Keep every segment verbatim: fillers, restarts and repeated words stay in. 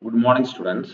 Good morning, students.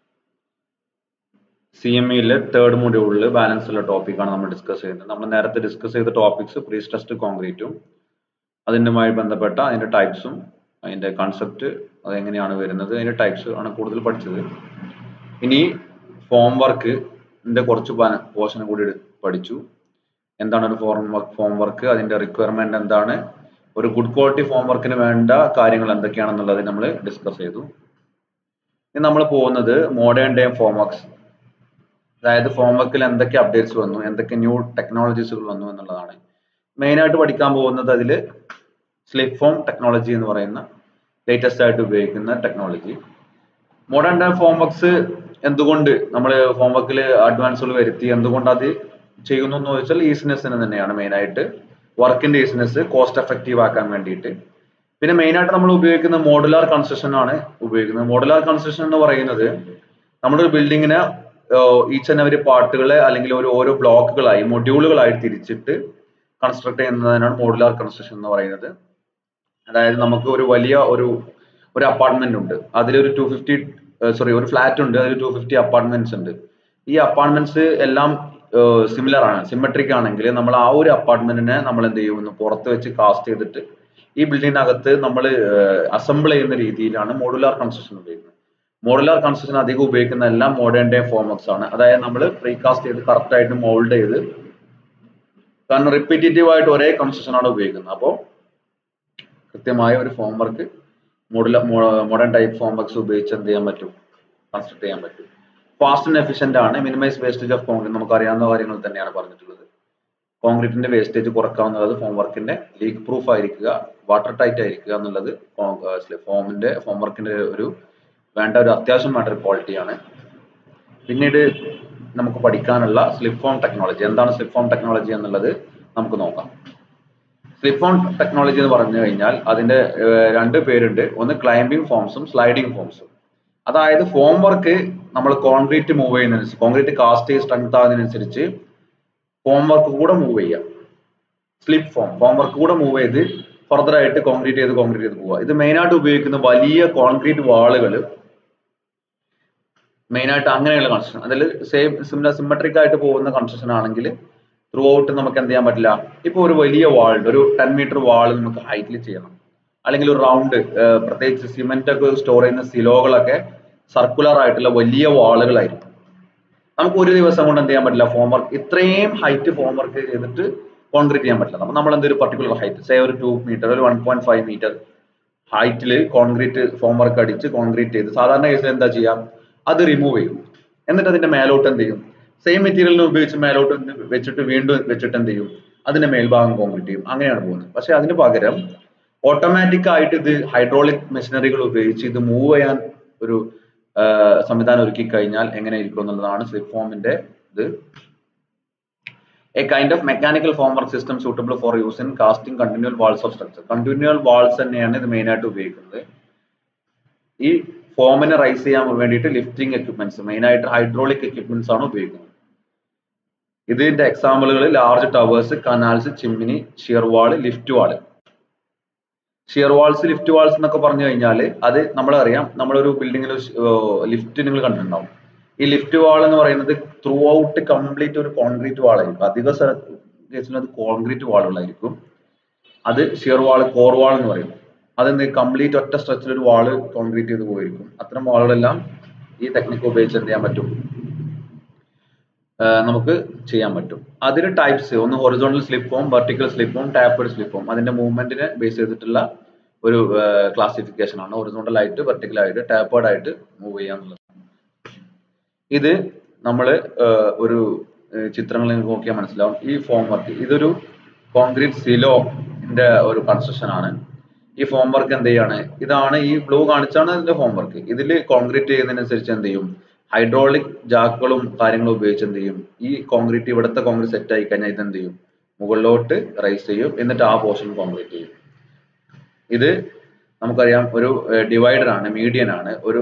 C M E third module balance topic ആണ് നമ്മൾ discuss ചെയ്യുന്നത്. നമ്മൾ നേരത്തെ ഡിസ്കസ് ചെയ്ത ടോപ്പിക്സ് പ്രീ സ്ട്രെസ്ഡ് കോൺക്രീറ്റും അതിനുമായി ബന്ധപ്പെട്ട അതിന്റെ ടൈപ്സും അതിന്റെ കൺസെപ്റ്റ് അത് എങ്ങനെയാണ് വരുന്നത് അതിന്റെ ടൈപ്സ് ആണ് കൂടുതൽ പഠിച്ചത്. ഇനി ഫോം വർക്കിന്റെ കുറച്ച് പോർഷൻ കൂടി പഠിച്ചു. എന്താണ് ഒരു ഫോം വർക്ക് ഫോം വർക്ക് അതിന്റെ റിക്വയർമെന്റ് എന്താണ്, ഒരു ഗുഡ് ക്വാളിറ്റി ഫോം വർക്കിന് വേണ്ട കാര്യങ്ങൾ എന്തൊക്കെയാണെന്നുള്ളത് നമ്മൾ ഡിസ്കസ് ചെയ്തു. ഇനി നമ്മൾ പോകുന്നത് മോഡേൺ ഡേ ഫോം വർക്ക്സ്, അതായത് ഫോം വർക്കിൽ എന്തൊക്കെ അപ്ഡേറ്റ്സ് വന്നു, എന്തൊക്കെ ന്യൂ ടെക്നോളജീസുകൾ വന്നു എന്നുള്ളതാണ് മെയിൻ ആയിട്ട് പഠിക്കാൻ പോകുന്നത്. അതിൽ സ്ലിപ്പ് ഫോം ടെക്നോളജി എന്ന് പറയുന്ന ലേറ്റസ്റ്റ് ആയിട്ട് ഉപയോഗിക്കുന്ന technology. Modern day form works എന്തുകൊണ്ട് നമ്മൾ ഫോം വർക്കിൽ അഡ്വാൻസുകൾ വരുത്തി, എന്തുകൊണ്ട് അത് ചെയ്യുന്നു എന്ന് ചോദിച്ചാൽ ഈസിനെസ്സിന് തന്നെയാണ് മെയിൻ ആയിട്ട്, വർക്കിന്റെ ഈസിനെസ് കോസ്റ്റ് എഫക്റ്റീവ് ആക്കാൻ വേണ്ടിയിട്ട്. പിന്നെ മെയിൻ ആയിട്ട് നമ്മൾ ഉപയോഗിക്കുന്ന മോഡുലാർ കൺസ്ട്രക്ഷൻ ആണ് ഉപയോഗിക്കുന്നത്. മോഡുലാർ കൺസ്ട്രക്ഷൻ എന്ന് പറയുന്നത് നമ്മുടെ ഒരു ബിൽഡിങ്ങിനെ ഈച്ച് ആൻഡ് എവരി പാർട്ടുകളെ അല്ലെങ്കിൽ ഒരു ഓരോ ബ്ലോക്കുകളായി മൊഡ്യൂളുകളായി തിരിച്ചിട്ട് കൺസ്ട്രക്ട് ചെയ്യുന്നതിനാണ് മോഡുലാർ കൺസ്ട്രക്ഷൻ എന്ന് പറയുന്നത്. അതായത് നമുക്ക് ഒരു വലിയ ഒരു ഒരു അപ്പാർട്ട്മെന്റ് ഉണ്ട്, അതിലൊരു ടു ഫിഫ്റ്റി സോറി ഒരു ഫ്ലാറ്റ് ഉണ്ട്, അതിൽ ടു ഫിഫ്റ്റി അപ്പാർട്ട്മെന്റ്സ് ഉണ്ട്. ഈ അപ്പാർട്ട്മെന്റ്സ് എല്ലാം സിമിലർ ആണ്, സിമെട്രിക് ആണെങ്കിൽ നമ്മൾ ആ ഒരു അപ്പാർട്ട്മെന്റിനെ നമ്മൾ എന്ത് ചെയ്യുന്നു, പുറത്ത് വെച്ച് കാസ്റ്റ് ചെയ്തിട്ട് ഈ ബിൽഡിങ്ങിനകത്ത് നമ്മൾ അസംബിൾ ചെയ്യുന്ന രീതിയിലാണ് മോഡുലാർ കൺസ്ട്രക്ഷൻ ഉപയോഗിക്കുന്നത്. മോഡുലാർ കൺസ്ട്രക്ഷൻ അധികം ഉപയോഗിക്കുന്ന എല്ലാം മോഡേൺ ഡേ ഫോം വർക്ക്സ് ആണ്. അതായത് നമ്മൾ പ്രീകാസ്റ്റ് ചെയ്ത് കറക്റ്റ് ആയിട്ട് മോൾഡ് ചെയ്ത്, കാരണം റിപ്പീറ്റേറ്റീവ് ആയിട്ട് ഒരേ കൺസ്ട്രക്ഷൻ ആണ് ഉപയോഗിക്കുന്നത്. അപ്പോൾ കൃത്യമായ ഒരു form work modular modern type form works ഉപയോഗിച്ച് എന്ത് ചെയ്യാൻ പറ്റും, കൺസ്ട്രക്ട് ചെയ്യാൻ പറ്റും. ഫാസ്റ്റ് ആൻഡ് എഫിഷ്യന്റ് ആണ്. മിനിമൈസ് വേസ്റ്റേജ് ഓഫ് കോൺക്രീറ്റ്, നമുക്ക് അറിയാവുന്ന കാര്യങ്ങൾ തന്നെയാണ് പറഞ്ഞിട്ടുള്ളത്. കോൺക്രീറ്റിന്റെ വേസ്റ്റേജ് കുറക്കാവുന്നത്, ഫോം വർക്കിന്റെ ലീക്ക് പ്രൂഫ് ആയിരിക്കുക, വാട്ടർ ടൈറ്റ് ആയിരിക്കുക എന്നുള്ളത് ഫോമിന്റെ ഫോം വർക്കിന്റെ ഒരു വേണ്ട ഒരു അത്യാവശ്യം വേണ്ട ഒരു ക്വാളിറ്റിയാണ്. പിന്നീട് നമുക്ക് പഠിക്കാനുള്ള സ്ലിപ്പ് ഫോം ടെക്നോളജി. എന്താണ് സ്ലിപ്പ് ഫോം ടെക്നോളജി എന്നുള്ളത് നമുക്ക് നോക്കാം. സ്ലിപ്പ് ഫോം ടെക്നോളജി എന്ന് പറഞ്ഞു കഴിഞ്ഞാൽ അതിന്റെ രണ്ട് പേരുണ്ട്, ഒന്ന് ക്ലൈംബിംഗ് ഫോംസും സ്ലൈഡിംഗ് ഫോംസും. അതായത് ഫോം വർക്ക് നമ്മൾ കോൺക്രീറ്റ് മൂവ് ചെയ്യുന്നതിനനുസരിച്ച്, കോൺക്രീറ്റ് കാസ്റ്റ് ചെയ്ത് സ്ട്രെങ്ത് ആകുന്നതിനനുസരിച്ച് ഫോം വർക്ക് കൂടെ മൂവ് ചെയ്യാം. സ്ലിപ്പ് ഫോം ഫോം വർക്ക് കൂടെ മൂവ് ചെയ്ത് ഫർദർ ആയിട്ട് കോൺക്രീറ്റ് ചെയ്ത് കോൺക്രീറ്റ് ചെയ്ത് പോവുക. ഇത് മെയിൻ ആയിട്ട് ഉപയോഗിക്കുന്ന വലിയ കോൺക്രീറ്റ് വാളുകൾ, മെയിൻ ആയിട്ട് അങ്ങനെയുള്ള കൺസ്ട്രക്ഷൻ. അതിൽ സെയിം സിമിലർ സിമെട്രിക് ആയിട്ട് പോകുന്ന കൺസ്ട്രക്ഷൻ ആണെങ്കിൽ ത്രൂ ഔട്ട് നമുക്ക് എന്ത് ചെയ്യാൻ പറ്റില്ല. ഇപ്പോൾ ഒരു വലിയ വാൾ, ഒരു ടെൻ മീറ്റർ വാൾ നമുക്ക് ഹൈറ്റിൽ ചെയ്യണം, അല്ലെങ്കിൽ ഒരു റൗണ്ട്, പ്രത്യേകിച്ച് സിമെന്റ് ഒക്കെ സ്റ്റോർ ചെയ്യുന്ന സിലോകളൊക്കെ സർക്കുലർ ആയിട്ടുള്ള വലിയ വാളുകളായിരിക്കും. നമുക്ക് ഒരു ദിവസം കൊണ്ട് എന്ത് ചെയ്യാൻ പറ്റില്ല, ഫോം വർക്ക് ഇത്രയും ഹൈറ്റ് ഫോം വർക്ക് ചെയ്തിട്ട് കോൺക്രീറ്റ് ചെയ്യാൻ പറ്റില്ല. അപ്പൊ നമ്മൾ എന്തൊരു പർട്ടിക്കുലർ ഹൈറ്റ്, സേ ഒരു ടു മീറ്റർ ഒരു വൺ പോയിന്റ് ഫൈവ് മീറ്റർ ഹൈറ്റിൽ കോൺക്രീറ്റ് ഫോം വർക്ക് അടിച്ച് കോൺക്രീറ്റ് ചെയ്ത്, സാധാരണ കേസിൽ എന്താ ചെയ്യാം, അത് റിമൂവ് ചെയ്യും. എന്നിട്ട് അതിന്റെ മേലോട്ട് എന്ത് ചെയ്യും, സെയിം മെറ്റീരിയലിനെ ഉപയോഗിച്ച് മേലോട്ട് വെച്ചിട്ട് വീണ്ടും വെച്ചിട്ട് എന്ത് ചെയ്യും, അതിന്റെ മേൽഭാഗം കോൺക്രീറ്റ് ചെയ്യും. അങ്ങനെയാണ് പോകുന്നത്. പക്ഷെ അതിന് പകരം ഓട്ടോമാറ്റിക് ആയിട്ട് ഇത് ഹൈഡ്രോളിക് മെഷീനറികൾ ഉപയോഗിച്ച് ഇത് മൂവ് ചെയ്യാൻ ഒരു സംവിധാനം ഒരുക്കി കഴിഞ്ഞാൽ എങ്ങനെ ഇരിക്കും എന്നുള്ളതാണ് സ്ലിപ്പ് ഫോമിന്റെ ഇത്. A kind of mechanical form work system suitable for use in casting continual walls of structure. Continual walls തന്നെയാണ് ഇത് മെയിൻ ആയിട്ട് ഉപയോഗിക്കുന്നത്. ഈ ഫോമിനെ റൈസ് ചെയ്യാൻ വേണ്ടിയിട്ട് ലിഫ്റ്റിംഗ് എക്യുപ്മെന്റ്സ്, മെയിൻ ആയിട്ട് ഹൈഡ്രോളിക് എക്യുപ്മെന്റ്സ് ആണ് ഉപയോഗിക്കുന്നത്. ഇതിന്റെ എക്സാമ്പിളുകൾ large towers, canals, chimney, shear wall, lift wall. Shear walls, lift walls എന്നൊക്കെ പറഞ്ഞു കഴിഞ്ഞാൽ അത് നമ്മളറിയാം, നമ്മളൊരു ബിൽഡിങ്ങിൽ ലിഫ്റ്റ് നിങ്ങൾ കണ്ടിട്ടുണ്ടാവും. ഈ ലിഫ്റ്റ് വാൾ എന്ന് പറയുന്നത് ത്രൂ ഔട്ട് കംപ്ലീറ്റ് ഒരു കോൺക്രീറ്റ് വാളായിരിക്കും. അധിക കേസിൽ അത് കോൺക്രീറ്റ് വാളുകളായിരിക്കും. അത് ഷിയർ വാൾ, കോർ വാൾ എന്ന് പറയും. അത് കംപ്ലീറ്റ് ഒറ്റ സ്ട്രെച്ചിൽ ഒരു വാള് കോൺക്രീറ്റ് ചെയ്ത് പോയിരിക്കും. അത്തരം വാളുകളെല്ലാം ഈ ടെക്നിക്ക് ഉപയോഗിച്ച് എന്ത് ചെയ്യാൻ പറ്റും, നമുക്ക് ചെയ്യാൻ പറ്റും. അതിന് ടൈപ്സ്, ഒന്ന് horizontal slip form, vertical slip form, tapered slip form. അതിന്റെ മൂവ്മെന്റിനെ ബേസ് ചെയ്തിട്ടുള്ള ഒരു ക്ലാസിഫിക്കേഷൻ ആണ്. ഹൊറിസോണ്ടൽ ആയിട്ട്, വെർട്ടിക്കൽ ആയിട്ട്, ടാപ്പേർഡ് ആയിട്ട് മൂവ് ചെയ്യാന്നുള്ളത്. ഇത് നമ്മൾ ഒരു ചിത്രങ്ങളിൽ നോക്കിയാൽ മനസ്സിലാവും. ഈ ഫോം വർക്ക് ഇതൊരു കോൺക്രീറ്റ് സിലോന്റെ ഒരു കൺസ്ട്രക്ഷൻ ആണ്. ഈ ഫോം വർക്ക് എന്ത് ചെയ്യാണ്, ഇതാണ് ഈ ബ്ലൂ കാണിച്ചാണ് ഇതിന്റെ ഫോം വർക്ക്. ഇതിൽ കോൺക്രീറ്റ് ചെയ്യുന്നതിനനുസരിച്ച് എന്ത് ചെയ്യും, ഹൈഡ്രോളിക് ജാക്കുകളും കാര്യങ്ങളും ഉപയോഗിച്ച് എന്ത് ചെയ്യും, ഈ കോൺക്രീറ്റ് ഇവിടുത്തെ കോൺക്രീറ്റ് സെറ്റ് ആയി കഴിഞ്ഞാൽ ഇത് എന്ത് ചെയ്യും, മുകളിലോട്ട് റൈസ് ചെയ്യും, എന്നിട്ട് ആ പോർഷൻ കോൺക്രീറ്റ് ചെയ്യും. ഇത് നമുക്കറിയാം ഒരു ഡിവൈഡർ ആണ്, മീഡിയൻ ആണ്, ഒരു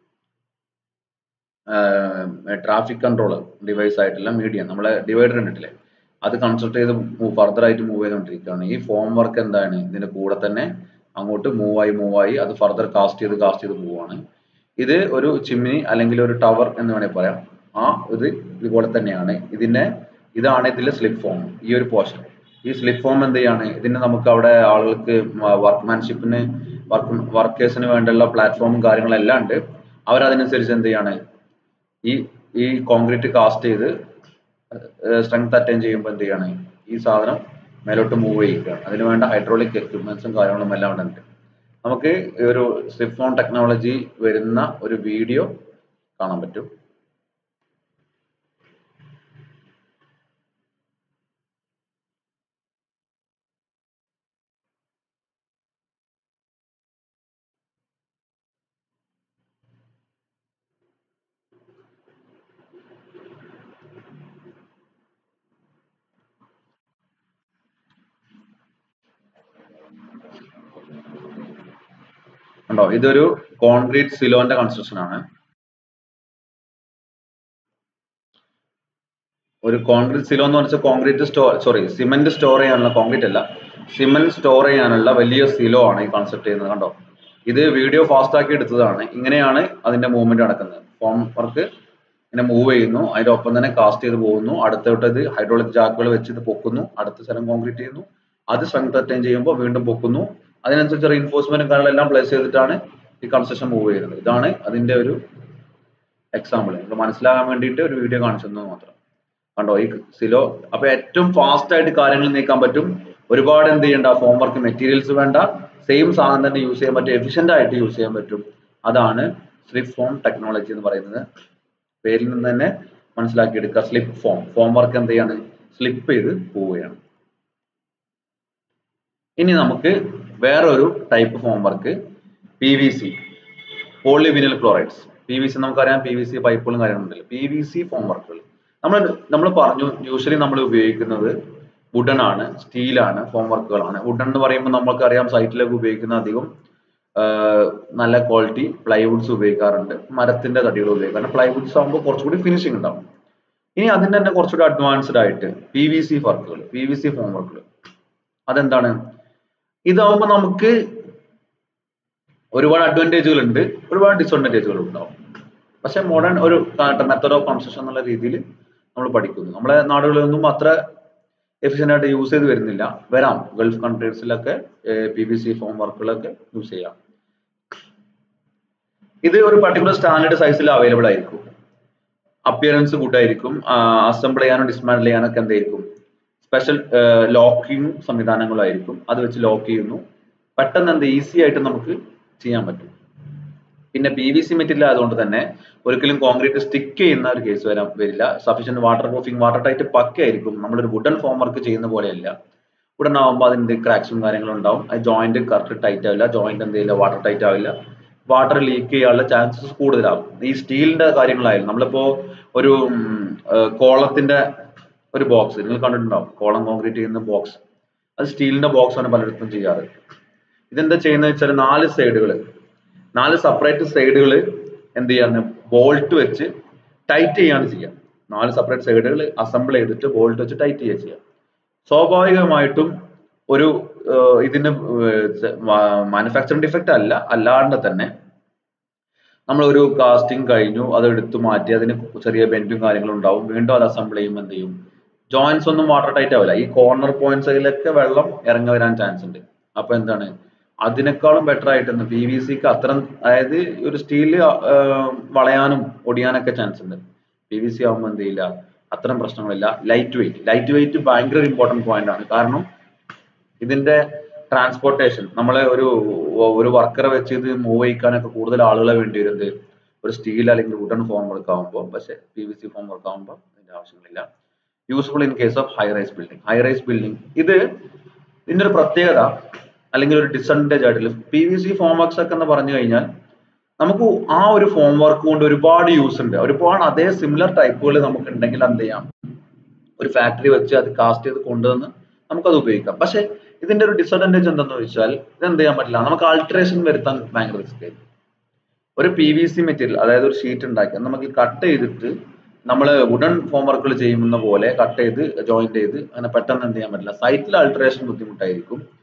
ട്രാഫിക് കൺട്രോളർ ഡിവൈസ് ആയിട്ടുള്ള മീഡിയൻ, നമ്മളെ ഡിവൈഡർ കണ്ടിട്ടില്ലേ, അത് കൺസ്ട്രക്ട് ചെയ്ത് ഫർദർ ആയിട്ട് മൂവ് ചെയ്തുകൊണ്ടിരിക്കുകയാണ്. ഈ ഫോം വർക്ക് എന്താണ്, ഇതിന്റെ കൂടെ തന്നെ അങ്ങോട്ട് മൂവ് ആയി മൂവ് ആയി അത് ഫർദർ കാസ്റ്റ് ചെയ്ത് കാസ്റ്റ് ചെയ്ത് പോവാണ്. ഇത് ഒരു ചിമ്മിനി അല്ലെങ്കിൽ ഒരു ടവർ എന്ന് വേണമെങ്കിൽ പറയാം. ആ ഇത് ഇതുപോലെ തന്നെയാണ്. ഇതിന്റെ ഇതാണ് ഇതിലെ സ്ലിപ്പ് ഫോം. ഈ ഒരു പോർഷൻ, ഈ സ്ലിപ്പ് ഫോം എന്ത് ചെയ്യാണ്, ഇതിന് നമുക്ക് അവിടെ ആളുകൾക്ക് വർക്ക്മാൻഷിപ്പിന് വർക്ക് വർക്കേഴ്സിന് വേണ്ടിയുള്ള പ്ലാറ്റ്ഫോമും കാര്യങ്ങളെല്ലാം ഉണ്ട്. അവരതിനനുസരിച്ച് എന്ത് ചെയ്യാണ്, ഈ ഈ കോൺക്രീറ്റ് കാസ്റ്റ് ചെയ്ത് സ്ട്രെങ്ത് അറ്റൈൻ ചെയ്യുമ്പോൾ എന്ത് ചെയ്യാണ്, ഈ സാധനം മേലോട്ട് മൂവ് ചെയ്യുകയാണ്. അതിന് വേണ്ട ഹൈഡ്രോളിക് എക്യുപ്മെന്റ്സും കാര്യങ്ങളും എല്ലാം അവിടെ ഉണ്ട്. നമുക്ക് ഈ ഒരു സ്ലിപ്പ് ഫോം ടെക്നോളജി വരുന്ന ഒരു വീഡിയോ കാണാൻ പറ്റും. കണ്ടോ, ഇതൊരു കോൺക്രീറ്റ് സിലോന്റെ കൺസ്ട്രക്ഷൻ ആണ്. ഒരു കോൺക്രീറ്റ് സിലോ എന്ന് പറഞ്ഞാൽ concrete store sorry cement store ചെയ്യാനുള്ള, കോൺക്രീറ്റ് അല്ല, സിമെന്റ് സ്റ്റോർ ചെയ്യാനുള്ള വലിയ സിലോ ആണ് ഈ കൺസെപ്റ്റ് ചെയ്യുന്നത്. കണ്ടോ, ഇത് വീഡിയോ ഫാസ്റ്റ് ആക്കി എടുത്തതാണ്. ഇങ്ങനെയാണ് അതിന്റെ മൂവ്മെന്റ് നടക്കുന്നത്. ഫോം വർക്ക് ഇങ്ങനെ മൂവ് ചെയ്യുന്നു, അതിന്റെ ഒപ്പം തന്നെ കാസ്റ്റ് ചെയ്ത് പോകുന്നു. അടുത്തോട്ട് ഇത് ഹൈഡ്രോളിക് ജാക്കുകൾ വെച്ച് ഇത് പൊക്കുന്നു, അടുത്ത സ്ഥലം കോൺക്രീറ്റ് ചെയ്യുന്നു, അത് സ്ട്രെങ്ത് അറ്റൈൻ ചെയ്യുമ്പോൾ വീണ്ടും പൊക്കുന്നു. അതിനനുസരിച്ച് റീഇൻഫോഴ്സ്മെന്റും കാര്യങ്ങളെല്ലാം പ്ലേസ് ചെയ്തിട്ടാണ് ഈ കൺസ്ട്രക്ഷൻ മൂവ് ചെയ്യുന്നത്. ഇതാണ് അതിന്റെ ഒരു എക്സാമ്പിൾ. നിങ്ങൾക്ക് മനസ്സിലാകാൻ വേണ്ടിയിട്ട് ഒരു വീഡിയോ കാണിച്ചു തന്നത് മാത്രം. കണ്ടോ ഈ സിലോ. അപ്പൊ ഏറ്റവും ഫാസ്റ്റ് ആയിട്ട് കാര്യങ്ങൾ നീക്കാൻ പറ്റും. ഒരുപാട് എന്ത് ചെയ്യണ്ട, ഫോം വർക്ക് മെറ്റീരിയൽസ് വേണ്ട, സെയിം സാധനം തന്നെ യൂസ് ചെയ്യാൻ പറ്റും, എഫിഷ്യന്റ് ആയിട്ട് യൂസ് ചെയ്യാൻ പറ്റും. അതാണ് സ്ലിപ്പ് ഫോം ടെക്നോളജി എന്ന് പറയുന്നത്. പേരിൽ നിന്ന് തന്നെ മനസ്സിലാക്കിയെടുക്കുക. സ്ലിപ്പ് ഫോം, ഫോം വർക്ക് എന്ത് ചെയ്യാണ്, സ്ലിപ്പ് ചെയ്ത് പോവുകയാണ്. ഇനി നമുക്ക് വേറൊരു type form work, P V C, polyvinyl chlorides. P V C നമുക്കറിയാം, പി വി സി പൈപ്പുകളും കാര്യങ്ങളുണ്ടല്ലോ. പി വി സി ഫോം വർക്കുകൾ നമ്മൾ നമ്മൾ പറഞ്ഞു, യൂഷ്വലി നമ്മൾ ഉപയോഗിക്കുന്നത് വുഡൻ ആണ്, സ്റ്റീലാണ്, ഫോം വർക്കുകളാണ്. വുഡൻ എന്ന് പറയുമ്പോൾ നമ്മൾക്കറിയാം സൈറ്റിലൊക്കെ ഉപയോഗിക്കുന്ന അധികം നല്ല ക്വാളിറ്റി പ്ലൈവുഡ്സ് ഉപയോഗിക്കാറുണ്ട്, മരത്തിന്റെ തടികൾ ഉപയോഗിക്കാറുണ്ട്. പ്ലൈവുഡ്സ് ആകുമ്പോൾ കുറച്ചുകൂടി ഫിനിഷിംഗ് ഉണ്ടാവും. ഇനി അതിന്റെ തന്നെ കുറച്ചുകൂടി അഡ്വാൻസ്ഡ് ആയിട്ട് പി വി സി വർക്കുകൾ, പി വി സി ഫോം വർക്കുകൾ. അതെന്താണ്? ഇതാവുമ്പോൾ നമുക്ക് ഒരുപാട് അഡ്വാൻറ്റേജുകൾ ഉണ്ട്, ഒരുപാട് ഡിസഡ്വാൻറ്റേജുകൾ ഉണ്ടാവും. പക്ഷെ മോഡേൺ ഒരു മെത്തഡ് ഓഫ് കൺസ്ട്രക്ഷൻ എന്നുള്ള രീതിയിൽ നമ്മൾ പഠിക്കുന്നു. നമ്മുടെ നാടുകളിലൊന്നും അത്ര എഫിഷ്യന്റ് ആയിട്ട് യൂസ് ചെയ്ത് വരുന്നില്ല. വരാം, ഗൾഫ് കൺട്രീസിലൊക്കെ പി വി സി ഫോം വർക്കുകളൊക്കെ യൂസ് ചെയ്യാം. ഇത് ഒരു പർട്ടിക്കുലർ സ്റ്റാൻഡേർഡ് സൈസിൽ അവൈലബിൾ ആയിരിക്കും. അപ്പിയറൻസ് ഗുഡ് ആയിരിക്കും. അസംബിൾ ചെയ്യാനോ ഡിസ്മാൻഡിൽ ചെയ്യാനൊക്കെ എന്തായിരിക്കും, സ്പെഷ്യൽ ലോക്കിംഗ് സംവിധാനങ്ങളായിരിക്കും. അത് വെച്ച് ലോക്ക് ചെയ്യുന്നു. പെട്ടെന്ന് എന്ത് ഈസി ആയിട്ട് നമുക്ക് ചെയ്യാൻ പറ്റും. പിന്നെ പി വി സി മെറ്റീരിയൽ ആയതുകൊണ്ട് തന്നെ ഒരിക്കലും കോൺക്രീറ്റ് സ്റ്റിക്ക് ചെയ്യുന്ന ഒരു കേസ് വരാൻ വരില്ല. Sufficient water proofing, water tight പക്കയായിരിക്കും. നമ്മളൊരു വുഡൻ ഫോം വർക്ക് ചെയ്യുന്ന പോലെയല്ല. വുഡൻ ആകുമ്പോൾ അതിന്റെ ക്രാക്സും കാര്യങ്ങളും ഉണ്ടാവും. അത് ജോയിന്റ് കറക്റ്റ് ടൈറ്റ് ആവില്ല, ജോയിന്റ് എന്ത് ചെയ്യില്ല, വാട്ടർ ടൈറ്റ് ആവില്ല, വാട്ടർ ലീക്ക് ചെയ്യാനുള്ള ചാൻസസ് കൂടുതലാവും. ഈ സ്റ്റീലിന്റെ കാര്യങ്ങളായാലും നമ്മളിപ്പോ ഒരു കോളത്തിന്റെ ഒരു ബോക്സ് നിങ്ങൾ കണ്ടിട്ടുണ്ടാവും, കോളം കോൺക്രീറ്റ് ചെയ്യുന്ന ബോക്സ്, അത് സ്റ്റീലിന്റെ ബോക്സ് ആണ് പലയിടത്തും ചെയ്യാറ്. ഇതെന്താ ചെയ്യുന്നത് വെച്ചാൽ നാല് സൈഡുകൾ നാല് സെപ്പറേറ്റ് സൈഡുകൾ എന്ത് ചെയ്യാണ്, ബോൾട്ട് വെച്ച് ടൈറ്റ് ചെയ്യാണ് ചെയ്യുക. നാല് സെപ്പറേറ്റ് സൈഡുകൾ അസംബിൾ ചെയ്തിട്ട് ബോൾട്ട് വെച്ച് ടൈറ്റ് ചെയ്യുക ചെയ്യുക. സ്വാഭാവികമായിട്ടും ഒരു ഇതിന് മാനുഫാക്ചറിംഗ് ഡിഫക്റ്റ് അല്ല, അല്ലാണ്ട് തന്നെ നമ്മൾ ഒരു കാസ്റ്റിംഗ് കഴിഞ്ഞു, അത് എടുത്തു മാറ്റി, അതിന് ചെറിയ ബെൻഡും കാര്യങ്ങളും ഉണ്ടാവും. വീണ്ടും അത് അസംബിൾ ചെയ്യുമ്പോൾ എന്ത് ചെയ്യും, ജോയിന്റ്സ് ഒന്നും വാട്ടർ ടൈറ്റ് ആവില്ല. ഈ കോർണർ പോയിന്റ്സിലൊക്കെ വെള്ളം ഇറങ്ങി വരാൻ ചാൻസ് ഉണ്ട്. അപ്പൊ എന്താണ്, അതിനേക്കാളും ബെറ്റർ ആയിട്ട് പി വി സിക്ക് അത്തരം, അതായത് ഒരു സ്റ്റീല് വളയാനും ഒടിയാനൊക്കെ ചാൻസ് ഉണ്ട്. പി വി സി ആകുമ്പോൾ എന്ത് ചെയ്യില്ല, അത്തരം പ്രശ്നങ്ങളില്ല. ലൈറ്റ് വെയിറ്റ്, ലൈറ്റ് വെയിറ്റ് ഭയങ്കര ഇമ്പോർട്ടന്റ് പോയിന്റ് ആണ്. കാരണം ഇതിന്റെ ട്രാൻസ്പോർട്ടേഷൻ, നമ്മളെ ഒരു ഒരു വർക്കറെ വെച്ച് ഇത് മൂവ് ചെയ്യിക്കാനൊക്കെ കൂടുതൽ ആളുകളെ വേണ്ടി വരുന്നത് ഒരു സ്റ്റീൽ അല്ലെങ്കിൽ വുഡൻ ഫോം വർക്ക് ആകുമ്പോൾ. പക്ഷെ P V C form work ആകുമ്പോൾ ഇതിന്റെ ആവശ്യങ്ങളില്ല. Useful in case of high rise building. High rise building ഇത് ഇതിന്റെ ഒരു പ്രത്യേകത അല്ലെങ്കിൽ ഒരു ഡിസഡ്വാൻറ്റേജ് ആയിട്ടുള്ള P V C form works ഒക്കെ എന്ന് പറഞ്ഞു കഴിഞ്ഞാൽ നമുക്ക് ആ ഒരു ഫോം വർക്ക് കൊണ്ട് ഒരുപാട് യൂസ് ഉണ്ട്. ഒരുപാട് അതേ സിമിലർ ടൈപ്പുകൾ നമുക്ക് ഉണ്ടെങ്കിൽ എന്ത് ചെയ്യാം, ഒരു ഫാക്ടറി വെച്ച് അത് കാസ്റ്റ് ചെയ്ത് കൊണ്ടുവന്ന് നമുക്കത് ഉപയോഗിക്കാം. പക്ഷെ ഇതിന്റെ ഒരു ഡിസഡ്വാൻറ്റേജ് എന്താണെന്ന് ചോദിച്ചാൽ ഇത് എന്ത് ചെയ്യാൻ പറ്റില്ല, നമുക്ക് ആൾട്ടറേഷൻ വരുത്താൻ ഭയങ്കര റിസ്ക് ആയിരിക്കും. ഒരു പി വി സി മെറ്റീരിയൽ, അതായത് ഒരു ഷീറ്റ് ഉണ്ടാക്കി നമുക്ക് കട്ട് ചെയ്തിട്ട് നമ്മൾ വുഡൻ ഫോം വർക്കുകൾ ചെയ്യുന്ന പോലെ കട്ട് ചെയ്ത് ജോയിന്റ് ചെയ്ത് അങ്ങനെ പെട്ടെന്ന് എന്ത് ചെയ്യാൻ പറ്റില്ല. സൈറ്റിൽ ആൾട്ടറേഷൻ ബുദ്ധിമുട്ടായിരിക്കും.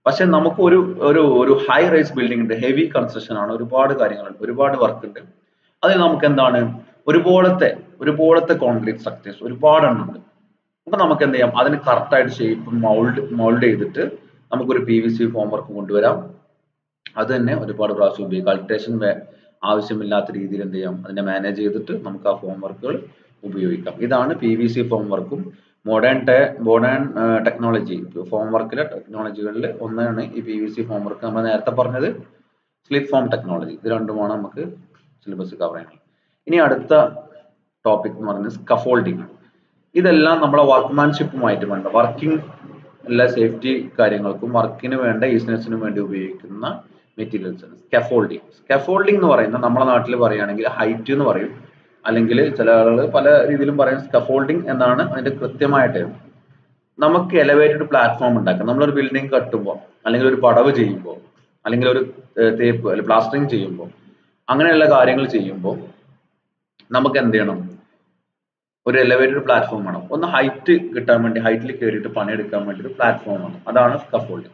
പക്ഷെ നമുക്ക് ഒരു ഒരു ഒരു ഹൈ റൈസ് ബിൽഡിംഗ് ഉണ്ട്, ഹെവി കൺസ്ട്രക്ഷൻ ആണ്, ഒരുപാട് കാര്യങ്ങളുണ്ട്, ഒരുപാട് വർക്ക് ഉണ്ട്. അതിൽ നമുക്ക് എന്താണ് ഒരുപോലത്തെ ഒരുപോലത്തെ കോൺക്രീറ്റ് സ്ട്രക്ചേഴ്സ് ഒരുപാട് എണ്ണം ഉണ്ട്. അപ്പൊ നമുക്ക് എന്ത് ചെയ്യാം, അതിന് കറക്റ്റ് ആയിട്ട് ഷേപ്പ് മൗൾഡ് മൗൾഡ് ചെയ്തിട്ട് നമുക്കൊരു P V C form work കൊണ്ടുവരാം. അത് തന്നെ ഒരുപാട് പ്രാവശ്യം ഉപയോഗിക്കാം. അൾട്രേഷൻ ആവശ്യമില്ലാത്ത രീതിയിൽ എന്ത് ചെയ്യാം, അതിനെ മാനേജ് ചെയ്തിട്ട് നമുക്ക് ആ ഫോം വർക്കുകൾ ഉപയോഗിക്കാം. ഇതാണ് പി വി സി ഫോം വർക്കും മോഡേൺ മോഡേൺ ടെക്നോളജി ഫോം വർക്കിലെ ടെക്നോളജികളിൽ ഒന്നാണ് ഈ P V C form work. നമ്മൾ നേരത്തെ പറഞ്ഞത് സ്ലിപ്പ് ഫോം ടെക്നോളജി. ഇത് രണ്ടുമാണ് നമുക്ക് സിലബസ് കവർ ചെയ്യുന്നത്. ഇനി അടുത്ത ടോപ്പിക് എന്ന് പറയുന്നത് സ്കഫോൾഡിംഗ്. ഇതെല്ലാം നമ്മളെ വർക്ക്മാൻഷിപ്പുമായിട്ട് വേണ്ട വർക്കിംഗ് എല്ലാ സേഫ്റ്റി കാര്യങ്ങൾക്കും വർക്കിന് വേണ്ട ഈസിനെസ്സിനും വേണ്ടി ഉപയോഗിക്കുന്ന മെറ്റീരിയൽസ് ആണ് സ്കഫോൾഡിംഗ്. സ്കഫോൾഡിംഗ് എന്ന് പറയുന്നത് നമ്മുടെ നാട്ടിൽ പറയുകയാണെങ്കിൽ ഹൈറ്റ് എന്ന് പറയും, അല്ലെങ്കിൽ ചില ആളുകൾ പല രീതിയിലും പറയും. സ്കഫോൾഡിംഗ് എന്നാണ് അതിന്റെ കൃത്യമായിട്ട്. നമുക്ക് എലവേറ്റഡ് പ്ലാറ്റ്ഫോം ഉണ്ടാക്കാം. നമ്മളൊരു ബിൽഡിംഗ് കട്ടുമ്പോൾ, അല്ലെങ്കിൽ ഒരു പടവ് ചെയ്യുമ്പോൾ, അല്ലെങ്കിൽ ഒരു തേപ്പ് അല്ലെങ്കിൽ പ്ലാസ്റ്ററിങ് ചെയ്യുമ്പോൾ, അങ്ങനെയുള്ള കാര്യങ്ങൾ ചെയ്യുമ്പോൾ നമുക്ക് എന്ത് ചെയ്യണം, ഒരു എലവേറ്റഡ് പ്ലാറ്റ്ഫോം വേണം. ഒന്ന് ഹൈറ്റ് കിട്ടാൻ വേണ്ടി, ഹൈറ്റിൽ കയറിയിട്ട് പണിയെടുക്കാൻ വേണ്ടി ഒരു പ്ലാറ്റ്ഫോം ആണ്. അതാണ് സ്കഫോൾഡിംഗ്.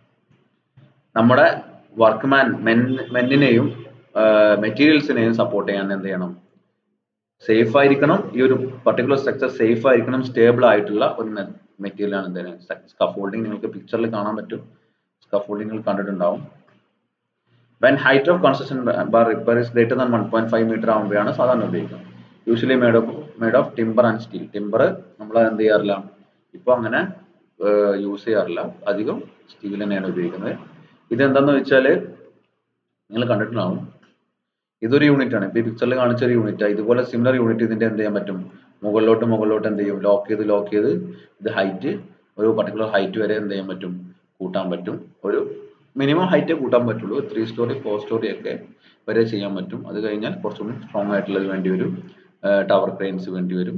നമ്മുടെ വർക്ക്മാൻ മെൻ മെന്നിനെയും മെറ്റീരിയൽസിനെയും സപ്പോർട്ട് ചെയ്യാൻ എന്ത് ചെയ്യണം, സേഫ് ആയിരിക്കണം. ഈ ഒരു പർട്ടിക്കുലർ സ്ട്രക്ചർ സേഫ് ആയിരിക്കണം, സ്റ്റേബിൾ ആയിട്ടുള്ള ഒരു മെറ്റീരിയൽ ആണ് എന്താണ് സ്കഫോൾഡിംഗ്. നിങ്ങൾക്ക് പിക്ചറിൽ കാണാൻ പറ്റും, സ്കഫോൾഡിംഗ് നിങ്ങൾ കണ്ടിട്ടുണ്ടാവും. When height of construction bar repair is greater than one point five metre ആകുമ്പോഴാണ് സാധാരണ ഉപയോഗിക്കുന്നത്. Usually made of made of timber and steel. Timber നമ്മൾ എന്ത് ചെയ്യാറില്ല, ഇപ്പൊ അങ്ങനെ യൂസ് ചെയ്യാറില്ല, അധികം സ്റ്റീൽ തന്നെയാണ് ഉപയോഗിക്കുന്നത്. ഇതെന്താന്ന് വെച്ചാൽ നിങ്ങൾ കണ്ടിട്ടുണ്ടാവും, ഇതൊരു യൂണിറ്റ് ആണ്. ഇപ്പൊ ഈ പിക്ചറിൽ കാണിച്ച ഒരു യൂണിറ്റ്. ഇതുപോലെ സിമിലർ യൂണിറ്റ് ഇതിന്റെ എന്ത് ചെയ്യാൻ പറ്റും, മുകളിലോട്ട് മുകളിലോട്ട് എന്ത് ചെയ്യും, ലോക്ക് ചെയ്ത് ലോക്ക് ചെയ്ത് ഇത് ഹൈറ്റ് ഒരു പർട്ടിക്കുലർ ഹൈറ്റ് വരെ എന്ത് ചെയ്യാൻ പറ്റും, കൂട്ടാൻ പറ്റും. ഒരു മിനിമം ഹൈറ്റ് കൂട്ടാൻ പറ്റുള്ളൂ. ത്രീ സ്റ്റോറി ഫോർ സ്റ്റോറി ഒക്കെ വരെ ചെയ്യാൻ പറ്റും. അത് കഴിഞ്ഞാൽ കുറച്ചുകൂടി സ്ട്രോങ് ആയിട്ടുള്ളത് വേണ്ടി വരും, ടവർ ക്രെയിൻസ് വേണ്ടി വരും.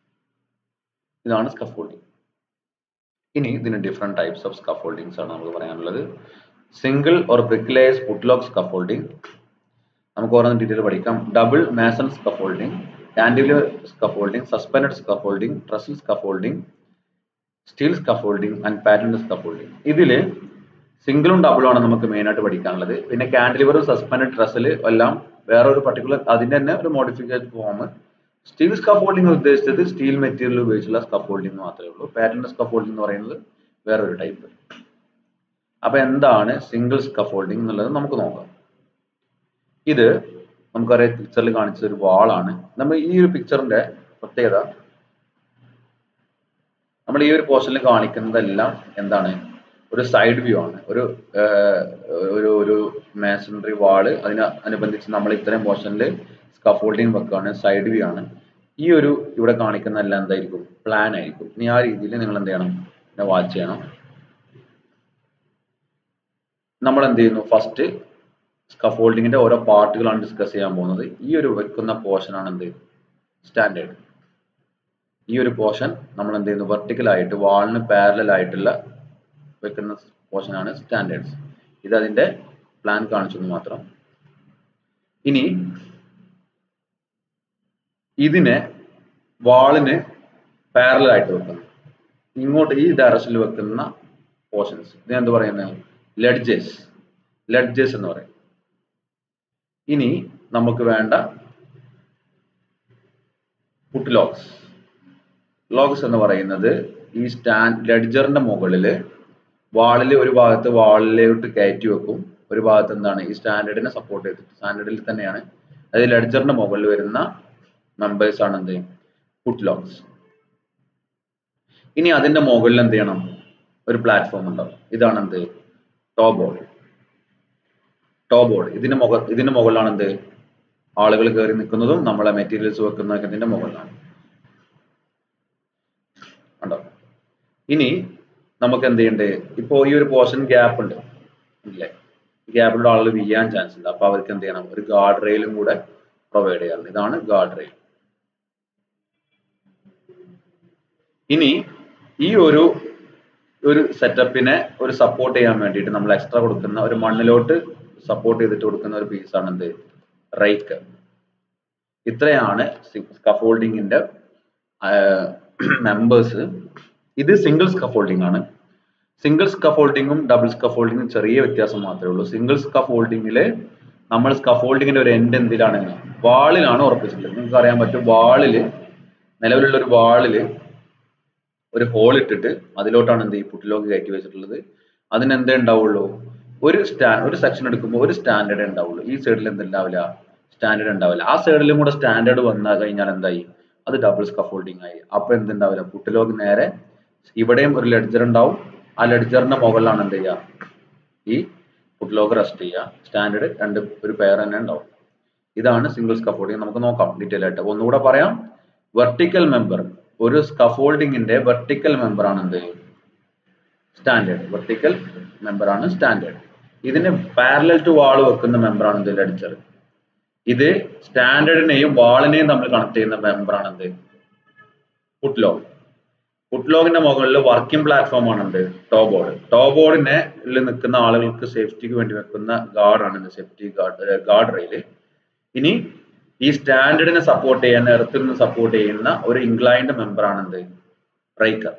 ഇതാണ് സ്കഫോൾഡിംഗ്. ഇനി ഇതിന് ഡിഫറെന്റ് ടൈപ്സ് ഓഫ് സ്കഫോൾഡിങ്സ് ആണ് നമുക്ക് പറയാനുള്ളത്. Single or bricklayers putlog scaffolding, നമുക്ക് ഓരോ ഡീറ്റെയിൽ പഠിക്കാം. Double mason scaffolding, cantilever scaffolding, suspended scaffolding, trestle scaffolding, steel scaffolding and patented scaffolding. ഇതില് സിംഗിളും ഡബിളും ആണ് നമുക്ക് മെയിൻ ആയിട്ട് പഠിക്കാനുള്ളത്. പിന്നെ കാൻഡിലിവറും സസ്പെൻഡഡ് ട്രസിൽ എല്ലാം വേറൊരു പർട്ടിക്കുലർ അതിന്റെ തന്നെ ഒരു മോഡിഫിക്കേഷൻ ഫോം. സ്റ്റീൽ സ്കഫോൾഡിംഗ് ഉദ്ദേശിച്ചത് സ്റ്റീൽ മെറ്റീരിയൽ ഉപയോഗിച്ചുള്ള സ്കഫോൾഡിംഗ് മാത്രമേ ഉള്ളൂ. പാറ്റൻഡ് സ്കഫോൾഡിംഗ് എന്ന് പറയുന്നത് വേറൊരു ടൈപ്പ്. അപ്പൊ എന്താണ് സിംഗിൾ സ്കഫോൾഡിംഗ് എന്നുള്ളത് നമുക്ക് നോക്കാം. ഇത് നമുക്കറിയാം, പിക്ചറിൽ കാണിച്ച ഒരു വാളാണ്. നമ്മൾ ഈ ഒരു പിക്ചറിന്റെ പ്രത്യേകത, നമ്മൾ ഈ ഒരു പോർഷനിൽ കാണിക്കുന്നതെല്ലാം എന്താണ്, ഒരു സൈഡ് വ്യൂ ആണ്. ഒരു ഒരു ഒരു മാസണറി വാള്, അതിന് അനുബന്ധിച്ച് നമ്മൾ ഇത്രയും പോർഷനിൽ സ്കഫോൾഡിംഗ് വെക്കുകയാണ്, സൈഡ് വ്യൂ ആണ്. ഈ ഒരു ഇവിടെ കാണിക്കുന്ന എല്ലാം എന്തായിരിക്കും, പ്ലാൻ ആയിരിക്കും. ഇനി ആ രീതിയിൽ നിങ്ങൾ എന്ത് ചെയ്യണം, വാച്ച് ചെയ്യണം. നമ്മൾ എന്ത് ചെയ്യുന്നു, ഫസ്റ്റ് സ്കഫോൾഡിങ്ങിന്റെ ഓരോ പാർട്ടുകളാണ് ഡിസ്കസ് ചെയ്യാൻ പോകുന്നത്. ഈ ഒരു വെക്കുന്ന പോർഷൻ ആണ് എന്ത്, സ്റ്റാൻഡേർഡ്. ഈ ഒരു പോർഷൻ നമ്മൾ എന്ത് ചെയ്യുന്നു, വെർട്ടിക്കൽ ആയിട്ട് വാളിന് പാരലൽ ആയിട്ടുള്ള വെക്കുന്ന പോർഷൻ ആണ് സ്റ്റാൻഡേർഡ്സ്. ഇത് അതിന്റെ പ്ലാൻ കാണിച്ചെന്ന് മാത്രം. ഇനി ഇതിനെ വാളിന് പാരലൽ ആയിട്ട് വെക്കുന്നു, ഇങ്ങോട്ട് ഈ ഡയറക്ഷനിൽ വെക്കുന്ന പോർഷൻസ് ഇതിനെന്ത് പറയുന്നത്, ലെഡ്ജസ് ലെഡ്ജസ് എന്ന് പറയും. ഇനി നമുക്ക് വേണ്ട ഫുട്ട് ലോക്സ്. ലോക്സ് എന്ന് പറയുന്നത് ഈ സ്റ്റാൻഡ് ലെഡ്ജറിന്റെ മുകളില് വാളിൽ ഒരു ഭാഗത്ത് വാളിലോട്ട് കയറ്റി വെക്കും, ഒരു ഭാഗത്ത് എന്താണ് ഈ സ്റ്റാൻഡേർഡിനെ സപ്പോർട്ട് ചെയ്തിട്ട് സ്റ്റാൻഡേർഡിൽ തന്നെയാണ്. അതായത് ലെഡ്ജറിന്റെ മുകളിൽ വരുന്ന മെമ്പേഴ്സ് ആണ് എന്ത്, ഫുട്ട് ലോക്സ്. ഇനി അതിന്റെ മുകളിൽ എന്ത് ചെയ്യണം, ഒരു പ്ലാറ്റ്ഫോം ഉണ്ടാവും. ഇതാണ് എന്ത്, ടോപ്പ് ബോർഡ്. ടോപ്പ് ബോർഡ് ഇതിന് മുകൾ ഇതിന് മുകളിലാണ് എന്ത്, ആളുകൾ കയറി നിൽക്കുന്നതും നമ്മളെ മെറ്റീരിയൽസ് വെക്കുന്നതൊക്കെ ഇതിന്റെ മുകളിലാണ്. ഉണ്ടോ? ഇനി നമുക്ക് എന്ത് ചെയ്യണ്ടേ, ഇപ്പോ ഈ ഒരു പോർഷൻ ഗ്യാപ്പ് ഉണ്ട് ഇല്ലേ, ഗ്യാപ്പിലൂടെ ആളുകൾ വീഴാൻ ചാൻസ് ഉണ്ട്. അപ്പൊ അവർക്ക് എന്ത് ചെയ്യണം, ഒരു ഗാർഡ് റെയിലും കൂടെ പ്രൊവൈഡ് ചെയ്യാറുണ്ട്. ഇതാണ് ഗാർഡ് റെയിൽ. ഇനി ഈ ഒരു ഒരു സെറ്റപ്പിനെ ഒരു സപ്പോർട്ട് ചെയ്യാൻ വേണ്ടിയിട്ട് നമ്മൾ എക്സ്ട്രാ കൊടുക്കുന്ന ഒരു മണ്ണിലോട്ട് സപ്പോർട്ട് ചെയ്തിട്ട് കൊടുക്കുന്ന ഒരു പീസാണ് എന്ത്, റൈക്ക്. ഇത്രയാണ് സ്കഫോൾഡിങ്ങിന്റെ മെമ്പേഴ്സ്. ഇത് സിംഗിൾ സ്കഫോൾഡിംഗ് ആണ്. സിംഗിൾ സ്കഫോൾഡിങ്ങും ഡബിൾ സ്കഫോൾഡിങ്ങും ചെറിയ വ്യത്യാസം മാത്രമേ ഉള്ളൂ. സിംഗിൾ സ്കഫോൾഡിങ്ങില് നമ്മൾ സ്കഫോൾഡിങ്ങിന്റെ ഒരു എൻഡ് എന്തിലാണ്, വാളിലാണ് ഉറപ്പിച്ചിട്ടുള്ളത്. നിങ്ങൾക്ക് അറിയാൻ പറ്റും, വാളില് നിലവിലുള്ള ഒരു വാളില് ഒരു ഹോൾ ഇട്ടിട്ട് അതിലോട്ടാണ് എന്ത് ഈ പുട്ടിലോക്ക് കയറ്റി വെച്ചിട്ടുള്ളത്. അതിന് എന്തേ ഉണ്ടാവുള്ളൂ, ഒരു സ്റ്റാ ഒരു സെക്ഷൻ എടുക്കുമ്പോൾ ഒരു സ്റ്റാൻഡേർഡ് ഉണ്ടാവുള്ളൂ. ഈ സൈഡിൽ എന്തുണ്ടാവില്ല, സ്റ്റാൻഡേർഡ് ഉണ്ടാവില്ല. ആ സൈഡിലും കൂടെ സ്റ്റാൻഡേർഡ് വന്നു കഴിഞ്ഞാൽ എന്തായി, അത് ഡബിൾ സ്കഫോൾഡിങ് ആയി. അപ്പൊ എന്തുണ്ടാവില്ല, പുട്ടിലോക്ക് നേരെ ഇവിടെയും ഒരു ലെഡ്ജർ ഉണ്ടാവും. ആ ലെഡ്ജറിന്റെ മുകളിലാണ് എന്ത് ചെയ്യുക, ഈ പുട്ടിലോക്ക് റെസ്റ്റ് ചെയ്യുക. സ്റ്റാൻഡേർഡ് രണ്ട് ഒരു പെയർ തന്നെ ഉണ്ടാവും. ഇതാണ് സിംഗിൾ സ്കഫോൾഡിങ്. നമുക്ക് നോക്കാം ഡീറ്റെയിൽ ആയിട്ട്. ഒന്നുകൂടെ പറയാം, വെർട്ടിക്കൽ മെമ്പർ, ഒരു സ്കഫോൾഡിങ്ങിന്റെ വെർട്ടിക്കൽ മെമ്പർ ആണ് എന്ത്, സ്റ്റാൻഡേർഡ്. വെർട്ടിക്കൽ മെമ്പർ ആണ് സ്റ്റാൻഡേർഡ്. ഇതിന് പാരലൽ ടു വാൾ വെക്കുന്ന മെമ്പർ ആണ് എന്ത്, ലെഡ്ജർ. ഇത് സ്റ്റാൻഡേർഡിനെയും വാളിനെയും തമ്മിൽ കണക്ട് ചെയ്യുന്ന മെമ്പർ ആണ് എന്ത്, പുട്ട്ലോഗ്. പുട്ട്ലോഗിന്റെ മുകളിൽ വർക്കിംഗ് പ്ലാറ്റ്ഫോം ആണ് എന്ത്, ടോ ബോർഡ്. ടോ ബോർഡിനെ നിൽക്കുന്ന ആളുകൾക്ക് സേഫ്റ്റിക്ക് വേണ്ടി വെക്കുന്ന ഗാർഡ് ആണ് സേഫ്റ്റി ഗാർഡ് ഗാർഡ് റെയിൽ. ഇനി ഈ സ്റ്റാൻഡേർഡിനെ സപ്പോർട്ട് ചെയ്യുന്ന, എർത്തിൽ നിന്ന് സപ്പോർട്ട് ചെയ്യുന്ന ഒരു ഇൻക്ലൈൻഡ് മെമ്പർ ആണ് എന്ത്, റൈക്കർ.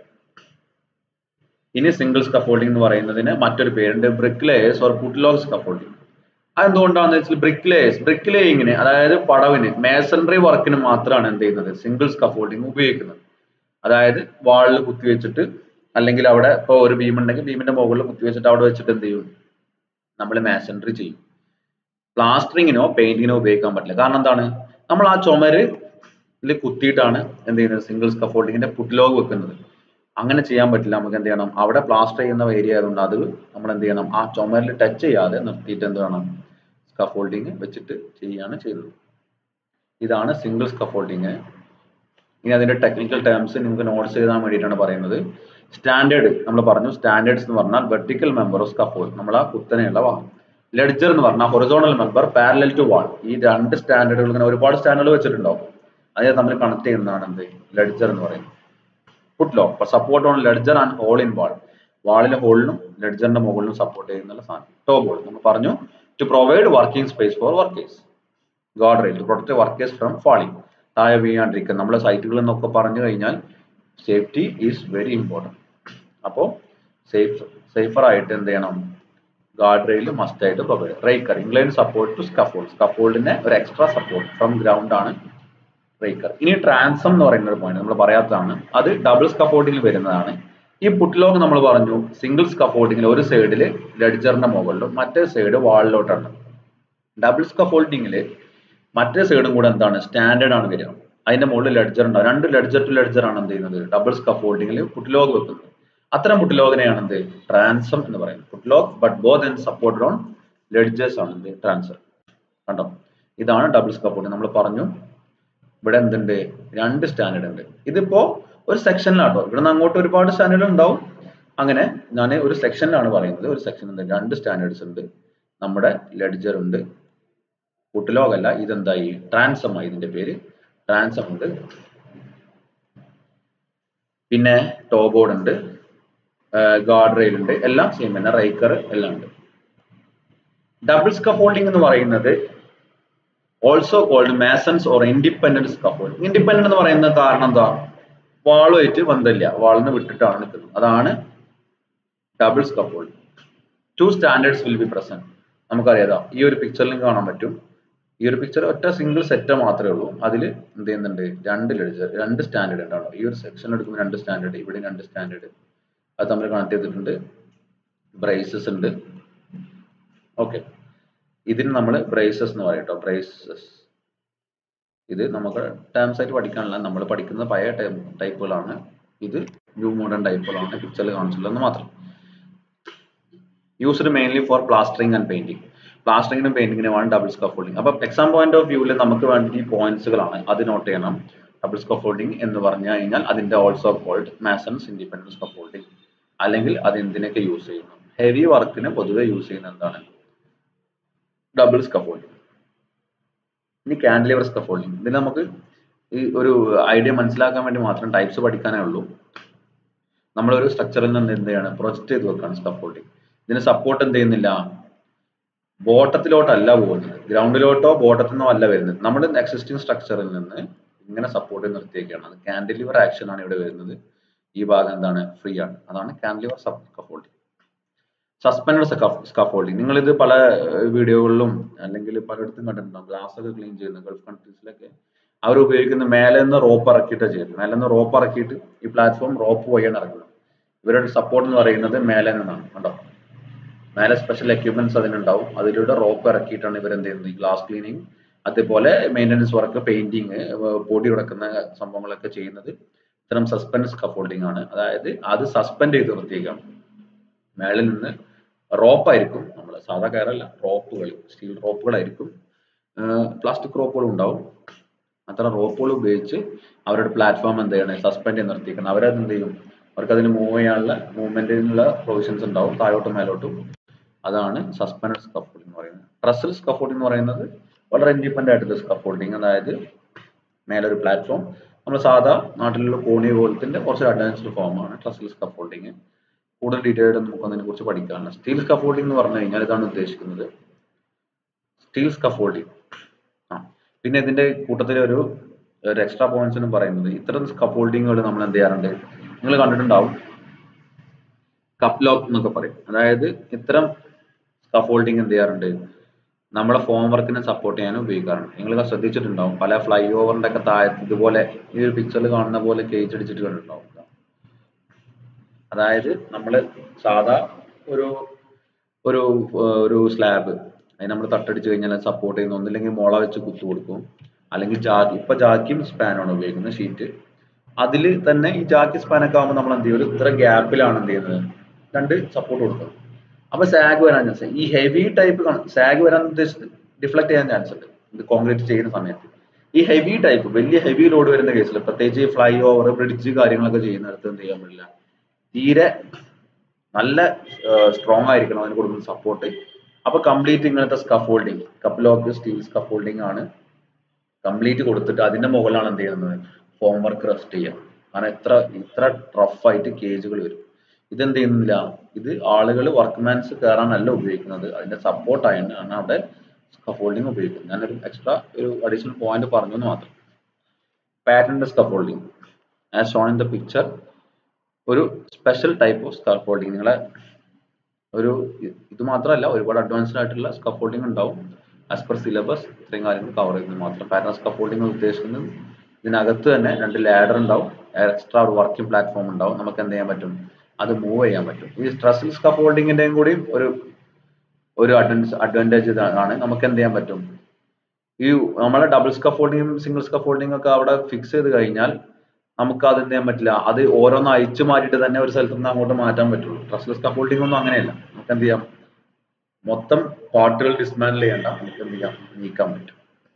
ഇനി സിംഗിൾ സ്കഫോൾഡിംഗ് എന്ന് പറയുന്നതിന് മറ്റൊരു പേരുണ്ട്, brick layers or putlog scaffolding. അതെന്തുകൊണ്ടാണെന്ന് വെച്ചാൽ ബ്രിക്ക് ലേയേഴ്സ് ബ്രിക്ക് ലേയിങ്ങിന് അതായത് പടവിന് മേസൺറി വർക്കിന് മാത്രമാണ് എന്ത് ചെയ്യുന്നത്, സിംഗിൾ സ്കഫോൾഡിംഗ് ഉപയോഗിക്കുന്നത്. അതായത് വാളിൽ കുത്തിവെച്ചിട്ട്, അല്ലെങ്കിൽ അവിടെ ഇപ്പോൾ ഒരു ബീം ഉണ്ടെങ്കിൽ ബീമിന്റെ മുകളിൽ കുത്തിവെച്ചിട്ട് അവിടെ വെച്ചിട്ട് എന്ത് ചെയ്യും, നമ്മൾ മേസൺറി ചെയ്യും. പ്ലാസ്റ്ററിങ്ങിനോ പെയിന്റിങ്ങിനോ ഉപയോഗിക്കാൻ പറ്റില്ല. കാരണം എന്താണ്, നമ്മൾ ആ ചുമര് ഇതിൽ കുത്തിയിട്ടാണ് എന്ത് ചെയ്യുന്നത്, സിംഗിൾ സ്കഫോൾഡിങ്ങിന്റെ പുട്ട്ലോഗ് വെക്കുന്നത്. അങ്ങനെ ചെയ്യാൻ പറ്റില്ല. നമുക്ക് എന്ത് ചെയ്യണം, അവിടെ പ്ലാസ്റ്റർ ചെയ്യുന്ന ഏരിയ ആയതുകൊണ്ട് അത് നമ്മൾ എന്ത് ചെയ്യണം, ആ ചുമരിൽ ടച്ച് ചെയ്യാതെ നിർത്തിയിട്ട് എന്ത് വേണം, സ്കഫോൾഡിങ് വെച്ചിട്ട് ചെയ്യാണ് ചെയ്തത്. ഇതാണ് സിംഗിൾ സ്കഫോൾഡിങ്. ഇനി അതിന്റെ ടെക്നിക്കൽ ടേംസ് നിങ്ങൾക്ക് നോട്ട്സ് എഴുതാൻ വേണ്ടിയിട്ടാണ് പറയുന്നത്. സ്റ്റാൻഡേർഡ് നമ്മൾ പറഞ്ഞു, സ്റ്റാൻഡേർഡ്സ് എന്ന് പറഞ്ഞാൽ വെർട്ടിക്കൽ മെമ്പർ ഓഫ് സ്കഫോൾഡ്, നമ്മൾ ആ കുത്തനെയുള്ള ഭാഗം. ലെഡ്ജർ എന്ന് പറഞ്ഞാൽ horizontal member parallel to wall. ഈ രണ്ട് സ്റ്റാൻഡേർഡുകൾ ഇങ്ങനെ ഒരുപാട് സ്റ്റാൻഡേർഡ് വെച്ചിട്ടുണ്ടാവും, അതിനെ തമ്മിൽ കണക്ട് ചെയ്യുന്നതാണ് എന്ത്, ലെഡ്ജർ എന്ന് പറയുന്നത്. Putlog for support on ledger and hole in wall, വാളിലെ ഹോളിനും ലെഡ്ജറിന്റെ മുകളിലും സപ്പോർട്ട് ചെയ്യുന്ന സാധനം. ടോ ബോർഡ് നമ്മൾ പറഞ്ഞു, to provide working space for workers. Guard rail to protect workers from falling, താഴെ വീഴാണ്ടിരിക്കുക. നമ്മളെ സൈറ്റുകൾ എന്നൊക്കെ പറഞ്ഞു കഴിഞ്ഞാൽ സേഫ്റ്റി ഈസ് വെരി ഇമ്പോർട്ടൻറ്റ്. അപ്പോൾ സേഫ് സേഫർ ആയിട്ട് എന്ത് ചെയ്യണം, ഗാർഡ് റെയിൽ മസ്റ്റ് ആയിട്ട് provide. Raker inclined support to scaffold, സ്കഫോൾഡിന്റെ ഒരു എക്സ്ട്രാ സപ്പോർട്ട് ഫ്രം ഗ്രൗണ്ട് ആണ് റൈക്കർ. ഇനി ട്രാൻസം എന്ന് പറയുന്ന ഒരു പോയിന്റ് നമ്മൾ പറയാത്തതാണ്, അത് ഡബിൾ സ്കഫോൾഡിങ്ങിൽ വരുന്നതാണ്. ഈ പുട്ട്ലോഗ് നമ്മൾ പറഞ്ഞു, സിംഗിൾ സ്കഫോൾഡിങ്ങിൽ ഒരു സൈഡിൽ ലെഡ്ജറിന്റെ മുകളിലും മറ്റേ സൈഡ് വാളിലോട്ടാണ്. ഡബിൾ സ്കഫോൾഡിങ്ങിൽ മറ്റേ സൈഡും കൂടെ എന്താണ്, സ്റ്റാൻഡേർഡ് ആണ് വരിക. അതിന്റെ മുകളിൽ ലെഡ്ജർ ഉണ്ടാവും. രണ്ട് ലെഡ്ജർ ടു ലെഡ്ജർ ആണ് എന്ത് ചെയ്യുന്നത്, ഡബിൾ സ്കഫോൾഡിങ്ങിൽ പുട്ട്ലോഗ് വെക്കുന്നത്. അത്തരം പുട്ട്ലോഗിനെയാണ് എന്ത്, ട്രാൻസം എന്ന് പറയുന്നത്. Putlog but both and supported on ledgers ആണ് എന്ത്, ട്രാൻസം. കണ്ടോ, ഇതാണ് ഡബിൾ സ്കഫോൾഡിങ്. നമ്മൾ പറഞ്ഞു ഇവിടെ എന്തുണ്ട്, രണ്ട് സ്റ്റാൻഡേർഡ് ഉണ്ട്. ഇതിപ്പോ ഒരു സെക്ഷനിലാട്ടോ, ഇവിടെ നിന്ന് അങ്ങോട്ട് ഒരുപാട് സ്റ്റാൻഡേർഡ് ഉണ്ടാവും. അങ്ങനെ ഞാൻ ഒരു സെക്ഷനിലാണ് പറയുന്നത്. ഒരു സെക്ഷൻ ഉണ്ട്, രണ്ട് സ്റ്റാൻഡേർഡ്സ് ഉണ്ട്. നമ്മുടെ ലെഡ്ജർ ഉണ്ട്, പുട്ട്ലോഗ് അല്ല, ഇതെന്തായി, ട്രാൻസം ആയി. ഇതിന്റെ പേര് ട്രാൻസം ഉണ്ട്. പിന്നെ ടോ ബോർഡ് ഉണ്ട്, ഗാർഡ് റെയിൽ ഉണ്ട്, എല്ലാം സെയിം തന്നെ. റൈക്കർ എല്ലാം ഉണ്ട്. ഡബിൾ സ്കഫോൾഡിംഗ് എന്ന് പറയുന്നത് also called masons or independent scaffolding. Independent എന്ന് പറയുന്ന കാരണം എന്താ, വാളുമായിട്ട് ബന്ധമില്ല, വാളിന് വിട്ടിട്ടാണ് നിൽക്കുന്നത്. അതാണ് double scaffolding. Two standards will be present. നമുക്കറിയാം, ഈ ഒരു പിക്ചറിൽ കാണാൻ പറ്റും. ഈ ഒരു പിക്ചർ ഒറ്റ സിംഗിൾ സെറ്റ് മാത്രമേ ഉള്ളൂ. അതിൽ എന്ത് ചെയ്യുന്നുണ്ട്, രണ്ട് ലെഡ്ജർ, രണ്ട് സ്റ്റാൻഡേർഡ് ഉണ്ടാവും. ഈ ഒരു സെക്ഷൻ എടുക്കുമ്പോൾ രണ്ട് സ്റ്റാൻഡേർഡ്, ഇവിടെ രണ്ട് സ്റ്റാൻഡേർഡ്, അത് തമ്മിൽ കണക്ട് ചെയ്തിട്ടുണ്ട്. ബ്രേസസ് ഉണ്ട്. ഓക്കെ, ഇതിന് നമ്മൾ ബ്രേസസ് എന്ന് പറയും കേട്ടോ, ബ്രേസസ്. ഇത് നമുക്ക് ടേംസ് ആയിട്ട് പഠിക്കാനുള്ള, നമ്മൾ പഠിക്കുന്ന പഴയ ടൈപ്പുകളാണ്. ഇത് ന്യൂ മോഡേൺ ടൈപ്പുകളാണ്, പിക്ചറിൽ കാണിച്ചിട്ടുള്ളതെന്ന് മാത്രം. Used mainly for plastering and painting. പ്ലാസ്റ്ററിംഗിനും പെയിന്റിങ്ങിനുമാണ് ഡബിൾ സ്കഫോൾഡിംഗ്. അപ്പൊ എക്സാം പോയിന്റ് ഓഫ് വ്യൂവിൽ നമുക്ക് വേണ്ടി ഈ പോയിന്റ്സുകളാണ്, അത് നോട്ട് ചെയ്യണം. ഡബിൾ സ്കഫോൾഡിംഗ് എന്ന് പറഞ്ഞു കഴിഞ്ഞാൽ അതിന്റെ also called masons independent scaffolding, അല്ലെങ്കിൽ അത് എന്തിനൊക്കെ യൂസ് ചെയ്യുന്നു, ഹെവി വർക്കിന് പൊതുവെ യൂസ് ചെയ്യുന്ന എന്താണ്, ഡബിൾ സ്കഫോൾഡിംഗ്. ഇനി കാന്റിലിവർ സ്കഫോൾഡിംഗ്. ഇതിന് നമുക്ക് ഈ ഒരു ഐഡിയ മനസ്സിലാക്കാൻ വേണ്ടി മാത്രം ടൈപ്സ് പഠിക്കാനേ ഉള്ളൂ. നമ്മളൊരു സ്ട്രക്ചറിൽ നിന്ന് എന്ത് ചെയ്യാണ്, പ്രൊജക്ട് ചെയ്ത് വെക്കാണ് സ്കഫോൾഡിംഗ്. ഇതിന് സപ്പോർട്ട് എന്ത് ചെയ്യുന്നില്ല, ബോട്ടത്തിലോട്ടല്ല പോകുന്നത്, ഗ്രൗണ്ടിലോട്ടോ ബോട്ടത്തിൽ നിന്നോ അല്ല വരുന്നത്. നമ്മുടെ എക്സിസ്റ്റിംഗ് സ്ട്രക്ചറിൽ നിന്ന് ഇങ്ങനെ സപ്പോർട്ട് നിർത്തിയേക്കാണ്. അത് കാന്റിലിവർ ആക്ഷൻ ആണ് ഇവിടെ വരുന്നത്. ഈ ഭാഗം എന്താണ്, ഫ്രീ ആണ്. അതാണ് കാന്റിലിവർ സ്കഫോൾഡിംഗ്. സസ്പെൻഡ് സ്കഫോൾഡിങ് നിങ്ങൾ ഇത് പല വീഡിയോകളിലും അല്ലെങ്കിൽ പലയിടത്തും കണ്ടിട്ടുണ്ടാവും. ഗ്ലാസ് ഒക്കെ ക്ലീൻ ചെയ്യുന്ന ഗൾഫ് കൺട്രീസിലൊക്കെ അവർ ഉപയോഗിക്കുന്ന മേലെ നിന്ന് റോപ്പ് ഇറക്കിയിട്ടാണ് ചെയ്യുന്നത്. മേലെ നിന്ന് റോപ്പ് ഇറക്കിയിട്ട് ഈ പ്ലാറ്റ്ഫോം റോപ്പ് വഴിയാണ് ഇറക്കുന്നത്. ഇവരുടെ സപ്പോർട്ട് എന്ന് പറയുന്നത് മേലെ നിന്നാണ്. കണ്ടോ, മേലെ സ്പെഷ്യൽ എക്യുപ്മെന്റ്സ് അതിനുണ്ടാവും. അതിലൂടെ റോപ്പ് ഇറക്കിയിട്ടാണ് ഇവർ എന്ത് ചെയ്യുന്നത്, ഈ ഗ്ലാസ് ക്ലീനിങ് അതേപോലെ മെയിൻ്റനൻസ് വർക്ക്, പെയിന്റിങ്, പൊടി ഉടക്കുന്ന സംഭവങ്ങളൊക്കെ ചെയ്യുന്നത് ഇത്തരം സസ്പെൻഡ് സ്കഫോൾഡിംഗ് ആണ്. അതായത് അത് സസ്പെൻഡ് ചെയ്ത് നിർത്തിയേക്കാം. മേളിൽ നിന്ന് റോപ്പായിരിക്കും, നമ്മൾ സാധാ കയറല്ല, റോപ്പുകൾ, സ്റ്റീൽ റോപ്പുകളായിരിക്കും, പ്ലാസ്റ്റിക് റോപ്പുകളും ഉണ്ടാവും. അത്ര റോപ്പുകൾ ഉപയോഗിച്ച് അവരുടെ പ്ലാറ്റ്ഫോം എന്ത് ചെയ്യണം, സസ്പെൻഡ് ചെയ്ത് നിർത്തിയിരിക്കണം. അവരത് എന്ത് ചെയ്യും, അവർക്ക് അതിന് മൂവ് ചെയ്യാനുള്ള മൂവ്മെന്റിനുള്ള പ്രൊവിഷൻസ് ഉണ്ടാവും, താഴോട്ടും മേലോട്ടും. അതാണ് സസ്പെൻഡ് സ്കഫോൾഡിംഗ് എന്ന് പറയുന്നത്. ട്രസിൽ സ്കഫോൾഡിംഗ് എന്ന് പറയുന്നത് വളരെ ഇൻഡിപെൻഡന്റ് ആയിട്ടുള്ള സ്കഫോൾഡിംഗ്. അതായത് മേലൊരു പ്ലാറ്റ്ഫോം, നമ്മൾ സാധാ നാട്ടിലുള്ള കോണി പോലത്തിന്റെ കുറച്ച് അഡ്വാൻസ്ഡ് ഫോമാണ് ട്രസിൽ സ്കഫോൾഡിംഗ്. കൂടുതൽ ഡീറ്റെയിൽ ആയിട്ട് നമുക്ക് അതിനെ കുറിച്ച് പഠിക്കാനാണ്. സ്റ്റീൽ സ്കഫോൾഡിംഗ് എന്ന് പറഞ്ഞു കഴിഞ്ഞാൽ ഇതാണ് ഉദ്ദേശിക്കുന്നത്, സ്റ്റീൽ സ്കഫോൾഡിംഗ്. ആ പിന്നെ ഇതിന്റെ കൂട്ടത്തിൽ ഒരു ഒരു എക്സ്ട്രാ പോയിന്റ്സ് എന്ന് പറയുന്നത്, ഇത്തരം സ്കഫോൾഡിങ്ങുകൾ നമ്മൾ എന്ത് ചെയ്യാറുണ്ട്, നിങ്ങൾ കണ്ടിട്ടുണ്ടാവും, കപ്പ് ലോക്ക് എന്നൊക്കെ പറയും. അതായത് ഇത്തരം സ്കഫോൾഡിംഗ് എന്ത് ചെയ്യാറുണ്ട്, നമ്മളെ ഫോം വർക്കിനെ സപ്പോർട്ട് ചെയ്യാൻ ഉപയോഗിക്കാറുണ്ട്. നിങ്ങൾ ശ്രദ്ധിച്ചിട്ടുണ്ടാവും, പല ഫ്ലൈ ഓവറിന്റെ ഒക്കെ താഴത്ത് ഇതുപോലെ ഈ ഒരു പിക്ചറിൽ കാണുന്ന പോലെ കേജ് അടിച്ചിട്ട് കണ്ടിട്ടുണ്ടാവും. അതായത് നമ്മൾ സാധാ ഒരു ഒരു ഒരു സ്ലാബ് അതിന് നമ്മൾ തട്ടടിച്ച് കഴിഞ്ഞാൽ സപ്പോർട്ട് ചെയ്യുന്ന ഒന്നില്ലെങ്കിൽ മുള വെച്ച് കുത്തു കൊടുക്കും, അല്ലെങ്കിൽ ജാക്കി, ഇപ്പൊ ജാക്കിയും സ്പാനാണ് ഉപയോഗിക്കുന്നത് ഷീറ്റ്. അതിൽ തന്നെ ഈ ജാക്കി സ്പാനൊക്കെ ആകുമ്പോൾ നമ്മൾ എന്ത് ചെയ്യും, ഇത്ര ഗ്യാപ്പിലാണ് എന്ത് ചെയ്യുന്നത്, രണ്ട് സപ്പോർട്ട് കൊടുക്കുന്നത്. അപ്പൊ സാഗ് വരാൻ ചാൻസ്, ഈ ഹെവി ടൈപ്പ് സാഗ് വരാൻ ഉദ്ദേശിച്ച് ഡിഫ്ലക്ട് ചെയ്യാൻ ചാൻസ് ഉണ്ട് ഇത് കോൺക്രീറ്റ് ചെയ്യുന്ന സമയത്ത്. ഈ ഹെവി ടൈപ്പ് വലിയ ഹെവി ലോഡ് വരുന്ന കേസിൽ, പ്രത്യേകിച്ച് ഫ്ലൈ ഓവർ, ബ്രിഡ്ജ് കാര്യങ്ങളൊക്കെ ചെയ്യുന്നിടത്ത് എന്ത് ചെയ്യാൻ പറ്റില്ല, തീരെ നല്ല സ്ട്രോങ് ആയിരിക്കണം അതിന് കൊടുക്കുന്ന സപ്പോർട്ട്. അപ്പൊ കംപ്ലീറ്റ് ഇങ്ങനത്തെ scaffolding, cup lock steel scaffolding ആണ് കംപ്ലീറ്റ് കൊടുത്തിട്ട് അതിന്റെ മുകളിലാണ് എന്ത് ചെയ്യുന്നത്, ഫോം വർക്ക് റെസ്റ്റ് ചെയ്യാം. കാരണം ഇത്ര ഇത്ര ടഫ് ആയിട്ട് കേജുകൾ വരും. ഇതെന്ത് ചെയ്യുന്നില്ല, ഇത് ആളുകൾ വർക്ക്മാൻസ് കയറാനല്ല ഉപയോഗിക്കുന്നത്, അതിന്റെ സപ്പോർട്ടായാണ് അവിടെ സ്കഫോൾഡിങ് ഉപയോഗിക്കുന്നത്. ഞാനൊരു എക്സ്ട്രാ ഒരു അഡീഷണൽ പോയിന്റ് പറഞ്ഞു എന്ന് മാത്രം. Patterned scaffolding as shown in the picture, ഒരു സ്പെഷ്യൽ ടൈപ്പ് ഓഫ് സ്കഫോൾഡിങ്. നിങ്ങളെ ഒരു ഇത് മാത്രമല്ല, ഒരുപാട് അഡ്വാൻസ്ഡ് ആയിട്ടുള്ള സ്കഫോൾഡിങ് ഉണ്ടാവും. ആസ് പെർ സിലബസ് ഇത്രയും കാര്യങ്ങൾ കവർ ചെയ്യുന്നത് മാത്രം. പാറ്റേൺ സ്കഫോൾഡിങ് ഉദ്ദേശിക്കുന്നത് ഇതിനകത്ത് തന്നെ രണ്ട് ലാഡർ ഉണ്ടാവും, എക്സ്ട്രാ ഒരു വർക്കിംഗ് പ്ലാറ്റ്ഫോം ഉണ്ടാവും, നമുക്ക് എന്ത് ചെയ്യാൻ പറ്റും, അത് മൂവ് ചെയ്യാൻ പറ്റും. ഈ ട്രസിൽ സ്കഫോൾഡിങ്ങിന്റെയും കൂടി ഒരു ഒരു അഡ്വാൻറ്റേജ് ഇതാണ്, നമുക്ക് എന്ത് ചെയ്യാൻ പറ്റും, ഈ നമ്മളെ ഡബിൾ സ്കഫോൾഡിങ്ങും സിംഗിൾ സ്കഫോൾഡിങ്ങും ഒക്കെ അവിടെ ഫിക്സ് ചെയ്ത് കഴിഞ്ഞാൽ നമുക്ക് അത് എന്ത് ചെയ്യാൻ പറ്റില്ല, അത് ഓരോന്ന് അയച്ചു മാറ്റിയിട്ട് തന്നെ ഒരു സ്ഥലത്ത് നിന്ന് അങ്ങോട്ട് മാറ്റാൻ പറ്റുള്ളൂ. ട്രസ്ലെസ് സ്കഫോൾഡിംഗ് ഒന്നും അങ്ങനെയല്ല, നമുക്ക് എന്ത് ചെയ്യാം, മൊത്തം പാർട്ടുകൾ ഡിസ്മാൻഡിൽ ചെയ്യേണ്ട, നമുക്ക് എന്ത് ചെയ്യാം, നീക്കാൻ പറ്റും.